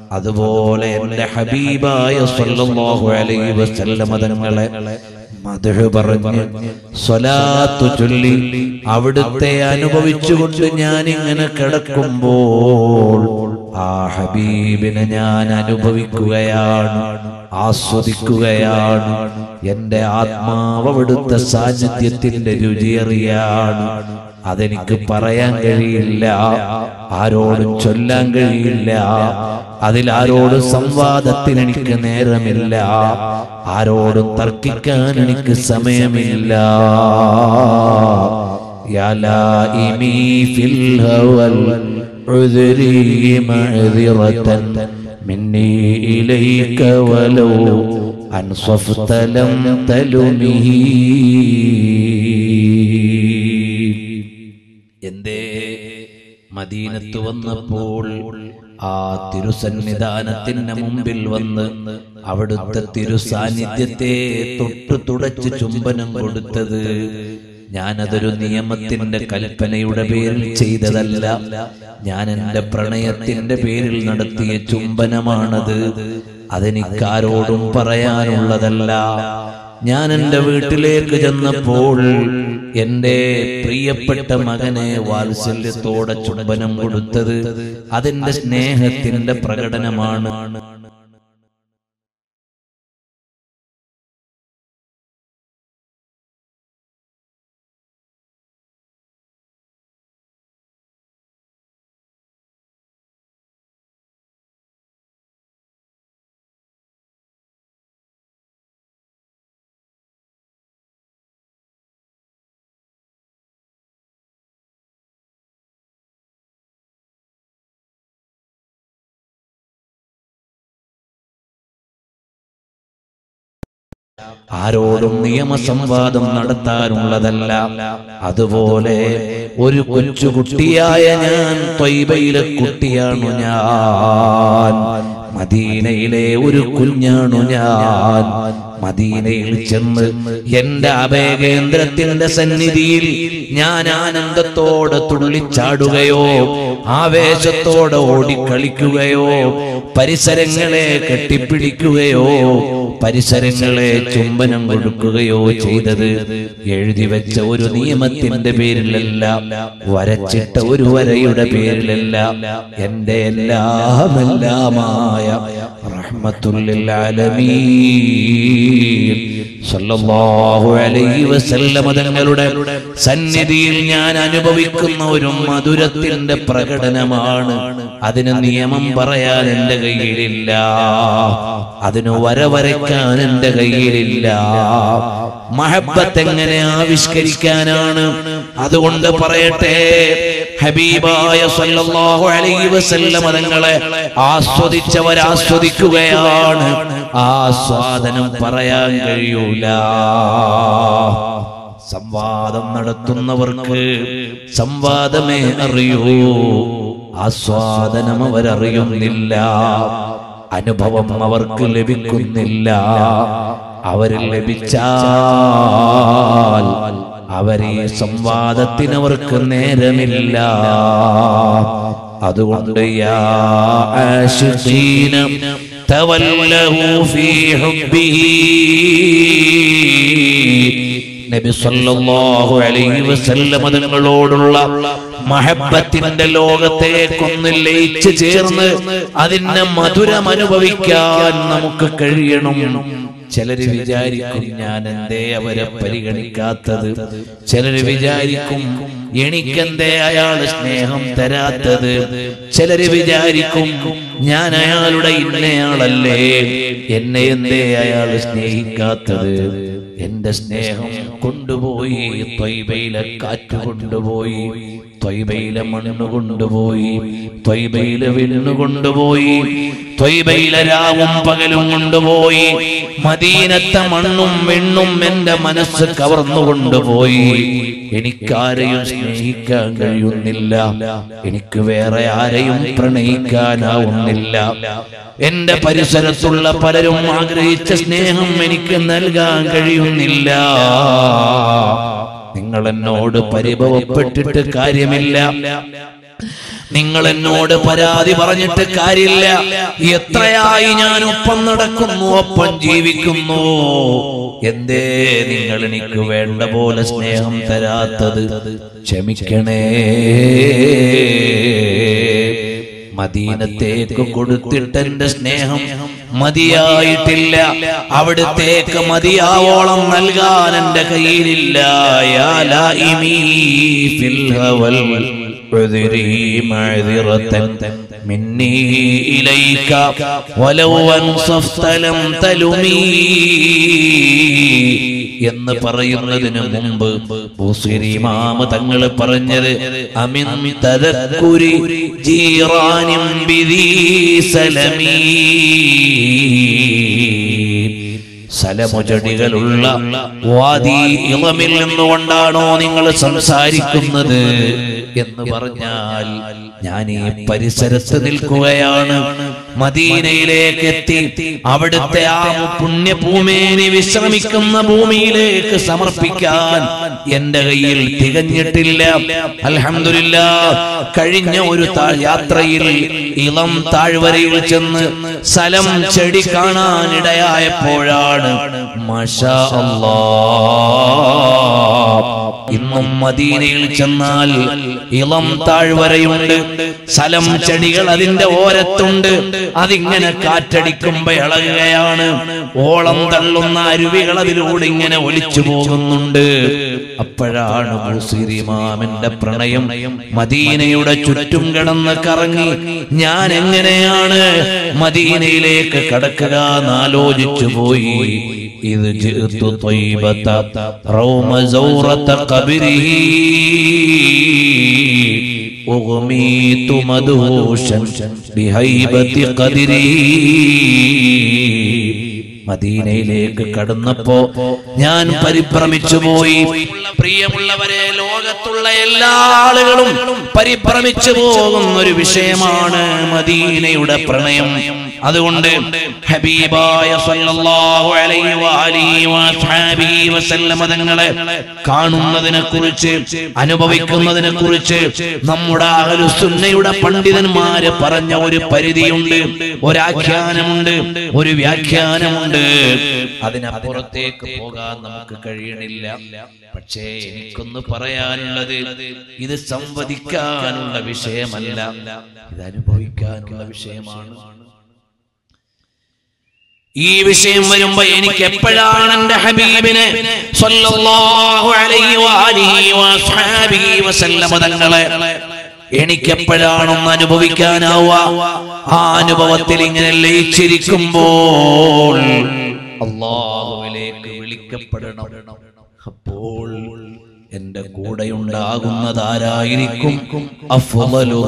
അതുപോലെ എൻ്റെ ഹബീബായ സ്വല്ലല്ലാഹു അലൈഹി വസല്ലമ തങ്ങളെ മദ്ഹ് പറഞ്ഞ് സ്വലാത്ത് ചൊല്ലി അവിടുത്തെ അനുഭവിച്ചുകൊണ്ട് ഞാൻ ഇങ്ങനെ കിടക്കുമ്പോൾ ആ ഹബീബിനെ ഞാൻ അനുഭവിക്കുകയാണ്, ആസ്വദിക്കുകയാണ്. എൻ്റെ ആത്മാവ് അവിടുത്തെ സാന്നിധ്യത്തിന്റെ രുചിയറിയാണ്. അതെനിക്ക് പറയാൻ കഴിയില്ല, ആരോടും ചൊല്ലാൻ കഴിയില്ല, അതിലാരോടും സംവാദത്തിന് എനിക്ക് നേരമില്ല, ആരോടും തർക്കിക്കാൻ എനിക്ക് സമയമില്ല. യാ ലാഇമി ഫിൽ ഹവൽ ഉദ്രി മഅ്ദിറതൻ മിന്നി ഇലൈക വലൗ അൻസഫ്ത ലം തലുമിഹി. എന്തേ മദീനത്ത് വന്നപ്പോൾ ആ തിരുസന്നിധാനത്തിന് മുമ്പിൽ വന്ന് അവിടുത്തെ തിരുസാന്നിധ്യത്തെ തൊട്ടു തുടച്ച് ചുംബനം കൊടുത്തത് ഞാനതൊരു നിയമത്തിന്റെ കൽപ്പനയുടെ പേരിൽ ചെയ്തതല്ല, ഞാൻ എൻ്റെ പ്രണയത്തിന്റെ പേരിൽ നടത്തിയ ചുംബനമാണത്. അതെനിക്കാരോടും പറയാനുള്ളതല്ല. ഞാൻ എൻ്റെ വീട്ടിലേക്ക് ചെന്നപ്പോൾ എൻ്റെ പ്രിയപ്പെട്ട മകനെ വാത്സല്യത്തോടെ ചുംബനം കൊടുത്തത് അതിൻ്റെ സ്നേഹത്തിന്റെ പ്രകടനമാണ്. ആരോടും നിയമസംവാദം നടത്താനുള്ളതല്ല. അതുപോലെ ഒരു കൊച്ചുകുട്ടിയായ ഞാൻ, ത്വയ്ബയിലെ കുട്ടിയാണു ഞാൻ, മദീനയിലെ ഒരു കുഞ്ഞാണു ഞാൻ. മദീനയിൽ ചെന്ന് എന്റെ അഭയകേന്ദ്രത്തിന്റെ സന്നിധിയിൽ ഞാൻ ആനന്ദത്തോടെ തുള്ളിച്ചാടുകയോ ആവേശത്തോടെ ഓടിക്കളിക്കുകയോ പരിസരങ്ങളെ കെട്ടിപ്പിടിക്കുകയോ പരിസരങ്ങളെ ചുംബനം കൊടുക്കുകയോ ചെയ്തത് എഴുതി വെച്ച ഒരു നിയമത്തിന്റെ പേരിലല്ല, വരച്ചിട്ട ഒരു വരയുടെ പേരിലല്ല. എന്റെ എല്ലാമെല്ലാമായ റഹ്മത്തുൽ ലിൽ ആലമീൻ സല്ലല്ലാഹു അലൈഹി വസല്ലം തങ്ങളുടെ സന്നിധിയിൽ ഞാൻ അനുഭവിക്കുന്ന ഒരു മധുരത്തിന്റെ പ്രകടനമാണ്. അതിന് നിയമം പറയാൻ എന്റെ കയ്യിലില്ല, അതിന് വര വരയ്ക്കാൻ എന്റെ കയ്യിലില്ല. മഹബ്ബത്ത് എങ്ങനെ ആവിഷ്കരിക്കാനാണ്? അതുകൊണ്ട് പറയട്ടെ, ഹബീബായ സല്ലല്ലാഹു അലൈഹി വസല്ലം തങ്ങളെ ആസ്വദിച്ചവരാസ്വദിക്കുകയാണ്. ആസ്വാദനം പറയാൻ കഴിയൂല. സംവാദം നടത്തുന്നവർക്ക് സംവാദമേ അറിയൂ, ആസ്വാദനം അവരറിയുന്നില്ല, അനുഭവം അവർക്ക് ലഭിക്കുന്നില്ല. അവരിൽ ലഭിച്ചാൽ അവരെ സംവാദത്തിന് അവർക്ക് നേരമില്ല. അതുകൊണ്ട് യാ ആശിഖീന തവല്ലഹു ഫീ ഹുബ്ബിഹി, നബി സല്ലല്ലാഹു അലൈഹി വസല്ലം തങ്ങളോടുള്ള മഹബ്ബത്തിന്റെ ലോകത്തേക്കൊന്ന് ലയിച്ചു ചേർന്ന് അതിന്റെ മധുരം അനുഭവിക്കാൻ നമുക്ക് കഴിയണം. ചിലര് വിചാരിക്കും ഞാൻ എന്തേ അവരെ പരിഗണിക്കാത്തത്, ചിലര് വിചാരിക്കും എനിക്കെന്തേ അയാൾ സ്നേഹം തരാത്തത്, ചിലര് വിചാരിക്കും ഞാൻ അയാളുടെ ഇന്നയാളല്ലേ, എന്നെ എന്തേ അയാൾ സ്നേഹിക്കാത്തത്. എന്റെ സ്നേഹം കൊണ്ടുപോയി ത്വയ്ബയിലെ കാറ്റ് കൊണ്ടുപോയി, ത്വയ്ബയിലെ മണ്ണ് കൊണ്ടുപോയി, ത്വയ്ബയിലെ വിണ്ണ് കൊണ്ടുപോയി, ത്വയ്ബയിലെ രാവും പകലും കൊണ്ടുപോയി. മദീനത്തെ മണ്ണും വെണ്ണും എന്റെ മനസ്സ് കവർന്നു കൊണ്ടുപോയി. എനിക്കാരെയും സ്നേഹിക്കാൻ കഴിയുന്നില്ല, എനിക്ക് വേറെ ആരെയും പ്രണയിക്കാനാവുന്നില്ല. എന്റെ പരിസരത്തുള്ള പലരും ആഗ്രഹിച്ച സ്നേഹം എനിക്ക് നൽകാൻ കഴിയുന്നില്ല. നിങ്ങൾ എന്നോട് പരിഭവപ്പെട്ടിട്ട് കാര്യമില്ല. നിങ്ങൾ എന്നോട് പരാതി പറഞ്ഞിട്ട് കാര്യമില്ല. എത്രയായി ഞാൻ ഒപ്പം നടക്കുന്നു, ഒപ്പം ജീവിക്കുന്നു. എന്തേ നിങ്ങൾ എനിക്ക് വേണ്ട പോലെ സ്നേഹം തരാത്തത്? ക്ഷമിക്കണേ. മദീനത്തേക്ക് കൊടുത്തിട്ട് എന്റെ സ്നേഹം മതിയായിട്ടില്ല. അവിടത്തേക്ക് മതിയാവോളം നൽകാൻ എന്റെ കയ്യിലില്ല. യാ ലായിമീ ഫിൽ ഹവൽ ഉദ്രി മഅ്ദിറതൻ മിന്നി ഇലൈക വലൗ അൻസഫ്ത ലം തലുമീ എന്ന് പറയുന്നതിന് മുമ്പ് ബൂസിരി ഇമാം തങ്ങൾ പറഞ്ഞത് അമിൻ തദക്കുരി ജീറാനിൻ ബിദീ സലമീ. സലമുചടികളുള്ള വാദി ഇളമിൽ നിന്നുകൊണ്ടാണോ നിങ്ങൾ സംസാരിക്കുന്നത് എന്ന് പറഞ്ഞാൽ ഞാൻ ഈ പരിസരത്ത് നിൽക്കുകയാണ്. മദീനയിലേക്ക് എത്തി അവിടുത്തെ ആ പുണ്യഭൂമിയെ വിശ്രമിക്കുന്ന ഭൂമിയിലേക്ക് സമർപ്പിക്കാൻ എന്റെ കയ്യിൽ തികഞ്ഞിട്ടില്ല. അൽഹംദുലില്ലാഹ്, കഴിഞ്ഞ ഒരു യാത്രയിൽ ഇളം താഴ്വരയിൽ ചെന്ന് സലം ചെടി കാണാനിടയായപ്പോഴാണ് മാഷാ അല്ലാഹ്, ഇന്നും മദീനയിൽ ചെന്നാൽ ഇളം താഴ്വരയുണ്ട്, സലം ചെടികൾ അതിന്റെ ഓരത്തുണ്ട്. അതിങ്ങനെ കാറ്റടിക്കുമ്പോ ഇളകുകയാണ്. ഓളം തള്ളുന്ന അരുവികൾ അതിലൂടെ ഇങ്ങനെ ഒലിച്ചു പോകുന്നുണ്ട്. അപ്പോഴാണ് ബൂസിരി ഇമാമിന്റെ പ്രണയം മദീനയുടെ ചുറ്റും കിടന്ന് കറങ്ങി ഞാൻ എങ്ങനെയാണ് മദീനയിലേക്ക് കടക്കുക എന്നാലോചിച്ചു പോയി. ഇത് ജിഅ്തു ത്വയ്ബത റൗമ സൗറത ഖബരിഹി ഉഗ്മീതു മദ്ഹൂശൻ ബിഹൈബതി ഖദരിഹി. മദീനയിലേക്ക് കടന്നപ്പോ ഞാൻ പരിഭ്രമിച്ചു പോയി. പ്രിയമുള്ളവരെ, ലോകത്തുള്ള എല്ലാ ആളുകളും പരിഭ്രമിച്ചു പോകുന്ന ഒരു വിഷയമാണ് മദീനയുടെ പ്രണയം. അതുകൊണ്ട് ഹബീബായ സല്ലല്ലാഹു അലൈഹി വഅലിഹി വസഹബിഹി വസല്ലമ തങ്ങളെ കാണുന്നതിനെ കുറിച്ച്, അനുഭവിക്കുന്നതിനെ കുറിച്ച് നമ്മുടെ അഹ്ലുസുന്നയുടെ പണ്ഡിതന്മാര് പറഞ്ഞ ഒരു പരിധിയുണ്ട്, ഒരാഖ്യാനമുണ്ട്, ഒരു വ്യാഖ്യാനമുണ്ട്. അതിനപ്പുറത്തേക്ക് പോകാൻ നമുക്ക് കഴിയണില്ല. പക്ഷേ എനിക്കൊന്ന് പറയാനുള്ളത്, ഇത് സംവദിക്കാനുള്ള വിഷയമല്ല, ഇത് അനുഭവിക്കാനുള്ള വിഷയമാണ്. ഈ വിഷയം വരുമ്പോ എനിക്ക് എപ്പോഴാണ് എന്റെ ഹബീബിനെ സ്വല്ലല്ലാഹു അലൈഹി വഅലിഹി വസഹബിഹി വസല്ലമ തങ്ങളെ എനിക്കെപ്പോഴാണൊന്ന് അനുഭവിക്കാനാവുക? ആ അനുഭവത്തിൽ ഇങ്ങനെ ലയിച്ചിരിക്കുമ്പോൾ അല്ലാഹുവിലേക്ക് വിളിക്കപ്പെടണം. അപ്പോൾ എന്റെ കൂടെയുണ്ടാകുന്നതാരായിരിക്കും? അഫ്ളലു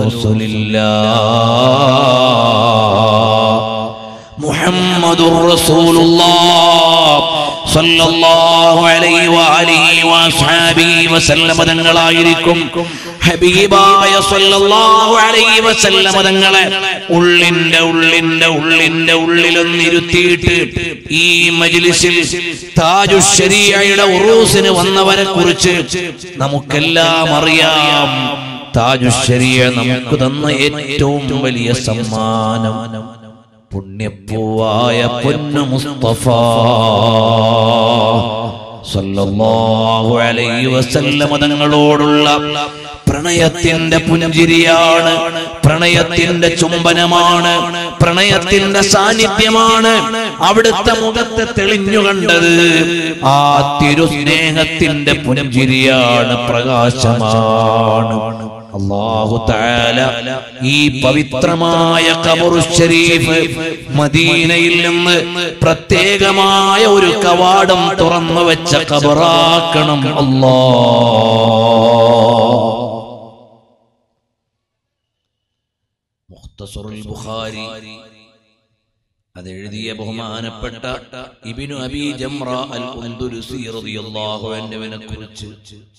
റസൂലില്ലാഹ് മുഹമ്മദുർ റസൂലുള്ളാഹ് സല്ലല്ലാഹു അലൈഹി വഅലിഹി വസഹബിഹി വസല്ലമ തങ്ങളായിരിക്കും. ഹബീബായ സല്ലല്ലാഹു അലൈഹി വസല്ലമ തങ്ങളെ ഉള്ളിന്റെ ഉള്ളിലൊന്നിരുത്തിയിട്ട് ഈ മജ്ലിസിൽ താജുശ് ശരീഅയുടെ ഉറൂസിന് വന്നവരെ കുറിച്ച് നമുക്കെല്ലാം അറിയാം. താജുശ് ശരീഅ നമുക്ക് തന്ന ഏറ്റവും വലിയ സമ്മാനം പുണ്യപ്പൂവായ പൊന്നു മുസ്തഫ സല്ലല്ലാഹു അലൈഹി വസല്ലമ തങ്ങളോടുള്ള പ്രണയത്തിന്റെ പുഞ്ചിരിയാണ്, പ്രണയത്തിന്റെ ചുംബനമാണ്, പ്രണയത്തിന്റെ സാന്നിധ്യമാണ് അവിടുത്തെ മുഖത്ത് തെളിഞ്ഞു കണ്ടത്. ആ തിരുസ്നേഹത്തിന്റെ പുഞ്ചിരിയാണ്, പ്രകാശമാണ്. അല്ലാഹു തആല ഈ പവിത്രമായ ഖബറുശ് ശരീഫ് മദീനയിൽ നിന്ന് പ്രത്യേകമായ ഒരു കവാടം തുറന്നു വെച്ച ഖബറാക്കണം അല്ലാഹ്. മുഖ്തസറുൽ ബുഖാരി അതെഴുതിയ ബഹുമാനപ്പെട്ട ഇബ്നു അബീ ജംറ അൽ ഉൻദുലുസി റളിയല്ലാഹു അൻഹുവിനെ കുറിച്ച്,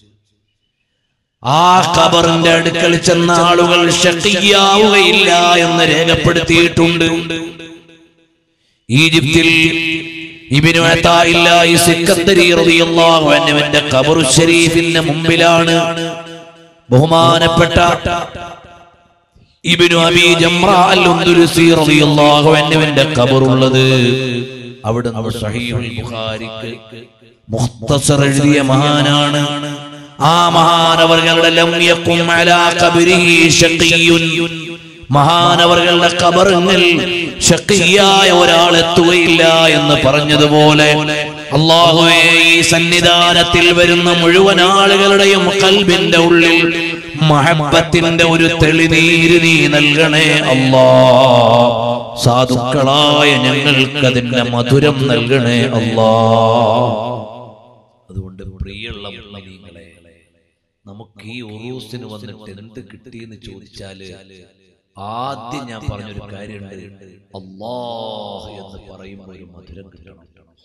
ആ ഖബറിന്റെ അടുക്കൽ ചെന്ന ആളുകൾ ശഖിയാവുകയില്ല എന്ന് രേഖപ്പെടുത്തിയിട്ടുണ്ട്. ഈജിപ്തിൽ ഇബ്നു അതാഇല്ലാഹി സിക്കന്ദരി റളിയല്ലാഹു അൻഹുവിന്റെ ഖബറുശ് ശരീഫിന്റെ മുമ്പിലാണ് ബഹുമാനപ്പെട്ട ഇബ്നു അബീ ജംറ അൽ-ഉന്ദുരുസി റളിയല്ലാഹു അൻഹുവിന്റെ ഖബറുള്ളത് അവിടുന്ന് സഹീഹുൽ ബുഖാരിക്ക് മുഖ്തസർ എഴുതിയ മഹാനാണ്. ആ മഹാനവർകളുടെ ലം യഖും അലാ ഖബരിഹി ശഖിയ്യുൻ, മഹാനവർകളുടെ ഖബറിൽ ശഖിയായ ഒരാൾ എത്തുകയില്ല എന്ന് പറഞ്ഞതുപോലെ അല്ലാഹുവേ ഈ സന്നിധാനത്തിൽ വരുന്ന മുഴുവൻ ആളുകളുടെയും ഖൽബിന്റെ ഉള്ളിൽ മഹബ്ബത്തിന്റെ ഒരു തെളിനീര് നീ നൽകണേ അല്ലാഹ്. സാധുക്കളായ ഞങ്ങൾക്ക് അതിന്റെ മധുരം നൽകണേ അല്ലാഹ്. അതുകൊണ്ട് പ്രിയമുള്ള മുഅ്മിനീങ്ങളെ, നമുക്ക് ഈ ഉറൂസിന് വന്നിട്ട് എന്ത് കിട്ടിയെന്ന് ചോദിച്ചാല് ആദ്യം ഞാൻ പറഞ്ഞൊരു കാര്യമുണ്ട്, അല്ലാഹ് എന്ന് പറയുമ്പോൾ ഒരു മധുരം കിട്ടണം.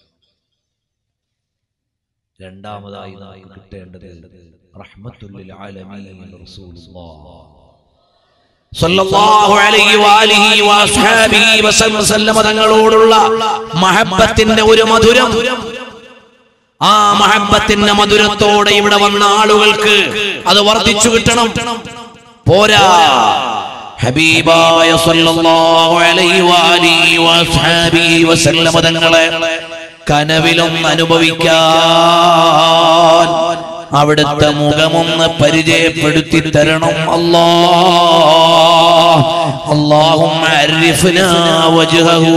രണ്ടാമതായി നമുക്ക് കിട്ടേണ്ടത് റഹ്മത്തുൽ ലിൽ ആലമീൻ റസൂലുള്ളാഹ് സ്വല്ലല്ലാഹു അലൈഹി വആലിഹി വഅസ്ഹാബിഹി വസല്ലം തങ്ങളോടുള്ള മഹബ്ബത്തിന്റെ ഒരു മധുരം. ആ മഹബ്ബത്തിന്റെ മധുരത്തോടെ ഇവിടെ വന്ന ആളുകൾക്ക് അത് വർദ്ധിച്ചു കിട്ടണം. പോരാ, ഹബീബായ സ്വല്ലല്ലാഹു അലൈഹി വആലിഹി വഅസ്ഹാബിഹി വസല്ലം തങ്ങളെ കനവിലൊന്ന് അനുഭവിക്കാൻ അവിടുത്തെ മുഖമൊന്ന് പരിചയപ്പെടുത്തി തരണം അല്ലാഹ്. അല്ലാഹുമ്മ അരിഫ്നാ വജ്ഹഹു.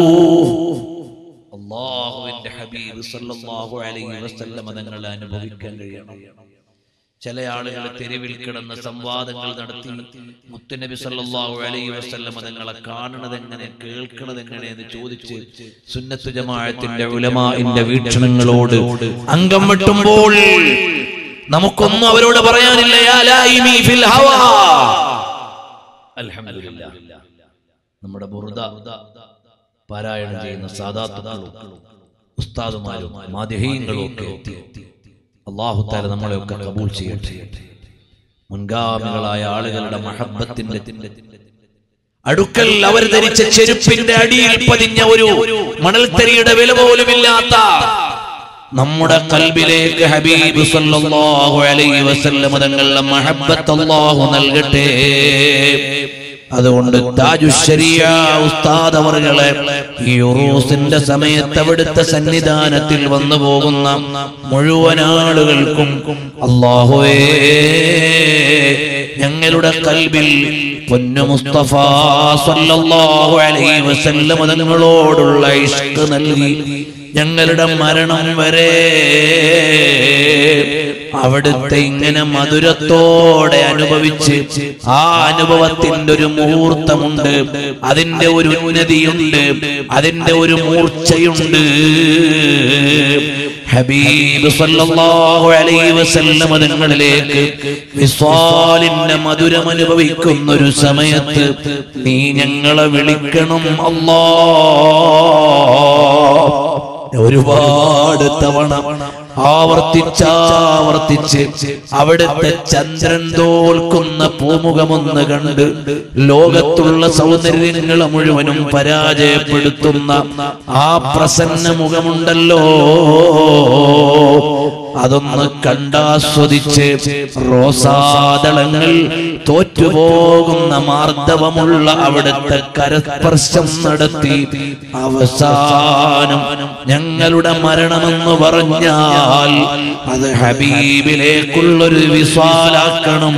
അല്ലാഹുവിന്റെ ഹബീബ് സല്ലല്ലാഹു അലൈഹി വസല്ലം തങ്ങളെ അനുഭവിക്കാൻ കഴിയണം. ചില ആളുകൾ തെരുവിൽ കിടന്ന് സംവാദങ്ങൾ നടത്തി മുത്തുനബി സല്ലല്ലാഹു അലൈഹി വസല്ലം തങ്ങളെ കാണുന്നത് എങ്ങനെ, കേൾക്കുന്നത് എങ്ങനെ എന്ന് ചോദിച്ച് സുന്നത്ത് ജമാഅത്തിന്റെ ഉലമാഇന്റെ വീക്ഷണങ്ങളോട് അംഗം വെട്ടുമ്പോൾ നമുക്കൊന്നും അവരോട് പറയാനില്ല. യാ ലൈമി ഫിൽ ഹവാ. അൽഹംദുലില്ലാഹ്, നമ്മുടെ ബുർദ പാരായണം ചെയ്യുന്ന സാദാത്തുക്കളും ഉസ്താദുമാരും മാദിഹീങ്ങളും ഒക്കെ അല്ലാഹു തആല നമ്മളെയൊക്കെ കബൂൽ ചെയ്യട്ടെ. മുൻഗാമികളായ ആളുകളുടെ മഹബ്ബത്തിന്റെ അടുക്കൽ അവർ ധരിച്ച ചെരുപ്പിന്റെ അടിയിൽ പതിഞ്ഞ ഒരു മണൽത്തരിയുടെ വില പോലുമില്ലാത്ത നമ്മുടെ ഖൽബിലേക്ക് ഹബീബ് സല്ലല്ലാഹു അലൈഹി വസല്ലം തങ്ങളുടെ മഹബ്ബത്ത് അല്ലാഹു നൽകട്ടെ. അതുകൊണ്ട് താജുശ്ശരിയ ഉസ്താദ് അവറുകളെ ഈ ഉറൂസിന്റെ സമയത്ത് അവിടുത്തെ സന്നിധാനത്തിൽ വന്നു പോകുന്ന മുഴുവൻ ആളുകൾക്കും അല്ലാഹുവേ ഞങ്ങളുടെ ഖൽബിൽ പൊന്നു മുസ്തഫ സല്ലല്ലാഹു അലൈഹി വസല്ലം തങ്ങളോടുള്ള ഇഷ്ഖ് നൽകി ഞങ്ങളുടെ മരണം വരെ അവിടുത്തെ ഇങ്ങനെ മധുരത്തോടെ അനുഭവിച്ച് ആ അനുഭവത്തിന്റെ ഒരു മുഹൂർത്തമുണ്ട്, അതിന്റെ ഒരു ഉന്നതിയുണ്ട്, അതിന്റെ ഒരു മൂർച്ചയുണ്ട്. ഹബീബ് സല്ലല്ലാഹു അലൈഹി വസല്ലം തങ്ങളിലേക്ക് വിസ്വാലിന്റെ മധുരം അനുഭവിക്കുന്ന ഒരു സമയത്ത് നീ ഞങ്ങളെ വിളിക്കണം അല്ലാഹ്. ഒരുപാട് തവണ ആവർത്തിച്ച് അവിടുത്തെ ചന്ദ്രൻ തോൽക്കുന്ന പൂമുഖമൊന്ന് കണ്ട് ലോകത്തുള്ള സൗന്ദര്യങ്ങളെ മുഴുവനും പരാജയപ്പെടുത്തുന്ന ആ പ്രസന്ന മുഖമുണ്ടല്ലോ, അതൊന്ന് കണ്ടാസ്വദിച്ച് റോസാദളങ്ങൾ തോറ്റുപോകുന്ന മാർദ്ദവമുള്ള അവിടുത്തെ കരസ്പർശം നടത്തി അവസാനം ഞങ്ങളുടെ മരണമെന്ന് പറഞ്ഞാൽ അത് ഹബീബിലേക്കുള്ളൊരു വിസ്വാലാക്കണം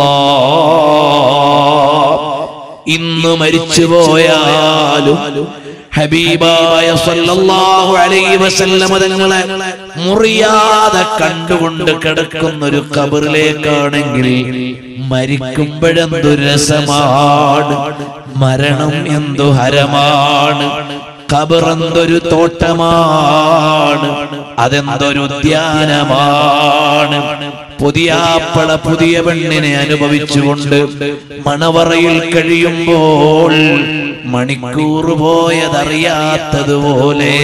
അല്ലാഹ്. ഇന്ന് മരിച്ചുപോയാലും ഹബീബായ സല്ലല്ലാഹു അലൈഹി വസല്ലം തങ്ങളെ മുറിയാതെ കണ്ടുകൊണ്ട് കിടക്കുന്ന ഒരു ഖബറിലേക്കാണെങ്കിൽ മരിക്കുമ്പോഴെന്തു രസമാണ്, മരണം എന്തു ഹരമാണ്, ഖബറെന്തൊരു തോട്ടമാണ്, അതെന്തൊരു ഉദ്യാനമാണ്. പുതിയാപ്പള പുതിയ പെണ്ണിനെ അനുഭവിച്ചുകൊണ്ട് മണവറയിൽ കഴിയുമ്പോൾ മണിക്കൂർ പോയതറിയാത്തതുപോലെ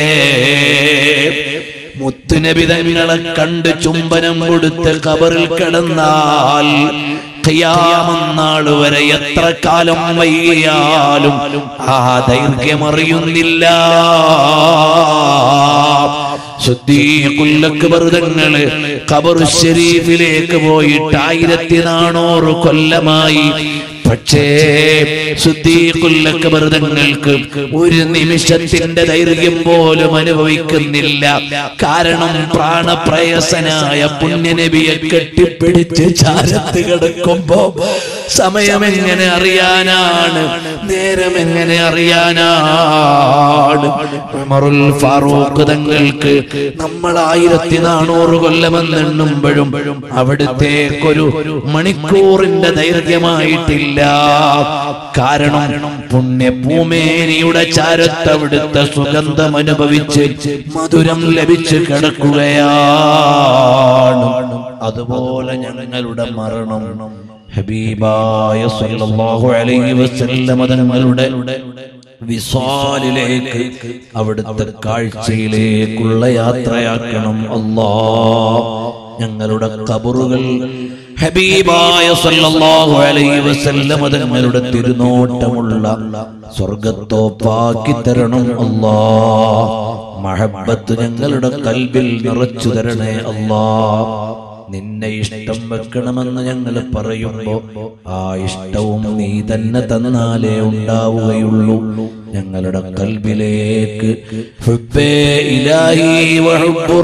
മുത്തുനബി തങ്ങളെ കണ്ട് ചുംബനം കൊടുത്ത് ഖബറിൽ കിടന്നാൽ ഖിയാമത്ത് നാൾ വരെ എത്ര കാലം വൈകിയാലും ആ ദൈർഘ്യമറിയുന്നില്ല. സിദ്ദീഖുൽ അക്ബർ തങ്ങൾ ഖബർ ശരീഫിലേക്ക് പോയിട്ട് 1400 കൊല്ലമായി പക്ഷേ സിദ്ദീഖുൽ അക്ബർ തങ്ങൾക്ക് ഒരു നിമിഷത്തിന്റെ ദൈർഘ്യം പോലും അനുഭവിക്കുന്നില്ല. കാരണം പ്രാണപ്രയസനായ പുണ്യനബിയെ കെട്ടിപ്പിടിച്ച് ചാരത്ത് കിടക്കുമ്പോ സമയം എങ്ങനെ അറിയാനാണ്, നേരം എങ്ങനെ അറിയാനാണ്? ഉമറുൽ ഫാറൂഖ് തങ്ങൾക്ക് നമ്മൾ 1400 കൊല്ലമെന്നെണ്ണുമ്പോഴും അവിടുത്തേക്കൊരു മണിക്കൂറിന്റെ ദൈർഘ്യമായിട്ടില്ല. കാരണം പുണ്യഭൂമേനിയുടെ ചാരത്ത് അവിടുത്തെ സുഗന്ധം അനുഭവിച്ച് മധുരം ലഭിച്ച് കിടക്കുകയാണ്. അതുപോലെ ഞങ്ങളുടെ മരണം ഹബീബായ സല്ലല്ലാഹു അലൈഹി വസല്ലം തങ്ങളുടെ വിസാലിലേക്ക്, അവിടുത്തെ കാഴ്ചയിലേക്കുള്ള യാത്രയാക്കണം അല്ലാഹ്. ഞങ്ങളുടെ ഖബറുകൾ ഹബീബായ സല്ലല്ലാഹു അലൈഹി വസല്ലം തങ്ങളുടെ തിരുനോട്ടമുള്ള സ്വർഗ്ഗത്തോപ്പാക്കി തരണം അല്ലാഹ്. മഹബ്ബത്ത് ഞങ്ങളുടെ ഖൽബിൽ നിറച്ചു തരണേ അല്ലാഹ്. നിന്നെ ഇഷ്ടം വെക്കണമെന്ന് ഞങ്ങൾ പറയുമ്പോ ആ ഇഷ്ടവും നീ തന്നെ തന്നാലേ ഉണ്ടാവുകയുള്ളൂ. ഞങ്ങളുടെ ഖൽബിലേക്ക് ഹുബ്ബേ ഇലാഹി വ ഹുബ്ബു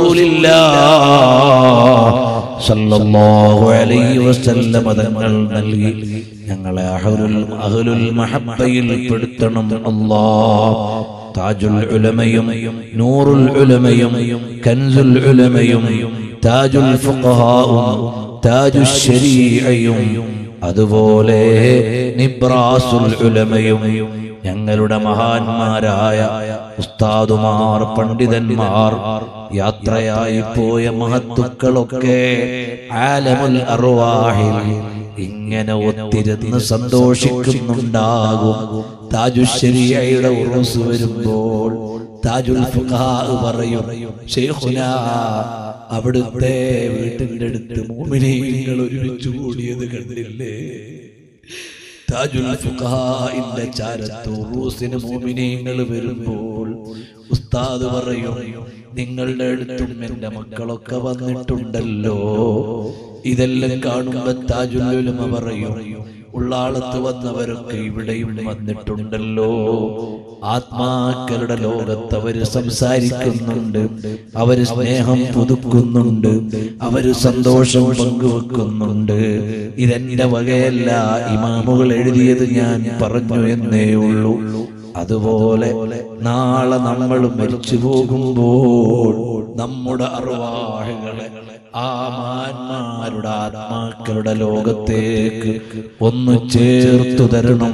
റസൂലില്ലാഹ് സല്ലല്ലാഹു അലൈഹി വസല്ലം തങ്ങൾ നൽകി ഞങ്ങളെ അഹ്ലുൽ മഹബ്ബയിൽ പെടുത്തണം അല്ലാഹ്. താജുൽ ഉലമയും നൂറുൽ ഉലമയും കൻസുൽ ഉലമയും താജുൽ ഫുഖഹാഉം താജുൽ ശരീഅയും അതുപോലെ നിബ്രാസുൽ ഉലമയും ഞങ്ങളുടെ മഹാന്മാരായ ഉസ്താദുമാർ, പണ്ഡിതന്മാർ, യാത്രയായി പോയ മഹത്തുക്കളൊക്കെ ആലമുൽ അർവാഹിൽ ഇങ്ങനെ ഒത്തിരുന്ന് സന്തോഷിക്കുന്നുണ്ടാകും. താജുൽ ശരീഅയുടെ ഉറൂസ് വരുമ്പോൾ താജുൽ ഫുഖഹാ പറയും, ശൈഖുനാ അവിടുത്തെ വീട്ടിന്റെ അടുത്ത് മുഅ്മിനീങ്ങൾ ഒരുമിച്ച് കൂടിയത് കണ്ടില്ലേ? താജുൽ ഫുഖഹാഇന്റെ ചാരത്ത് ഉറൂസിന് മുഅ്മിനീങ്ങൾ വരുമ്പോൾ ഉസ്താദ് പറയും, നിങ്ങളുടെ അടുത്തും എന്റെ മക്കളൊക്കെ വന്നിട്ടുണ്ടല്ലോ. ഇതെല്ലാം കാണുമ്പോ താജുൽ ഉലമ പറയും, ഉള്ളാളത്ത് വന്നവരൊക്കെ ഇവിടെയും വന്നിട്ടുണ്ടല്ലോ. ആത്മാക്കളുടെ ലോകത്ത് അവര് സംസാരിക്കുന്നുണ്ട്, അവര് സ്നേഹം പുതുക്കുന്നുണ്ട്, അവര് സന്തോഷം പങ്കുവെക്കുന്നുണ്ട്. ഇതെന്റെ വകയല്ല, ഇമാമുകൾ എഴുതിയത് ഞാൻ പറഞ്ഞു എന്നേ ഉള്ളൂ. അതുപോലെ നാളെ നമ്മൾ മരിച്ചു പോകുമ്പോൾ നമ്മുടെ അർവാഹുകളെ ആ മഹാന്മാരുടെ ആത്മാക്കളുടെ ലോകത്തേക്ക് ഒന്ന് ചേർത്തു തരണം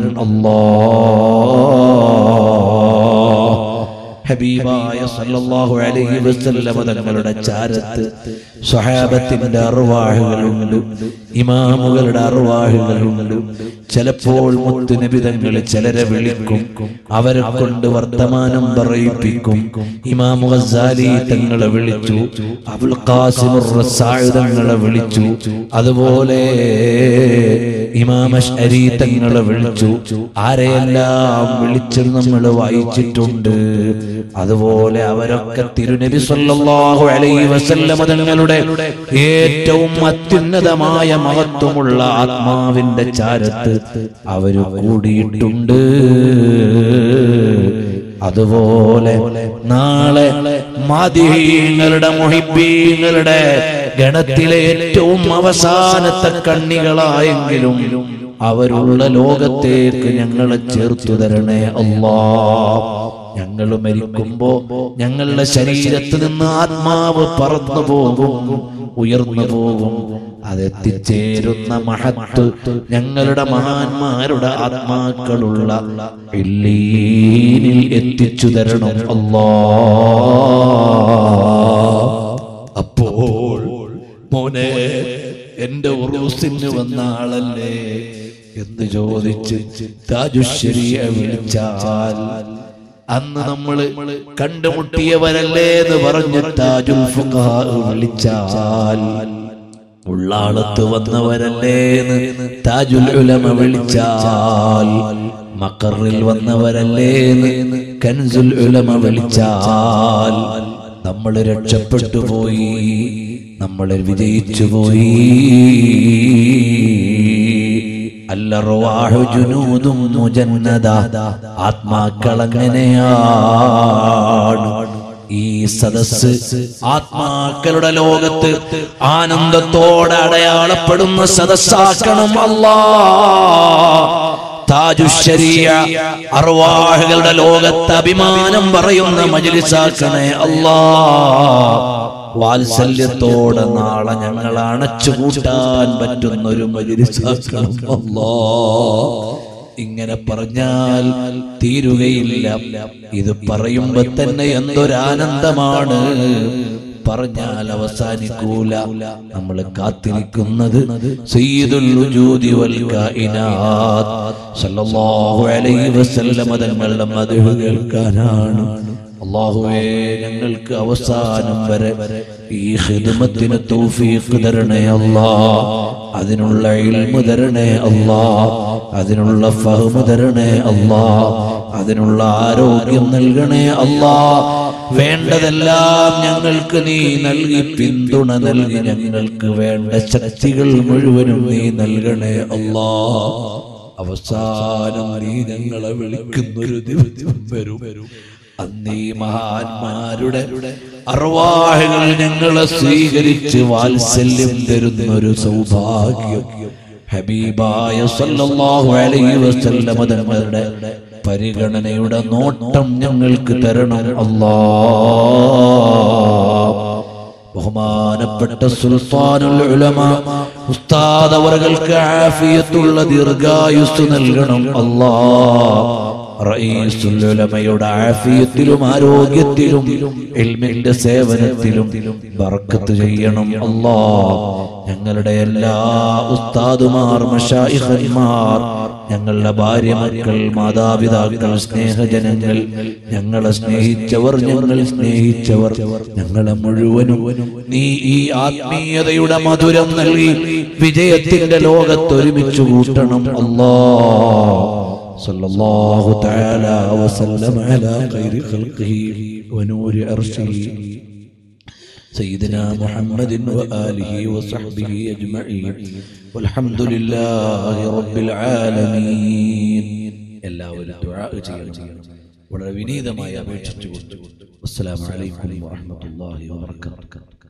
അല്ലാഹ്. ഹബീബായ സല്ലല്ലാഹു അലൈഹി വസല്ലം തങ്ങളുടെ ചാരത്ത് സ്വഹാബത്തിന്റെ അർവാഹുകളുണ്ട്, ഇമാമുകളുടെ അർവാഹുകളുണ്ട്. ചിലപ്പോൾ മുത്തുനബി തങ്ങൾ ചിലരെ വിളിക്കും, അവരെ കൊണ്ട് വർത്തമാനം പറയിപ്പിക്കും. ഇമാം ഗസാലി തങ്ങളെ വിളിച്ചു, അബുൽ ഖാസിം റസാഇ തങ്ങളെ വിളിച്ചു, അതുപോലെ ഇമാം അശ്അരി തങ്ങളെ വിളിച്ചു. ആരെയെല്ലാം വിളിച്ച് നമ്മൾ വായിച്ചിട്ടുണ്ട്. അതുപോലെ അവരൊക്കെ തിരുനബി സല്ലല്ലാഹു അലൈഹി വസല്ലം തങ്ങളുടെ ഏറ്റവും അത്യുന്നതമായ മഹത്വമുള്ള ആത്മാവിന്റെ ചാരത്ത് അവര് കൂടിയിട്ടുണ്ട്. അതുപോലെ നാളെ മാദിഹീങ്ങളുടെ മുഹിബ്ബീങ്ങളുടെ ഗണത്തിലെ ഏറ്റവും അവസാനത്തെ കണ്ണികളായെങ്കിലും അവരുള്ള ലോകത്തേക്ക് ഞങ്ങളെ ചേർത്തു തരണേ അല്ലാഹ്. ഞങ്ങൾ മരിക്കുമ്പോ ഞങ്ങളുടെ ശരീരത്തിൽ നിന്ന് ആത്മാവ് പറന്നു പോകും, ഉയർന്നു പോകും. അതെത്തിച്ചേരുന്ന മഹത്ത് ഞങ്ങളുടെ മഹാന്മാരുടെ ആത്മാക്കളുള്ള ഇല്ലീനിൽ എത്തിച്ചു തരണം അല്ലാഹ്. അപ്പോൾ മോനെ എന്റെ ഉറൂസിന് വന്ന ആളല്ലേ എന്ന് ചോദിച്ച് താജുൽ ശരീഅ വിളിച്ചാൽ, അന്ന് നമ്മള് കണ്ടുമുട്ടിയവരല്ലേ എന്ന് പറഞ്ഞ് താജുൽ ഫുഖഹാ വിളിച്ചാൽ, ഉള്ളാളത്ത് വന്നവരല്ലേ എന്ന് താജുൽ ഉലമ വിളിച്ചാൽ, മഖറിൽ വന്നവരല്ലേ എന്ന് കൻസുൽ ഉലമ വിളിച്ചാൽ, നമ്മൾ രക്ഷപ്പെട്ടു പോയി, നമ്മൾ വിജയിച്ചു പോയി. അൽഅർവാഹു ജുനൂദും മുജന്നദ, ആത്മാക്കൾ അങ്ങനെയാണ്. ഈ സദസ്സ് ആത്മാക്കളുടെ ലോകത്ത് ആനന്ദത്തോടെ അടയാളപ്പെടുന്ന സദസ്സാക്കണം അല്ലാഹ്. താജുശ്ശരീഅ അർവാഹുകളുടെ ലോകത്ത് അഭിമാനം പറയുന്ന മജ്ലിസാക്കണേ അല്ലാഹ്. വാത്സല്യത്തോടെ നാളെ ഞങ്ങൾ അണച്ചുകൂട്ടാൻ പറ്റുന്ന ഒരു മജ്ലിസാക്കണം അല്ലാഹ്. ഇങ്ങനെ പറഞ്ഞാൽ തീരുകയില്ല. ഇത് പറയുമ്പോ തന്നെ എന്തൊരാനന്ദമാണ്, പറഞ്ഞാൽ അവസാനിക്കൂല. നമ്മൾ കാത്തിരിക്കുന്നത് സയ്യിദുൽ വജൂദി വൽ കായിനാത്ത് സല്ലല്ലാഹു അലൈഹി വസല്ലം തങ്ങളുടെ മദ്ഹ് കേൾക്കാനാണ്. അല്ലാഹുവേ, ഞങ്ങൾക്ക് അവസാനം വരെ ഈ ഖിദ്മത്തിന് തൗഫീഖ് തരണേ അല്ലാഹ്. അതിനുള്ള ഇൽമു തരണേ അല്ലാഹ്. അതിനുള്ള ഫഹ്മ് തരണേ അല്ലാഹ്. അതിനുള്ള ആരോഗ്യം നൽകണേ അല്ലാഹ്. വേണ്ടതെല്ലാം ഞങ്ങൾക്ക് നീ നൽകി, പിന്തുണ നൽകി, ഞങ്ങൾക്ക് വേണ്ട ശക്തികൾ മുഴുവനും നീ നൽകണേ അല്ലാഹ്. അവസാനം നീ ഞങ്ങളെ വിളിക്കുന്നൊരു ദിവസം വരും. അന്നീ മഹാന്മാരുടെ അർവാഹുകൾ ഞങ്ങളെ സ്വീകരിച്ച് വാത്സല്യം തരുന്നൊരു സൗഭാഗ്യം ഹബീബായ സല്ലല്ലാഹു അലൈഹി വസല്ലം തങ്ങളുടെ പരിഗണനയുടെ നോട്ടം ഞങ്ങൾക്ക് തരണം അല്ലാഹ്. ബഹുമാനപ്പെട്ട സുൽത്താനുൽ ഉലമ ഉസ്താദ് അവർക്ക് ആഫിയത്തുള്ള ദീർഘായുസ് നൽകണം അല്ലാഹ്. റഈസുൽ ഉലമയുടെ ആഫിയത്തിലും ആരോഗ്യത്തിലും ഇൽമിന്റെ സേവനത്തിലും ബർക്കത്ത് ചെയ്യണം അല്ലാഹ്. ഞങ്ങളുടെ എല്ലാ ഉസ്താദുമാർ, മശായിഖന്മാർ, ഞങ്ങളുടെ ഭാര്യ, മക്കൾ, മാതാപിതാക്കൾ, സ്നേഹജനങ്ങൾ, ഞങ്ങളെ സ്നേഹിച്ചവർ, ഞങ്ങൾ സ്നേഹിച്ചവർ, ഞങ്ങളെ മുഴുവനും നീ ഈ ആത്മീയതയുടെ മധുരം നൽകി വിജയത്തിന്റെ ലോകത്ത് ഒരുമിച്ച് കൂട്ടണം അല്ലാഹ്. സല്ലല്ലാഹു തആല വസല്ലം അലാ ഖൈരി ഖൽഖിഹി വനൂരി അർശിഹി സയ്യിദനാ മുഹമ്മദിൻ വആലിഹി വസഹ്ബിഹി അജ്മഈൻ വൽഹംദുലില്ലാഹി റബ്ബിൽ ആലമീൻ. എല്ലാവരും ദുആ ചെയ്യണം. വളരെ വിനീതമായി അപേക്ഷിച്ചുകൊണ്ട് അസ്സലാമു അലൈക്കും വറഹ്മത്തുള്ളാഹി വബറകാതുഹു.